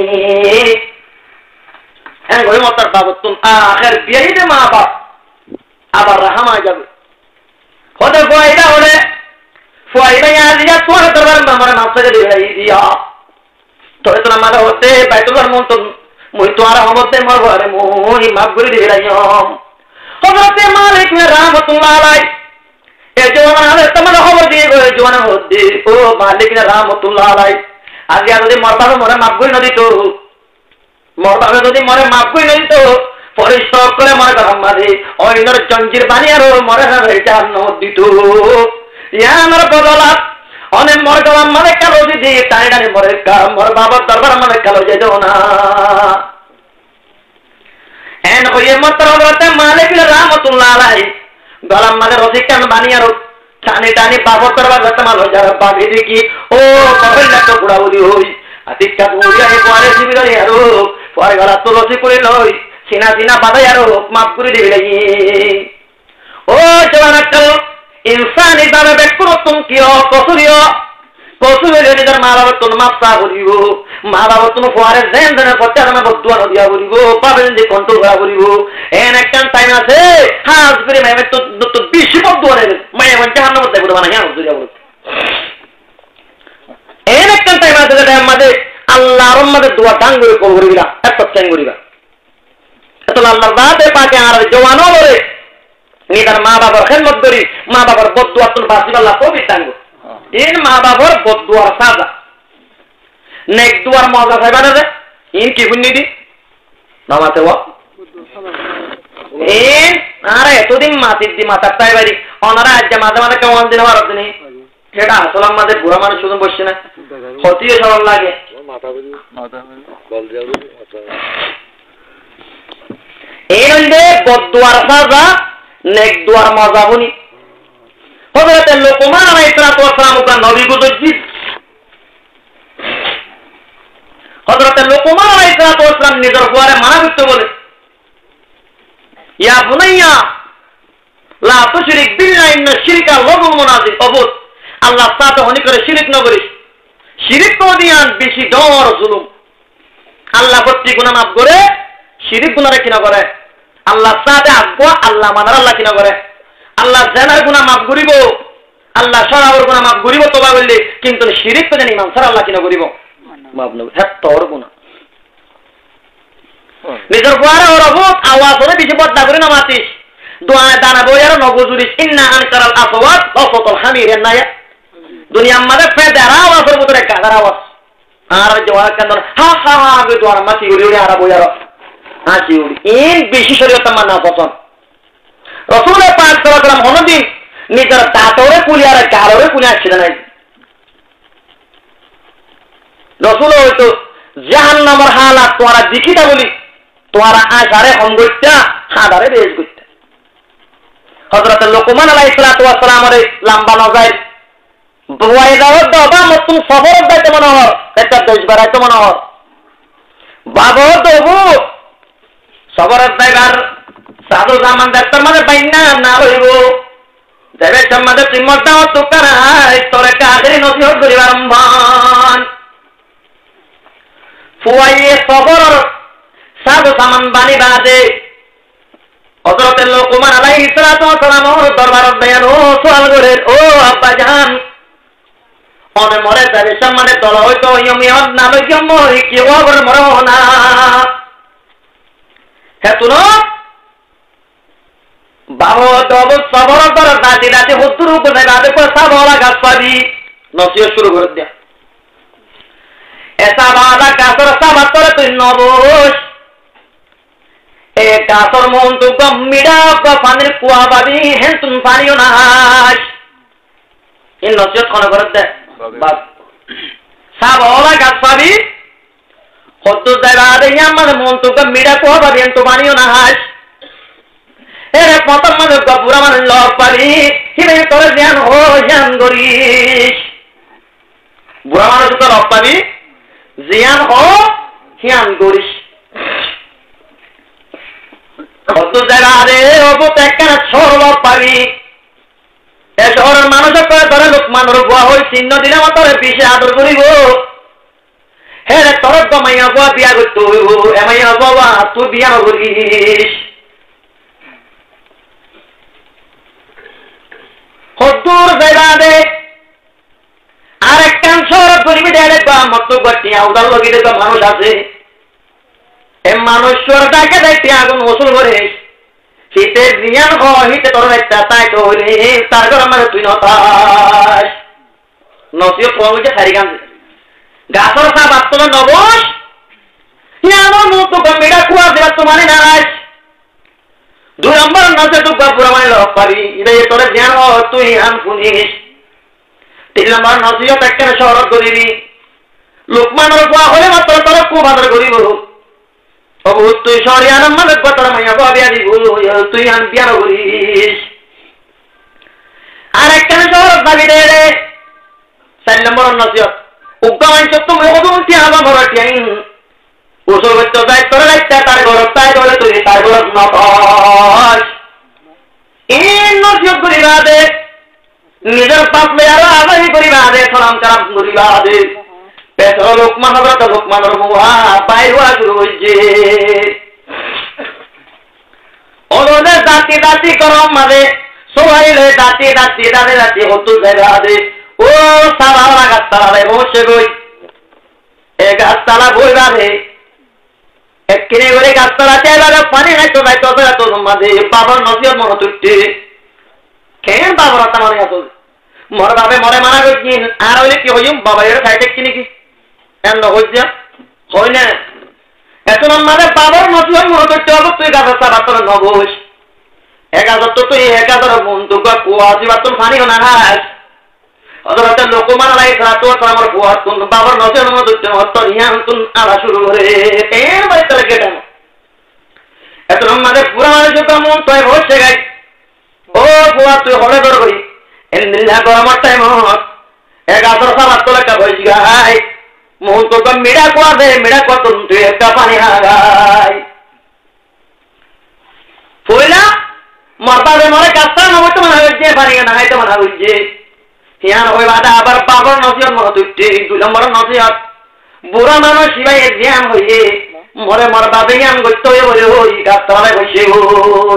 হ্যাঁ ওই মতার বাবদ তুমি আখের বিয়ে দে মা বাপ আবার রাহামা যাবে হতে ফয়দা হলে ফয়দা ইয়া দিয়া তোমার দরবার আমার মাসে দিয়ে দিয়া তোরে তো আমার হতে বাইতুল্লাহর মন তো মুই তো আর হমতে মর ঘরে মুই মাফ করে দিয়ে রাইম হযরত মালিক রাহমাতুল্লাহ আলাইহি এ জওয়ান আলে তোমার খবর দিয়ে গো জওয়ান হতে ও মালিক রাহমাতুল্লাহ আলাইহি আজ আর যদি মরবা মরে মাফ করে নদি তো মরবা যদি মরে মাফ করে নদি তো পরিশ্রম করে মরে গরম মাঝে অইনর চঞ্জির বানি আর মরে না এটা নদি তো ইয়ানোর বদলাত অনেক মরে গরম মানে কালো যদি টানি টানি মরে মর বাবার দরবার মানে কালো যেত না এন হইয়ে মাত্র হতে মালিক রাহমাতুল্লাহ আলাইহি গরম মানে রসিকান বানি আর টানি টানি বাবার দরবার হতে মালো যারা বাবি দেখি ও কবে না তো বুড়া বলি হই আতিকা বুড়িয়া হে পরে শিবিরে আরো পরে গলা তো রসি করে লই সিনা সিনা বাদাই আরো মাফ করে দিবি লাগি ও জওয়ান আক্কাল ইনসান হিসাবে ব্যক্তি তুমি কিয় কসুরিয় কসুরে নিজের মা বাবার তুমি মাফ চা করিব মা বাবার তুমি ফোয়ারে জেন জেনে করতে আমি বদুয়া নদিয়া করিব পাবেন যে কন্ট্রোল করা করিব এন একটা টাইম আছে হাজ করে মেয়ে তো তো বেশি বদুয়া নেবে মেয়ে মন জাহান্ন মধ্যে করে বানা হ্যাঁ দুরিয়া বলতে এন একটা টাইম আছে যেটা আমাদের আল্লাহর মধ্যে দোয়া টাং করে কল করিবা এত টাইম করিবা এত আল্লাহর দাতে পাকে আর জওয়ানো বলে নিজের মা বাবার খেদমত করি মা বাবার বদুয়া তুমি বাসিব আল্লাহ কবি টাঙ্গ ইন মা বাবার বদুয়ার সাজা নেক দুয়ার মজা খাইবা না রে ইন কি বুঝনি দি নামাতে ও ইন আরে এতদিন মাতির দি মাতার তাই বাড়ি ওনারা আজ মাঝে মাঝে কেমন দিন আমার দিনে সেটা আসলে আমাদের বুড়া মানুষ শুধু বসছে না ক্ষতিও সরল লাগে এই হইলে বদুয়ার সাজা নেক দুয়ার মজা বুনি হযরত লোকমান আলাইহিস সালাম ওটা নবী গুজজিত হযরত লোকমান আলাইহিস সালাম নিজের বুয়ারে মানা করতে বলে ইয়া বুনাইয়া লা তুশরিক বিল্লাহি ইন্না শিরকা লাযুলমুন মুনাজির অবুদ আল্লাহ সাথে অনেক করে শিরিক না করিস শিরিক করিয়ান বেশি ডর জুলুম আল্লাহ প্রতি গুনাহ মাফ করে শিরিক গুনাহ কি না করে আল্লাহ সাথে আকবা আল্লাহ মানার আল্লাহ কি না করে আল্লাহ জানার গুনাহ মাফ করিব আল্লাহ সরাবর গুনাহ মাফ করিব তওবা করলে কিন্তু শিরিক তো জানি ইমান ছাড়া আল্লাহ কি না করিব মাফ না হ্যাঁ তোর গুনাহ নিজের বুয়ারে ওরবত আওয়াজ করে বেশি বদলা করে না মাতিস দোয়া দানা বইয়ার নগজুরিস ইন্না আনকারাল আসওয়াত ওয়াসাতুল হামির নায়া দুনিয়া আমাদের ফেদার আওয়াজের মতো একটা গাদার আওয়াজ আর জওয়া কেন হা হা হা গে তো আর মাছি উড়ি উড়ি আর বইয়ার হাসি উড়ি ইন বেশি শরীয়ত মানা পছন্দ রাসূল পাক সাল্লাল্লাহু আলাইহি ওয়াসাল্লাম হনদিন নিজের দাঁতরে কুলি আর গালরে কুলি আসছিল না রাসূল হয়তো জাহান্নামের হালাত তোরা দেখিতা বলি তোরা আশারে হমগইতা হাদারে বেশ গইতা হযরত লোকমান আলাইহিস সালাতু ওয়াস সালামের লম্বা নজায় বওয়াই দাও বাবা মতুম সবর দাইতে মনে হয় একটা দেশ বাড়াইতে মনে হয় বাবা দেবু সবর দাইবার সাধু জামান ডাক্তার মানে বাইনা না হইব যাবে সমাজে চিম্মত দাও তোকার তোরে কাজে নসিহত করিবার আরম্ভন ফুয়াইয়ে সবর সাধু জামান বানি বাদে হযরত লোকমান আলাইহিস সালাতু ওয়াস সালামের দরবারত দেয়ানো সওয়াল করে ও আব্বা জান অনে মরে যাবে সম্মানে তলা হইতো ইয়মিয়ত না লইয়া মরি কি ওবর মরনা হেতুনো বাবা দব সবর দর দাদি দাদি হুতুর উপরে দাদি কো সাবলা গাছ পাবি নসিহত শুরু করে দিয়া এসা বালা কাসর সাবাতরে তুই নবস এ কাসর মন তু গম্মিডা বা পানির কুয়া পাবি হেন তুম পানিও নাশ ইন নসিহত কোন করে দে বাস সাবলা গাছ পাবি হতো জায়গা দে আমার মন তু গম্মিডা কুয়া পাবি হেন তু পানিও নাশ এরে প্রথম মানে পুরা মানে লব পাবি হিবে তোর জ্ঞান হো জ্ঞান করিস বুড়া মানুষ তো লব পাবি জ্ঞান হো জ্ঞান করিস কত জায়গা রে অবত একটা ছড় লব পাবি এ শহরের মানুষ করে ধরে লোকমানের বুয়া হই চিহ্ন দিলে আমার তোরে পিছে আদর করিব হে রে তোর গমাইয়া বুয়া বিয়া করতে হইব এমাইয়া বাবা তুই বিয়া করিস হদ্দুর জায়গা দে আর একটা শহর করিবি দেখবা মত গটি আউদার লগিতে তো মানুষ আছে এ মানুষ সরটাকে দেখতে আগুন ওসুল করে শীতের জ্ঞান হিতে তোর একটা তাই তো হইলে তার ঘর আমার তুই নতাস নসিও পৌঁছে সারি গান গাছর সা বাস্তব নবস আমার মুখ তো গম্ভীরা কুয়া দেবা তোমার নারাজ দুই নম্বর নজর তো পুরা মানে লব পাবি এটা তোর জ্ঞান ও তুই আন শুনিস তিন নম্বর নসিহত একটা শহর করিবি লোকমানের কুয়া হলে মাত্র তোর খুব আদর করিব অবু তুই শহরে আন মানে তোর মাইয়া বিয়া দিব তুই আন বিয়া করিস আর একটা শহর দাবি দে রে চার নম্বর নসিহত উগ্রমান সত্য মহদুন তিয়াবা ভরটিয়াইন ওসব তো যাই তোর লাগতে তার ঘর তাই বলে তুই তার ঘর নতাস এই নসিহত করিবা দে নিজের পাপলে আর আদায় করিবা দে সালাম কালাম করিবা দে পেছর লোকমান হবত লোকমানের মুহা বাইরা শুরু হইছে ওদের দাঁতি দাঁতি করম মাঝে সবাই লে দাঁতি দাঁতি দাঁড়ে দাঁতি হতো জায়গা দে ও সারা গাছতলা বসে গই এ গাছতলা বইবা দে কিনে করে গাছতলা চাইলে পানি নাই তো নাই তো তো মাঝে বাবার নসিহত মনে তুটে কেন বাবার হাতে মনে আসো মর বাবে মরে মানা করছিন আর হইলে কি হইম বাবা এর খাইতে কিনে কি এন হইছে হই না এখন আমাদের বাবার নসিহত মনে তুটতে হবে তুই গাছটা বাতর নবস এক হাজার তো তুই এক হাজার বন্ধু কুয়া আসিবার তোর পানি না হাস হযরত লোকমান আলাইহিস সালাতু ওয়াস সালামের কুয়া তুন বাবার নসিহত মনে তুটতে হতো ইয়ান তুন আলা শুরু করে এর বাইরে কেটানো এখন আমাদের পুরা মানুষ তো মন তো বসে গাই ও কুয়া তুই হলে দর করি এন্দিলা গরমের টাইম এক হাজার সালাত তো লেখা হইছি গাই মন তো মেড়া কুয়া দে মেড়া কুয়া তুন তুই একটা পানি হাগাই পয়লা মরবাবে মরে কাস্তা নবত মনে হইছে পানি না হাইতে মনে হইছে হিয়ান হই বাদা আবার বাবার নসিহত মনে তুইতে দুই নম্বর নসিহত বুড়া মানুষ শিবাই জ্ঞান হইছে মরে মরবাবে জ্ঞান করতে হই বলে ওই কাস্তালে বসে ওই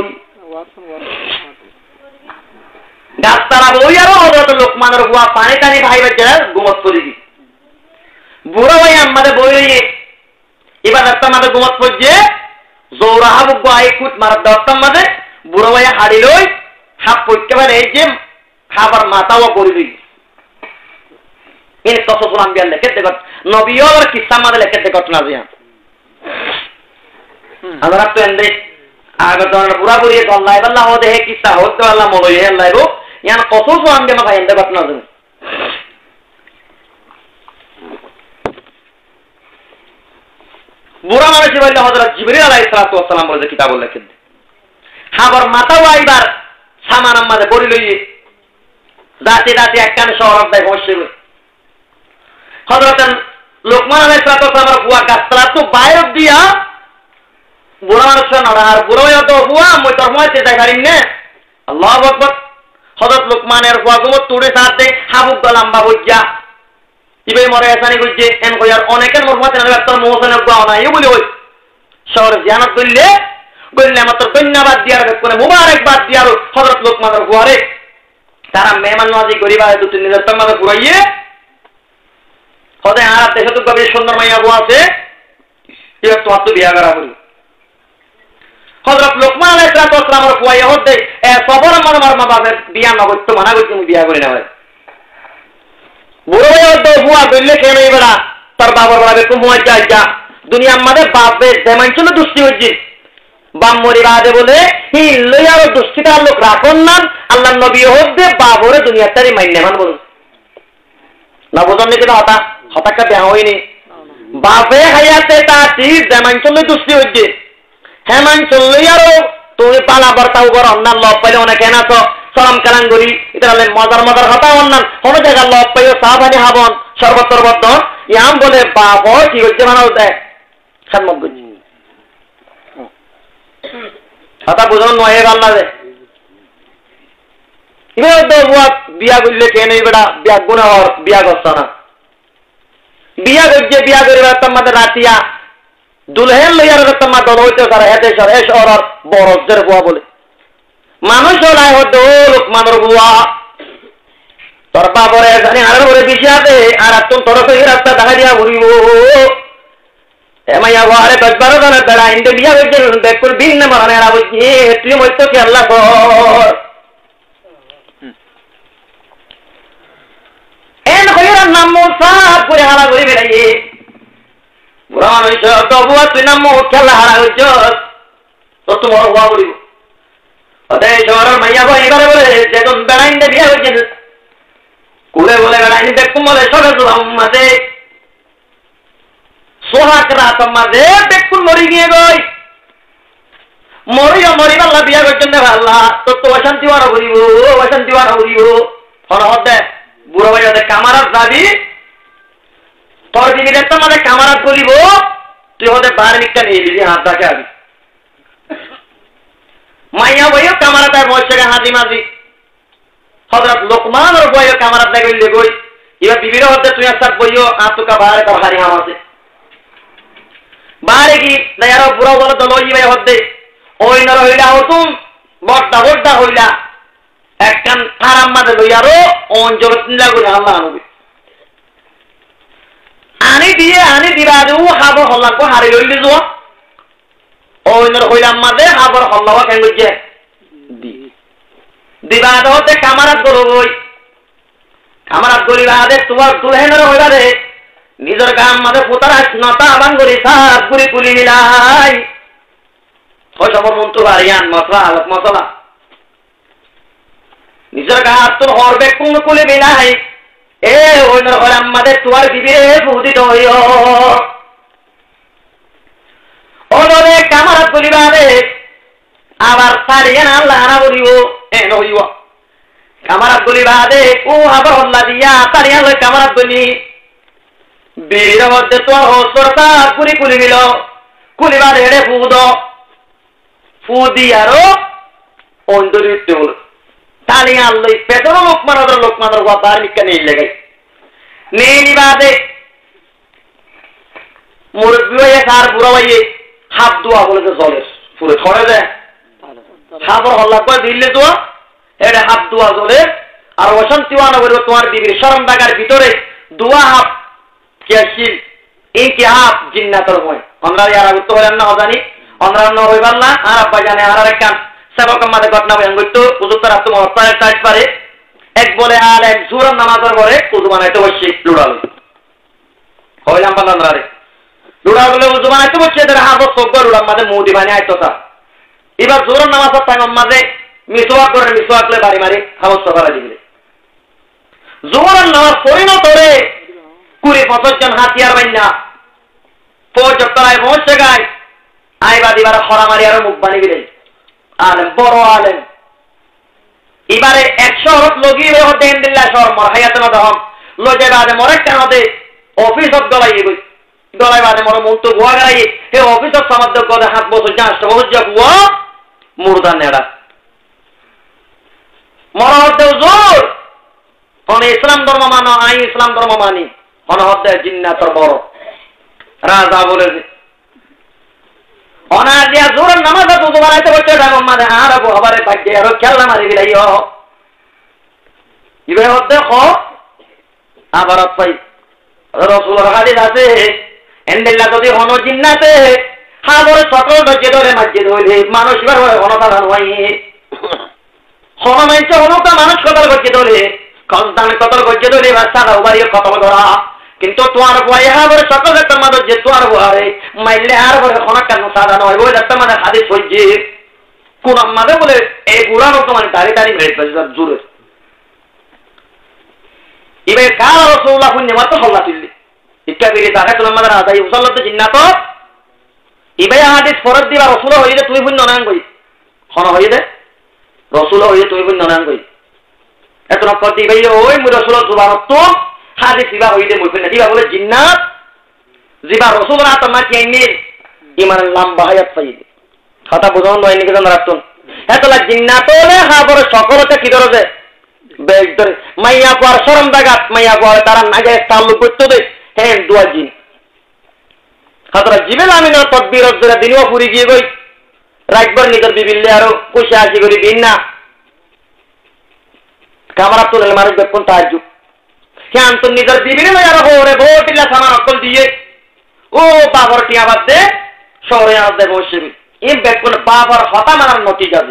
গাছতলা বই আর হযরত লোকমানের বুয়া পানি টানি ভাই বাচ্চা গুমত করে দি বুড়া ভাই আমাদের বই এবার রাস্তা মাঝে গুমত পড়ছে জোরা হাবু গায়ে কুট মারার দশটার মাঝে বুড়ো ভাই হাড়ি লই হাফ পড়তে পারে এই যে খাবার মাথাও করে দিই ইন কসসুল আম্বিয়া লেখে দেখত নবীও আর কিসসা মাদে লেখে দেখত না জিয়া আমরা তো এন্ডে আগত পুরা পুরি আল্লাহ আল্লাহ হদে হে কিসসা হতে আল্লাহ মলই হে আল্লাহ রো ইয়ান কসসুল আম্বিয়া মা এন্ডে দেখত না জিয়া বুড়া মানুষ বললে হযরত জিবরিল আলাইহিস সালাতু ওয়াস সালাম বলে কিতাব লেখেন হাবর মাথাও আইবার সামান আমাদের বড়ি লইয়ে দাঁতে দাঁতে একখানে শহর দেয় বসছিল হযরত লোকমান আলাইহিস সালাতু ওয়াস সালামের বুয়া গাছতলা তো বাইর দিয়া বুড়া মানুষ না আর বুড়া তো বুয়া মই তোর মইতে যাই পারিন না আল্লাহু আকবার হযরত লোকমানের বুয়া গুলো তুড়ে সাথে হাবুক গলাম্বা বজ্জা ইবে মরে এসানি গুজে এন কয়ার অনেকের মরমাতে না একটা মোহসনের বুয়া না এই বলি ওই শহর জিয়ারত করলে বললে মাত্র ধন্যবাদ দিয়ার কোন মুবারকবাদ দিয়ার হযরত লোকমানের বুয়ারে তারা মেহমান নওয়াজি গরিব আয় দুটি নিজের তম্মাকে ঘুরাইয়ে হদে আর দেশে তো কবি সুন্দর মাইয়া বুয়া আছে কি তো আত্ম বিয়া করা করি হযরত লোকমান আলাইহিস সালামের বুয়া হদে এ সবর মন মার মা বাবার বিয়া না করতে মানা করতে আমি বিয়া করি না ভাই বুড়ো হয়ে হদে বুয়া বললে কেন এবারে তার বাবার বলাবে কোন মজা যা দুনিয়া আমাদের বাপে যেমন ছিল দুষ্টি হচ্ছে বাম্মরি বাদে বলে হি লইয়ার দুষ্টিতার লোক রাখুন না আল্লাহ নবী হদে বাবরে দুনিয়ার তারি মাইনে মান বলুন না বোঝান নাকি হতা হতাকা দেওয়া হয়নি বাপে হাইয়াতে তাতি যেমন চললে দুষ্টি হচ্ছে হেমান চললে আরো তুমি পালা বর্তাও করো অন্যান্য লব পাইলে অনেক এনাছ সালাম কালাম করি এটা হলে মজার মজার কথা অন্যান্য কোনো জায়গার লব পাইও সাহাবানি হাবন সর্বত্রবদ্ধ ইয়াম বলে বাপ কি হচ্ছে মানাও দেয় খাদমত করছি কথা বুঝুন নয় আল্লাহ রে এবার তো বুয়া বিয়া করলে কে নেই বেটা বিয়া গুণা হওয়ার বিয়া করছে না বিয়া করছে বিয়া করে তোমাদের রাতিয়া দুলহেন লইয়ার তোমার দল হইতে পারে এতে সর এ শহর বড়দের বুয়া বলে মানুষ হলাই হতো লোক মানুষ বুয়া তোর বাপরে জানি আর বলে বেশি আছে আর তুমি তোর রাস্তা দেখা দিয়া ঘুরিব এমাইয়া বারে দশ বারো জনের বেড়া ইন্ডে বিয়া করছে দেখুন ভিন্ন মরণে এরা বলছি তুই মতো কি আল্লাহ কর এন হইয়ার নাম সাপ করে হারা করে বেড়াইয়ে বুড়া মানুষ তবুয়া তুই নাম খেলা হারা হইছ তো তোমার হওয়া বলিব অতএ শহরের মাইয়া ভাই এবারে বলে যেজন বেড়া ইন্ডে বিয়া করছে কুলে বলে বেড়া ইন্ডে দেখুন বলে সরে মাঝে সোহাগ রাত মাঝে বেকুন মরি গিয়ে গই মরিও মরি পাল্লা বিয়া করছেন না পাল্লা তো তো অশান্তি বাড়া করিব অশান্তি বাড়া করিব হরহত দে বুড়ো ভাই ওদের কামারাত যাবি তোর দিদিদের তো আমাদের কামারাত করিব তুই ওদের বার মিটটা নিয়ে দিবি হাত রাখে আবি মাইয়া বইও কামারাত আর মশাকে হাজি মাজি হযরত লোকমান আর বইও কামারাত দেখে গই এবার বিবির হতে তুই আর সব বইও আতুকা বারে তার হারি হাম আছে বারে কি দায়ার বুড়ো বলে তো লই ভাই হতে ওই নর হইলা হতুম বড়টা বড়টা হইলা একখান আরাম মাঝে লইয়ারও অঞ্চল চিন্তা করে আল্লাহ আনবি আনি দিয়ে আনি দিবা দেবো হাবর হল্লাকে হারি লইলে যোৱা ওই নর হইলাম মাঝে হাবর হল্লাওয়া কেন করছে দিবা হতে কামারাত করো বই কামারাত করিবা দে তোমার দুলহেনের হইবা রে নিজের গাম মাঝে পুতারা নতা আবান করি সাত গুড়ি কুলি মিলাই ওই সবর মন্ত্র বাড়িয়ান মশলা আলোক মশলা নিজের গা তোর হরবে কোন কুলি মিলাই এ ওই নর আমাদের তোমার বিবিরে বুদিত হইও ওরে কামারাত করিবা রে আবার সারিয়ান আল্লাহ না বলিব এ নইও কামারাত করিবা দে ও আবার আল্লাহ দিয়া সারিয়ান লই কামারাত বলি বীর মধ্যে তো হসরতা কুলি কুলি মিল কুলিবার হেড়ে ফুদ ফুদি আরো অন্তরিত হল তালি আল্লাহ পেটর লোকমান লোকমানের বার মিকা নেই লাগাই নেই নিবাদে মুরব্বী হয়ে সার বুড়া হইয়ে হাত দোয়া বলেছে জলের পুরো ছড়ে দেয় হাবর হল্লা করে দিলে দোয়া এটা হাত দোয়া জলের আর অশান্তি ওয়ানা করবে তোমার বিবির শরম বাগার ভিতরে দোয়া হাত কিয়াশিল এই কি হাত জিন্নাতর হয় আমরা ইয়ারা গুতো হলেন না জানি আমরা ন হইবার না আর আব্বা জানে আর আরেক কান সেবক আমাদের ঘটনা বয়ান করতো হুজুর তার আত্ম হত্যার কাজ পারে এক বলে আলেম জোহরের নামাজের পরে উজু বানাইতে বসছে লুড়াল হইলাম পালাম রে লুড়াল বলে উজু বানাইতে বসছে এদের হাফত চোখ লুড়ার মাঝে মুদি বানিয়ে আইতো তা এবার জোহরের নামাজের টাইম মাঝে মিসওয়াক করে মিসওয়াক করে বাড়ি মারি হাফত সফারা দিবে জোহরের নামাজ পরিণত রে কুড়ি পঁচিশ জন হাতিয়ার বান্না পর্যটনায় পৌঁছে গায় আইবা দিবার হরা মারি আরো মুখ বানিয়ে দিলেন আলেম বড় আলেম এবারে একশো লগিয়ে দেন দিল্লা শহর মর হায়াতে মতো হম লজে বাদে মরে কেন দে অফিসত গলাই গই গলাই বাদে মর মুখ তো গোয়া গলাই হে অফিসত সমাদ্য করে হাত বছর যা আষ্ট বছর যা গোয়া মুরদা নেড়া মর হতে জোর কোন ইসলাম ধর্ম মানো আই ইসলাম ধর্ম মানি কোন হতে জিন্নাতর বড় রাজা বলেছে অনার দিয়া জোরের নামাজ তো বানাইতে বলছে মানে আর আবারে ভাগ্যে আরো খেলনা মারি দিলাই ইবে হতে খ আবার পাই রসুলের হাদিস আছে এন্ডেল্লা যদি হন জিন্নাতে হাবরে সকল ধৈর্য ধরে মাঝে ধরে মানুষ এবার হয় হনতারান হয় হন মাইছে হনতা মানুষ কতল করছে ধরে কনস্তান কতল করছে ধরে এবার সাদা উবারিয়ে কতল করা কিন্তু তোমার বয়ে হাবরে সকল একটা মানুষ যে তোমার বহারে মাইলে আর বলে হন কেন সাদা নয় ওই একটা মানে হাদিস হইছে কোন মাঝে বলে এই বুড়া লোক মানে দাঁড়ি দাঁড়ি মেরে ফেলছে জোরে এবার কার রসুল্লাহ পুণ্য মাত্র হল্লা তুললি ইচ্ছা করি তাকে তোমার মাঝে রাজাই উসল্লতে চিন্না তো এবার হাদিস ফরত দিবা রসুল হইলে তুই পুণ্য নাং কই হন হইলে রসুল হইলে তুই পুণ্য নাং কই এত নকর দিবাই ওই মুই রসুল জুবানত হাদিস দিবা হইলে মুই পুণ্য দিবা বলে জিন্নাত জিবা রসুল না তোমার কেনি ইমান লম্বা হায়াত পাইবে কথা বুঝানো নয় নাকি জানা রাখতুন এতলা জিন্নাত হলে হাবরে সকলতে কি ধরে বেশ ধরে মাইয়া পর শরম দাগাত মাইয়া পরে তারা নাগে তাল্লুক করতে দে হ্যাঁ দুয়া জিন হাতরা জিবেল আমি না তকবীর ধরে দিনও পুরি গিয়ে গই রাতবার নিজের বিবিল্লে আরো খুশি আসি করি দিন না কামরা তুলে মানুষ বেক্ষণ তাহাজ্জুদ হ্যাঁ তো নিজের বিবিলে আরো হোরে ভোটিলা সামান অকল দিয়ে ও বাবার টিয়া বাদ দে শহরে আসতে বসে এই বেক্ষণ বাবার হতা মারার নতি যাবে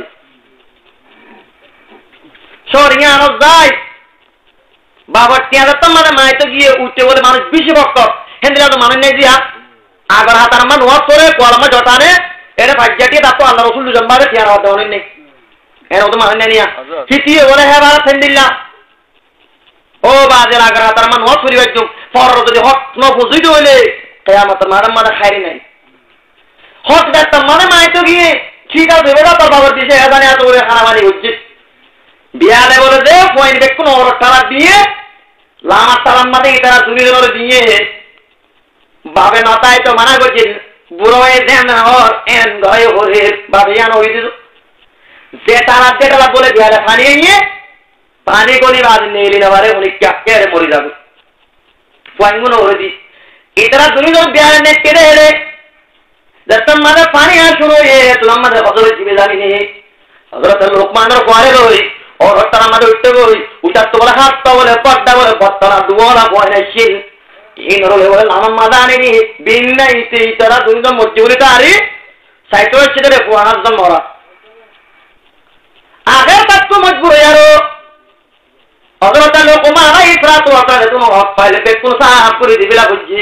শহরিয়া আনো যায় বাবার টিয়া তো মানে মায় তো গিয়ে উঠতে বলে মানুষ বেশি ভক্ত হেন্দিলা তো মানে নেই দিয়া আবার হাতার মান ওয়াজ করে কলমে জটানে এটা ভাগ্যাটি তারপর আল্লাহ রসুল দুজন বাদে টিয়া হতে অনেক নেই এর তো মানে নেই ফিটিয়ে বলে হ্যাঁ ভাড়া হেন্দিল্লা ও বাজের আগার হাতার মান ওয়াজ করি বাজ্য পর যদি হক ন বুঝিতে হইলে কেয়ামতের মারে মানে খাইরি নাই হক দেখতাম মানে মায় তো গিয়ে ঠিক আছে ভেবে তোর বাবার দিছে এখানে এত করে খানা মানি হচ্ছে বিয়ালে বলে দে পয়েন্ট দেখুন ওর তারা দিয়ে লামার তালার মাঝে তারা তুমি ধরে দিয়ে বাবে নতায় তো মানা করছে বুড়ো হয়ে দেন ওর এন গয়ে হরে বাবে আন হয়ে দিল যে তারা যেটা বলে বিয়ালে পানি নিয়ে পানি কোনি বাদ নেই না বারে উনি ক্যাপকে মরে যাবে পয়েন্ট হরে দি ইতারা তুমি ধর বিয়ালে নেট কেটে হেরে দেখতাম মাঝে পানি আর শুরু হয়ে তোমার মাঝে হজরে জিবে জানি নেই হজরত লোকমানের পরে রই और तारा मारे उठते गई उठा तो बोला हाथ तो बोले पट्टा बोले पत्तरा दुआला बोले शिल इन रोले बोले लामा मादाने नी बिन्ना इते इतरा दुनिया मजबूरी तारी साइटो चिदरे पुआना जम मोरा आगे तक तो मजबूर यारो अगर तालो को मारा इतरा तो आता है तुम हक फाइल पे कुछ आप पूरी दिबिला बुझी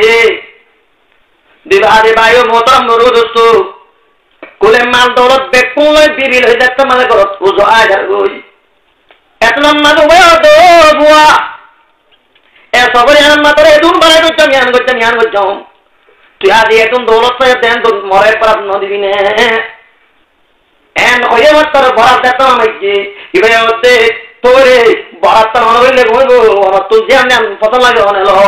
दिवारे बायो मोहतरम नूर दोस्तों कुले माल दौलत बेकुल बिबिल हो जाता माले करो उजो आ जा गई एतलम मादो बयो दो बुआ ए सबरे हम मातरे दून बरे तो जमियान को जमियान को जाऊं तू याद ये तुम दौलत से देन तो मोरे पर न दिबी ने एन ओये मत कर बड़ा देता मैं जी इबे होते तोरे बड़ा तर होने ले गो और तू ध्यान ने पता लगे होने लो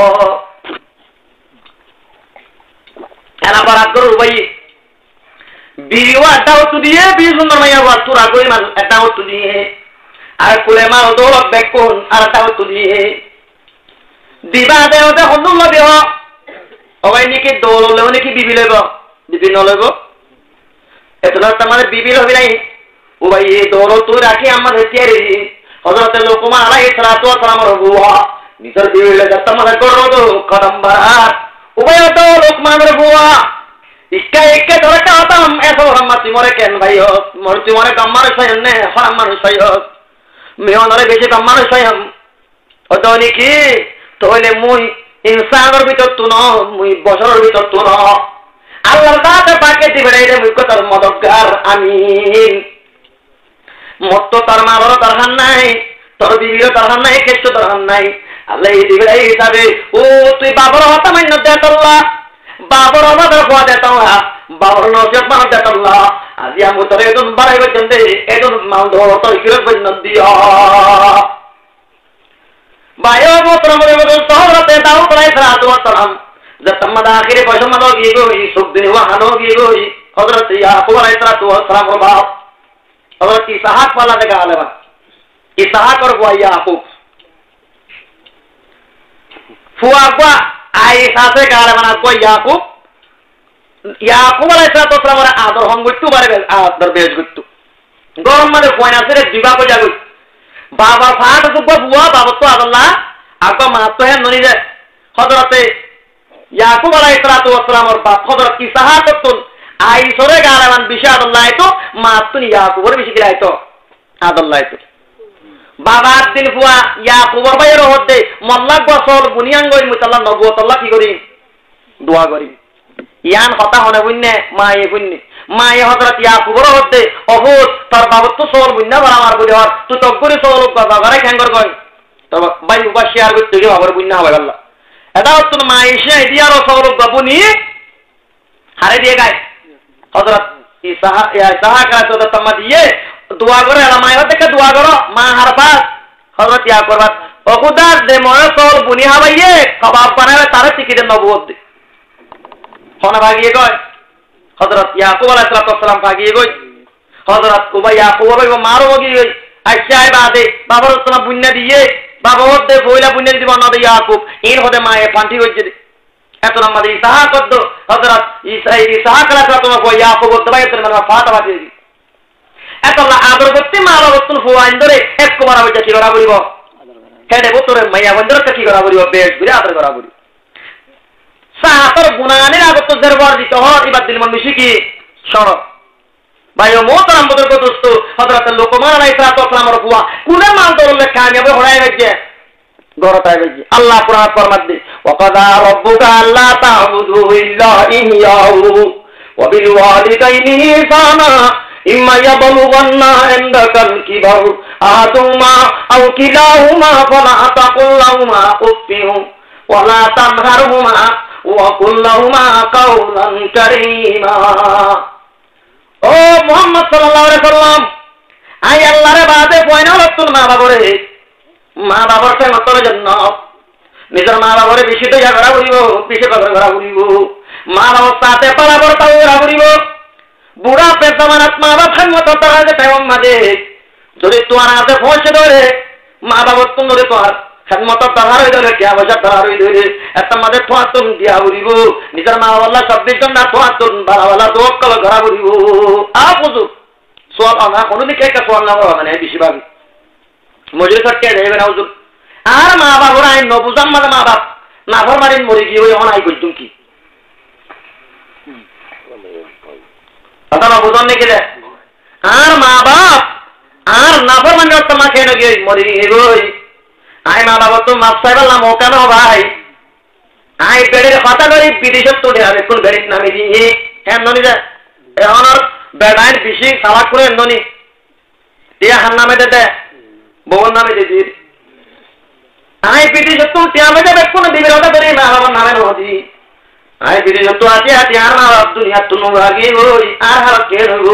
एना बड़ा करो भाई বিরিওয়া এটাও তো দিয়ে বিশ সুন্দর মাইয়া ওয়াজ তোরা কই মাল এটাও তো দিয়ে আর কুলে মাল দৌলত বেকুন আর এটাও তো দিয়ে দিবা দেওতে হন্দুল লবি হ ওই নাকি দৌল লব নাকি বিবি লব বিবি নলব এতলা তোমাদের বিবি লবি নাই ও ভাই এই দৌল তো রাখি আমাদের তিয়ারি হযরত লোকমান আলাইহিস সালাতু ওয়া সালাম রবুয়া নিজের বিবি লব তোমাদের করো তো কদম বারাত উভয় তো লোকমান রবুয়া इसका एक के धरे का आता हम ऐसा हम मत मोरे केन भाई हो मोर तुम्हारे कमर से ने हम मन सही हो মেয়নরে বেশি কম মানুষ হইম হয়তো নাকি তাহলে মুই ইনসানের ভিতর তু ন মুই বছরের ভিতর তু ন আল্লাহর দাতে পাকে দিবে রে মুই কতর মদতগার আমিন মত তার মা বড় দরকার নাই তোর বিবির দরকার নাই কিছু দরকার নাই আল্লাহ এই দিবে হিসাবে ও তুই বাবার হতা মান্য দেত আল্লাহ বাবার আমাদের হওয়া দেত আল্লাহ বাবার নজর মান দেত আল্লাহ আজি আমি তোর এদন বাড়াই বলছেন দে এদন মাল ধর তোর কিরক বন্য দিয়া বায়ো মোতর মরে বদল তোরতে দাও পড়াই সালাতু ওয়া সালাম জতমদ আখিরে পয়সা গি গই সুখ দিন ওয়াহানো গি গই হযরত ইয়াকুব আলাইহিস সালাতু ওয়া সালাম এর বাপ হযরত ইসহাক वाला দেখা আলেমা ইসহাক আর বুয়া ইয়াকুব ফুয়া বুয়া আয়েশা সে গালে মানা কই ইয়াকুব ইয়াকুব আলাইহিস সালাতু ওয়া সালাম এর আদর হং গইতু বারে আদর বেজ গইতু গরম মানে কয়না সে দিবা কো যাগু বাবা ফাট সুব্বা বুয়া বাবা তো আল্লাহ আগা মা তো হে ননি যে হযরত ইয়াকুব আলাইহিস সালাতু ওয়া সালাম এর বাপ হযরত ইসহাক তো আইসরে গালামান বিষয় আল্লাহ তো মা তো ইয়াকুবের বেশি গিরাই তো আল্লাহ তো বাবা দিন ফুয়া ইয়াকুবের বাইরে হতে মল্লাক বছর বুনিয়াঙ্গই মুতাল্লাহ নবুয়ত আল্লাহ কি করি দোয়া করি ইয়ান কথা হনে বুননে মায়ে বুননে মায়ে হযরত ইয়াকুবের হতে অহুদ তার বাবা তো সোল বুননা বড় আমার বুঝি হর তুই তো করে সোল বাবা ঘরে খাঙ্গর কই তো ভাই উবা শেয়ার করতে গিয়ে বাবার বুননা হবে আল্লাহ এটা তো মায়ে সে দিয়ার সোল বাবুনি হারে দিয়ে গায় হযরত ইসহাক ইসহাক রাতো তম্মা দিয়ে দোয়া করে আলা মায়ের থেকে দোয়া করো মা হারফাত হযরত ইয়াকুব ও খুদা দে ময় সোল বুনি হাবাইয়ে কবাব বানাবে তার টিকিটে নবুয়ত দে ফোন ভাগিয়ে গয় হযরত ইয়াকুব আলাইহিস সালাম ভাগিয়ে গয় হযরত কুবা ইয়াকুব ভাই মারো গই আচ্ছা বাদে বাবার তোমা বুন্না দিয়ে বাবা হতে বইলা বুন্না দিব না দে ইয়াকুব এর হতে মায়ে ফান্টি হইছে এত নাম্বার ইসহাক কত হযরত ঈসা ইসহাক আলাইহিস সালাম কো ইয়াকুব তো ভাই তোর মানে ফাতা বাতি এত আল্লাহ আদর করতে মা বাবা তুন ফুয়াইন ধরে এক কুমার হইছে কি করা বলিব কেডে বতরে মাইয়া বন্ধর কি করা বলিব বেশ ঘুরে আদর করা বলিব সাহাতর গুনানের আগত জেরবার দিতে হয় ইবাদ দিল মন মিশি কি শোনো ভাই ও মোহতারাম বুজুর্গ দোস্ত হযরত লোকমান আলাইহিস সালাম এর ফুয়া কোন মাল দরলে কামিয়াব হড়াই গেছে গরতায় গেছে আল্লাহ কুরআন ফরমাত দি ওয়াকাদা রাব্বুকা আল্লা তা'বুদু ইল্লা ইহ্যাহু ওয়া বিল ওয়ালিদাইনি ইহসানা ইম্মা ইয়াবলুগান্না ইনদাকাল কিবার আহাদুহুমা আও কিলাহুমা ফালা তাকুল লাহুমা উফফিন ওয়া লা তানহারহুমা ওয়া কুল লাহুমা কাওলান কারীমা ও মুহাম্মদ সাল্লাল্লাহু আলাইহি সাল্লাম আই আল্লাহর বাদে কয়না লতুন মা বাবারে মা বাবার সঙ্গে মতর জন্য নিজের মা বাবারে বেশি তো ইয়া করা বলিব বেশি কথা করা বলিব মা বাবার সাথে পারাবর তাও করা বলিব বুড়া পেশামানাত মা বাবার সঙ্গে মত তারা যে টাইম মাঝে যদি তোমার হাতে পৌঁছে ধরে মা বাবার তুমি ধরে তোমার খেদমত তাহার হয়ে ধরে কে বসা তাহার হয়ে ধরে একটা মাঝে তোমার তুমি দিয়া বলিব নিজের মা বাবার চব্বিশ ঘন্টা তোমার তুমি বাড়াওয়ালা দোক কল করা বলিব আ বুঝু সব আমরা কোনোদিন কে একটা সোয়াল না মানে বেশিরভাগ মজুরি সটকে দেবে না হুজুর আর মা বাবার আইন নবুজাম মানে মা বাপ নাফর মারিন মরে গিয়ে ওই অনাই করতুম কি কথা না বুঝন নাকি রে আর মা বাপ আর নাফর মানে মা খেয়ে গিয়ে মরে গিয়ে গই আই মা বাবা তো মাপ সাহেব আল্লাহ মৌকানো ভাই আই বেড়ের কথা করি বিদেশত তো দেবে কোন বেড়িত নামে দিয়ে হ্যাঁ ননি যা এখন আর বেড়াইন বেশি সালাক করে ননি দিয়া হার নামে দে বউর নামে দিদি আই পিটি যত তিয়ামে যাবে কোন দিবের কথা ধরে মা বাবার নামে নদী আই পিটি যত আছে আতি আর মা বাপ দুনিয়া তুনু আগে ওই আর হার কে গো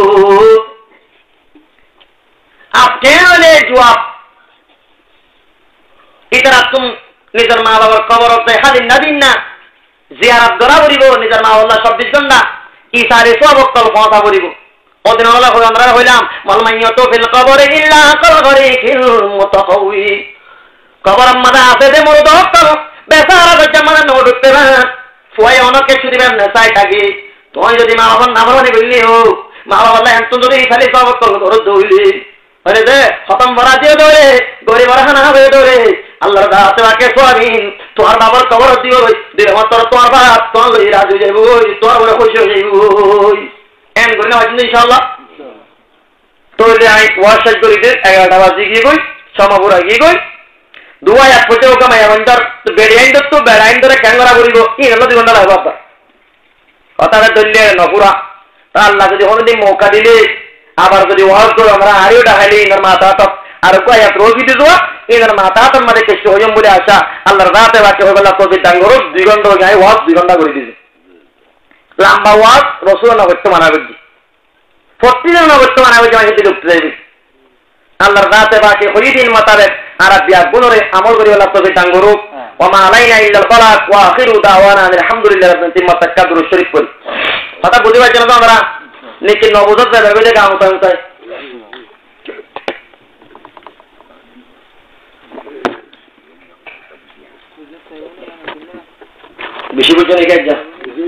আপ কে হলে জবাব ইতারা তুম নিজের মা বাবার কবর দেখা দিন না দিন না জিয়ারত করা বলিব নিজের মা আল্লাহ চব্বিশ ঘন্টা ইসারে সব অক্তল কথা বলিব ওদিন আল্লাহ আমরা হইলাম মালমাইয়াতু ফিল কবরে ইল্লা কাল গরিকিল মুতাকাউই কবর মাদা আছে দে মরদ অক্তল বেচারা গজ্জা মানে নড়তে না ফুয়াই অনকে ছুটিবেন না চাই থাকি তুই যদি মা বাবার নাম মানে বললি হো মা বাবা আল্লাহ এত যদি খালি সব অক্তল ধরে দৌড়লি আরে দে খতম ভরা দিয়ে দৌড়ে গরিব রাখানা হবে দৌড়ে আল্লাহর দাতে বাকে সোয়াবিন তোমার বাবার কবর দিও দিলে মাত্র তোমার বাপ তোমার লই রাজু যাইব তোমার বলে খুশি হয়ে যাইব এন করি না ইনশাআল্লাহ তো আই ওয়াশ করি দে এগারোটা বাজে গিয়ে কই সমাপুরা কি কই দুয়াই এক পচে ওকে মায়া ঘন্টার বেড়াইন তো বেড়াইন ধরে ক্যাঙ্গরা করিব কি হলো দুই ঘন্টা লাগবে আপনার কথাটা ধরলে নপুরা আল্লাহ যদি কোনোদিন মৌকা দিলে আবার যদি ওয়াজ করো আমরা আরেও ডাকাইলে ইনার মাথা তক আর কয়েক রোগী দিয়ে দেওয়া ইনার মাথা তোর মাঝে কেষ্ট হইম বলে আসা আল্লাহর রাতে বাকি হয়ে গেল তোদের ডাঙ্গর দুই ঘন্টা হয়ে যায় ওয়াজ দুই ঘন্টা করে দিয়েছে লম্বা ওয়াজ রসুল নগত্য মানা করছি প্রতিদিন নগত্য মানা করছি আমি সেটি ঢুকতে যাবি আল্লাহর রাতে বাকি হই দিন মাতাবে আর বিয়া গুণরে আমল করি আল্লাহ তোদের ডাঙ্গর ওমা আলাইনা ইল্লাল বালাগ ওয়া আখিরু দাওয়ানা আলহামদুলিল্লাহি রাব্বিল আলামিন তিম্মা তাকাদুর শরীফ করি কথা বুঝতে পারছেন তো আমরা নিকি নবুজত যাবে যে কাম তাই তাই বেশি বুঝছেন এই কাজ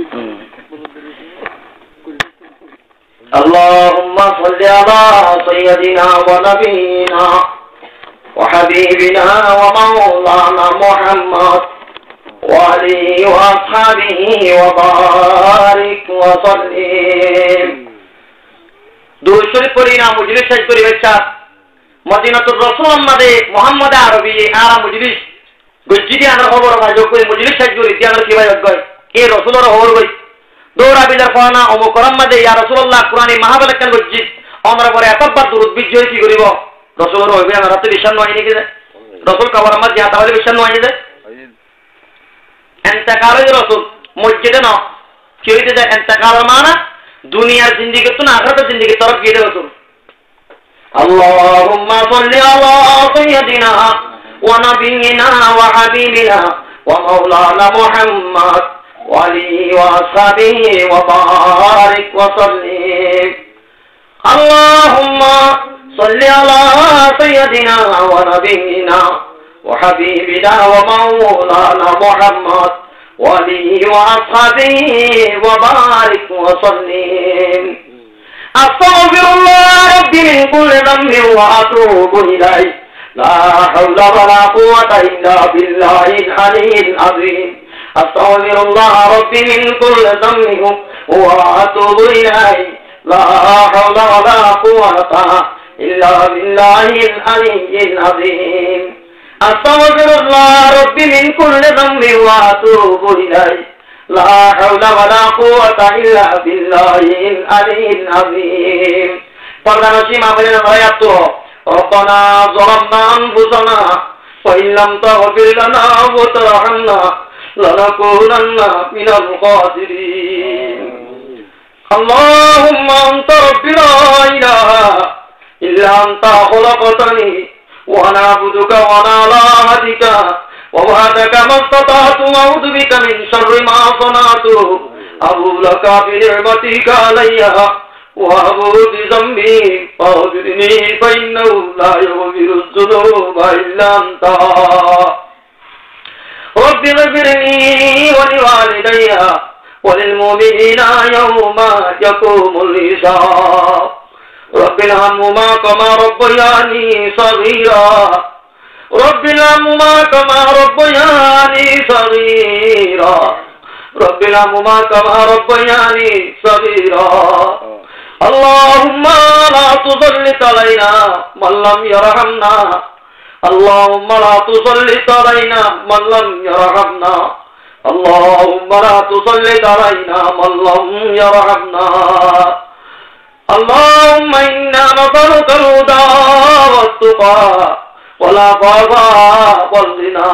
اللهم صل على سيدنا ونبينا وحبيبنا ومولانا محمد وعلي وأصحابه وبارك وسلم দুরূদ শরীফ পড়ি না মজলিস শেষ করি বাচ্চা মদিনাতুর রাসূল আমাদে মুহাম্মদ আরবি আর মজলিস গজ্জিদি আমরা খবর ভাজো কই মজলিস শেষ করি দি আমরা কি ভাই গয় কে রাসূলের খবর কই দৌড়া বিদার ফানা ও মুকররম মাদে ইয়া রাসূলুল্লাহ কুরআনি মাহাবালাকান গজ্জি আমরা পরে এতবার দুরূদ বিজয় কি করিব রাসূলের হইবে আমরা তো বিশ্বাস নয় নাকি রাসূল কবর আমরা যা তাহলে বিশ্বাস নয় যে এন্তেকালের রাসূল মসজিদে না কি হইতে যায় এন্তেকালের মানা দুনিয়ার জিন্দেগি তো না আখিরাতের জিন্দেগি তরফ গিয়ে রাসূল আল্লাহুম্মা সাল্লি আলা সাইয়্যিদিনা ওয়া নাবিয়িনা ওয়া হাবিবিনা ওয়া মাওলানা মুহাম্মদ ওয়া আলিহি ওয়া আসহাবিহি ওয়া বারিক ওয়া সাল্লিম আল্লাহুম্মা সাল্লি আলা সাইয়্যিদিনা ওয়া নাবিয়িনা وحبيبنا ومولانا محمد وعليه وأصحابه وبارك وسلم أستغفر الله ربي من كل ذنب وأتوب إليه لا حول ولا قوة إلا بالله العلي العظيم أستغفر الله ربي من كل ذنب وأتوب إليه لا حول ولا قوة إلا بالله العلي العظيم أستغفر الله ربي من كل ذنب وأتوب إليه لا حول ولا قوة إلا بالله العلي العظيم فردنا شيما بلنا غيبته ربنا ظلمنا أنفسنا وإن لم تغفر لنا وترحمنا لنكونن من الخاسرين اللهم أنت ربي لا إله إلا أنت خلقتني وأنا عبدك وأنا على عهدك ووعدك ما استطعت أعوذ بك من شر ما صنعت أبو لك بنعمتك علي وأبو بذنبي فاغفرني فإنه لا يغفر الذنوب إلا أنت رب اغفرني ولوالدي وللمؤمنين يوم يقوم الحساب رب ارحمهما كما ربياني صغيرا رب ارحمهما كما ربياني صغيرا رب ارحمهما كما ربياني صغيرا اللهم لا تسلط علينا من لم يرحمنا اللهم لا تسلط علينا من لم يرحمنا اللهم لا تسلط علينا من لم يرحمنا اللهم إنا نسألك الهدى والتقى والعفاف والغنى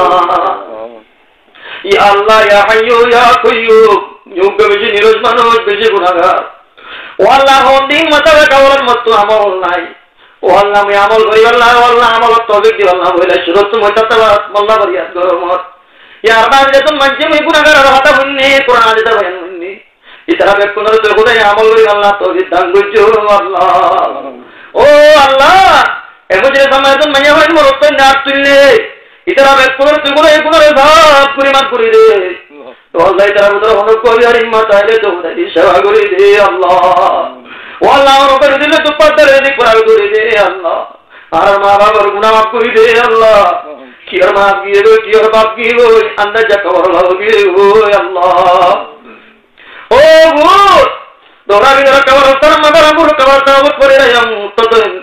يا الله يا حي يا قيوم يوم بيجي نيروز মানুষ বেশি গুনাহগার ও আল্লাহ হন্দিন মাতাবে কাওরার মতো আমল নাই ও আল্লাহ আমি আমল করি আল্লাহ আল্লাহ আমল তৌফিক দি আল্লাহ বলে সুরত মতাবা আল্লাহ বরিয়া গরমত ইয়া আরবান যেত মঞ্জে মে গুনাহগার হতা বন্নে কোরআন দিতে বয়ান বন্নে ইতারা বেকুনর তো খোদাই আমল করি আল্লাহ তৌফিক দান করছো আল্লাহ ও আল্লাহ এমজে সময় তো মাইয়া হয় মরত না তুললে ইতারা বেকুনর তো খোদাই কোনর সব পরিমাণ করে দে তো আল্লাহ ইতারা উদর হন করি আর হিম্মত আইলে তো খোদাই সেবা করে দে আল্লাহ ও আল্লাহ রবের দিলে তো পাতরে দি করা করে দে আল্লাহ আর মা বাবার গুনাহ মাফ করে দে আল্লাহ কির মাফ দিয়ে দে কির বাপ কি ওই আন্দাজা কবর লাগবে ও আল্লাহ ও গো দোরা বিনা কবর তার মাদার আমুর কবর তাবত করে রাম তো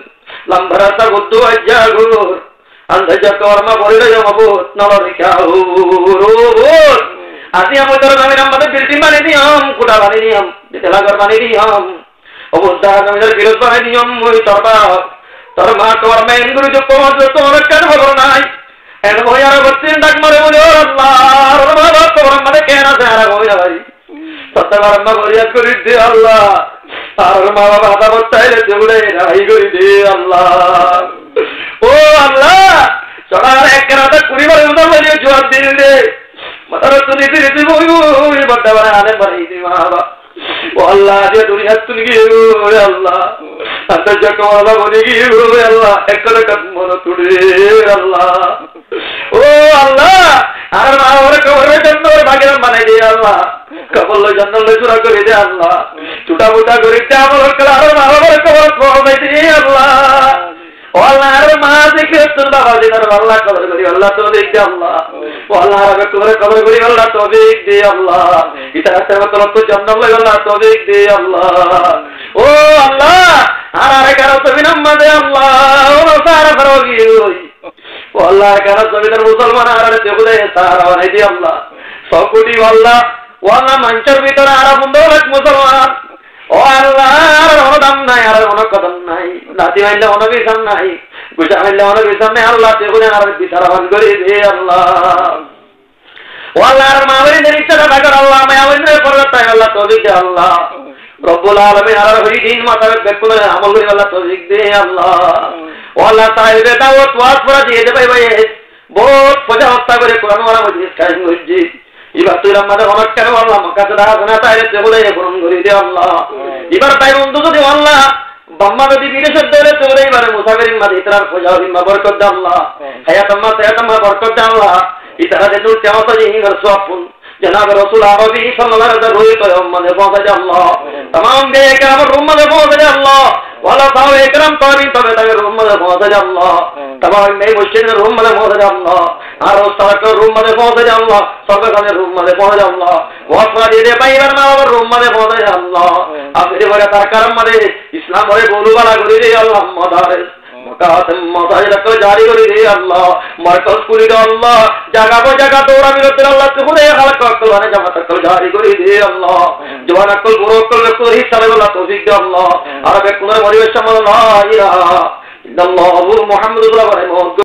lambarata guddu ajjagur anda jatorma borire yamabut nalorikahurur ati amu tor kami namade birti mani diam kuda bani diam ditelagar bani diam obutta kami dar birot bani diam mui torba torma torma enguru jokko jokko kan bogornai en boyara bottin dak mare bole Allah rama torma made kena sara goya bari satagarma goriyat kuridde Allah আর মা বাবা হাতা বত্তাইলে জুড়ে রাই করি দে আল্লাহ ও আল্লাহ সবার এক রাতে কুড়ি বার উদা বলিয়ে জবাব দিন দে মাতার তুলি দিলে তুই বই বই বড় বড় আলেম বানাই দি মা বাবা ও আল্লাহ যে দুনিয়া তুলি গিয়ে ও আল্লাহ আন্তা যখন আল্লাহ বলে গিয়ে ও আল্লাহ এক করে মন তুড়ে আল্লাহ ও আল্লাহ আর মা বাবার কবরে জন্য ভাগের বানাই দে আল্লাহ কবল জন্নল চূড়া করে দে আল্লাহ ছুটা বুটা করে আমল করে আর মা বাবার কবর পড়াই দে আল্লাহ ও আল্লাহ আর মা দেখে তোর বাবা দিনার আল্লাহ কবর করি আল্লাহ তো দেখ দে আল্লাহ ও আল্লাহ আর কবর কবর করি আল্লাহ তো দেখ দে আল্লাহ এটা সেবা করো তো জন্নল আল্লাহ তো দেখ দে আল্লাহ ও আল্লাহ আর আর কারো তো বিনাম দে আল্লাহ ও সারা ফরগি ও আল্লাহ কারো তো বিনার মুসলমান আর দেখ দে সারা বানাই দে আল্লাহ সব কোটি আল্লাহ ও আল্লাহ মঞ্চের ভিতরে আর বন্ধুরা মুসলমান ও আল্লাহ আর কোনো দাম নাই আর কোনো কদম নাই নাতি হইলে কোনো বিছান নাই গুজা হইলে কোনো বিছান নাই আল্লাহ তেগুনে আর বিচারবান করে দে আল্লাহ ও আল্লাহ আর মাওয়ারিদের ইচ্ছাটা থাকার আল্লাহ মাওয়ারিদের পরতায় আল্লাহ তৌফিক দে আল্লাহ রব্বুল আলামিন আর হই দিন মাথায় বেকুলে আমল করে আল্লাহ তৌফিক দে আল্লাহ ও আল্লাহ তাইবে দাওয়াত ওয়াজ পড়া দিয়ে দে ভাই ভাই বহুত পূজা হত্যা করে কোরআন ওয়ালা মজলিস কায়েম হইছে এবার তুই আমাদের অনেক কেন আল্লাহ মক্কাতে দাঁড়াতে না তাই বলে গ্রহণ করে দে আল্লাহ এবার তাই বন্ধু যদি আল্লাহ বাম্মা যদি বিদেশের দৌড়ে চলে এবারে মুসাফিরিন মাঝে ইতরার পূজা হিম্মা বরকত দে আল্লাহ হায়াত আম্মা সায়াত আম্মা বরকত দে আল্লাহ ইতরা যে নূর কেমত জিহির সুআফুন জনাব রাসূল আরবি সাল্লাল্লাহু আলাইহি ওয়াসাল্লাম রহিত উম্মতে পৌঁছে দে আল্লাহ तमाम বে একরাম উম্মতে পৌঁছে দে আল্লাহ ওয়ালা তাও একরাম তাবিন তবে তাদের উম্মতে পৌঁছে দে আল্লাহ तमाम বে মুশরিকের উম্মতে পৌঁছে দে আল্লাহ আর সারাকের উম্মতে পৌঁছে দে আল্লাহ সর্বকালের উম্মতে পৌঁছে দে আল্লাহ ওয়াসরা দিয়ে পাইবার মাওয়ার উম্মতে পৌঁছে দে আল্লাহ আপনি বলে তার কারণ মানে ইসলাম হয়ে বলুবালা করে দে আল্লাহ মাদারিস মুকাদ্দাম মাদারিস জারি করে দে আল্লাহ মার্কাজ করে দে আল্লাহ জায়গা পর জায়গা দৌড়া বিরতে আল্লাহ তুকুরে হালক কল মানে জামাত কল জারি করে দে আল্লাহ জওয়ান কল বুড়ো কল কল হিসাবে আল্লাহ তৌফিক দে আল্লাহ আর বে কোন পরিবেশ সামনে লা ইলাহা ইল্লাল্লাহ মুহাম্মাদুর রাসূলুল্লাহ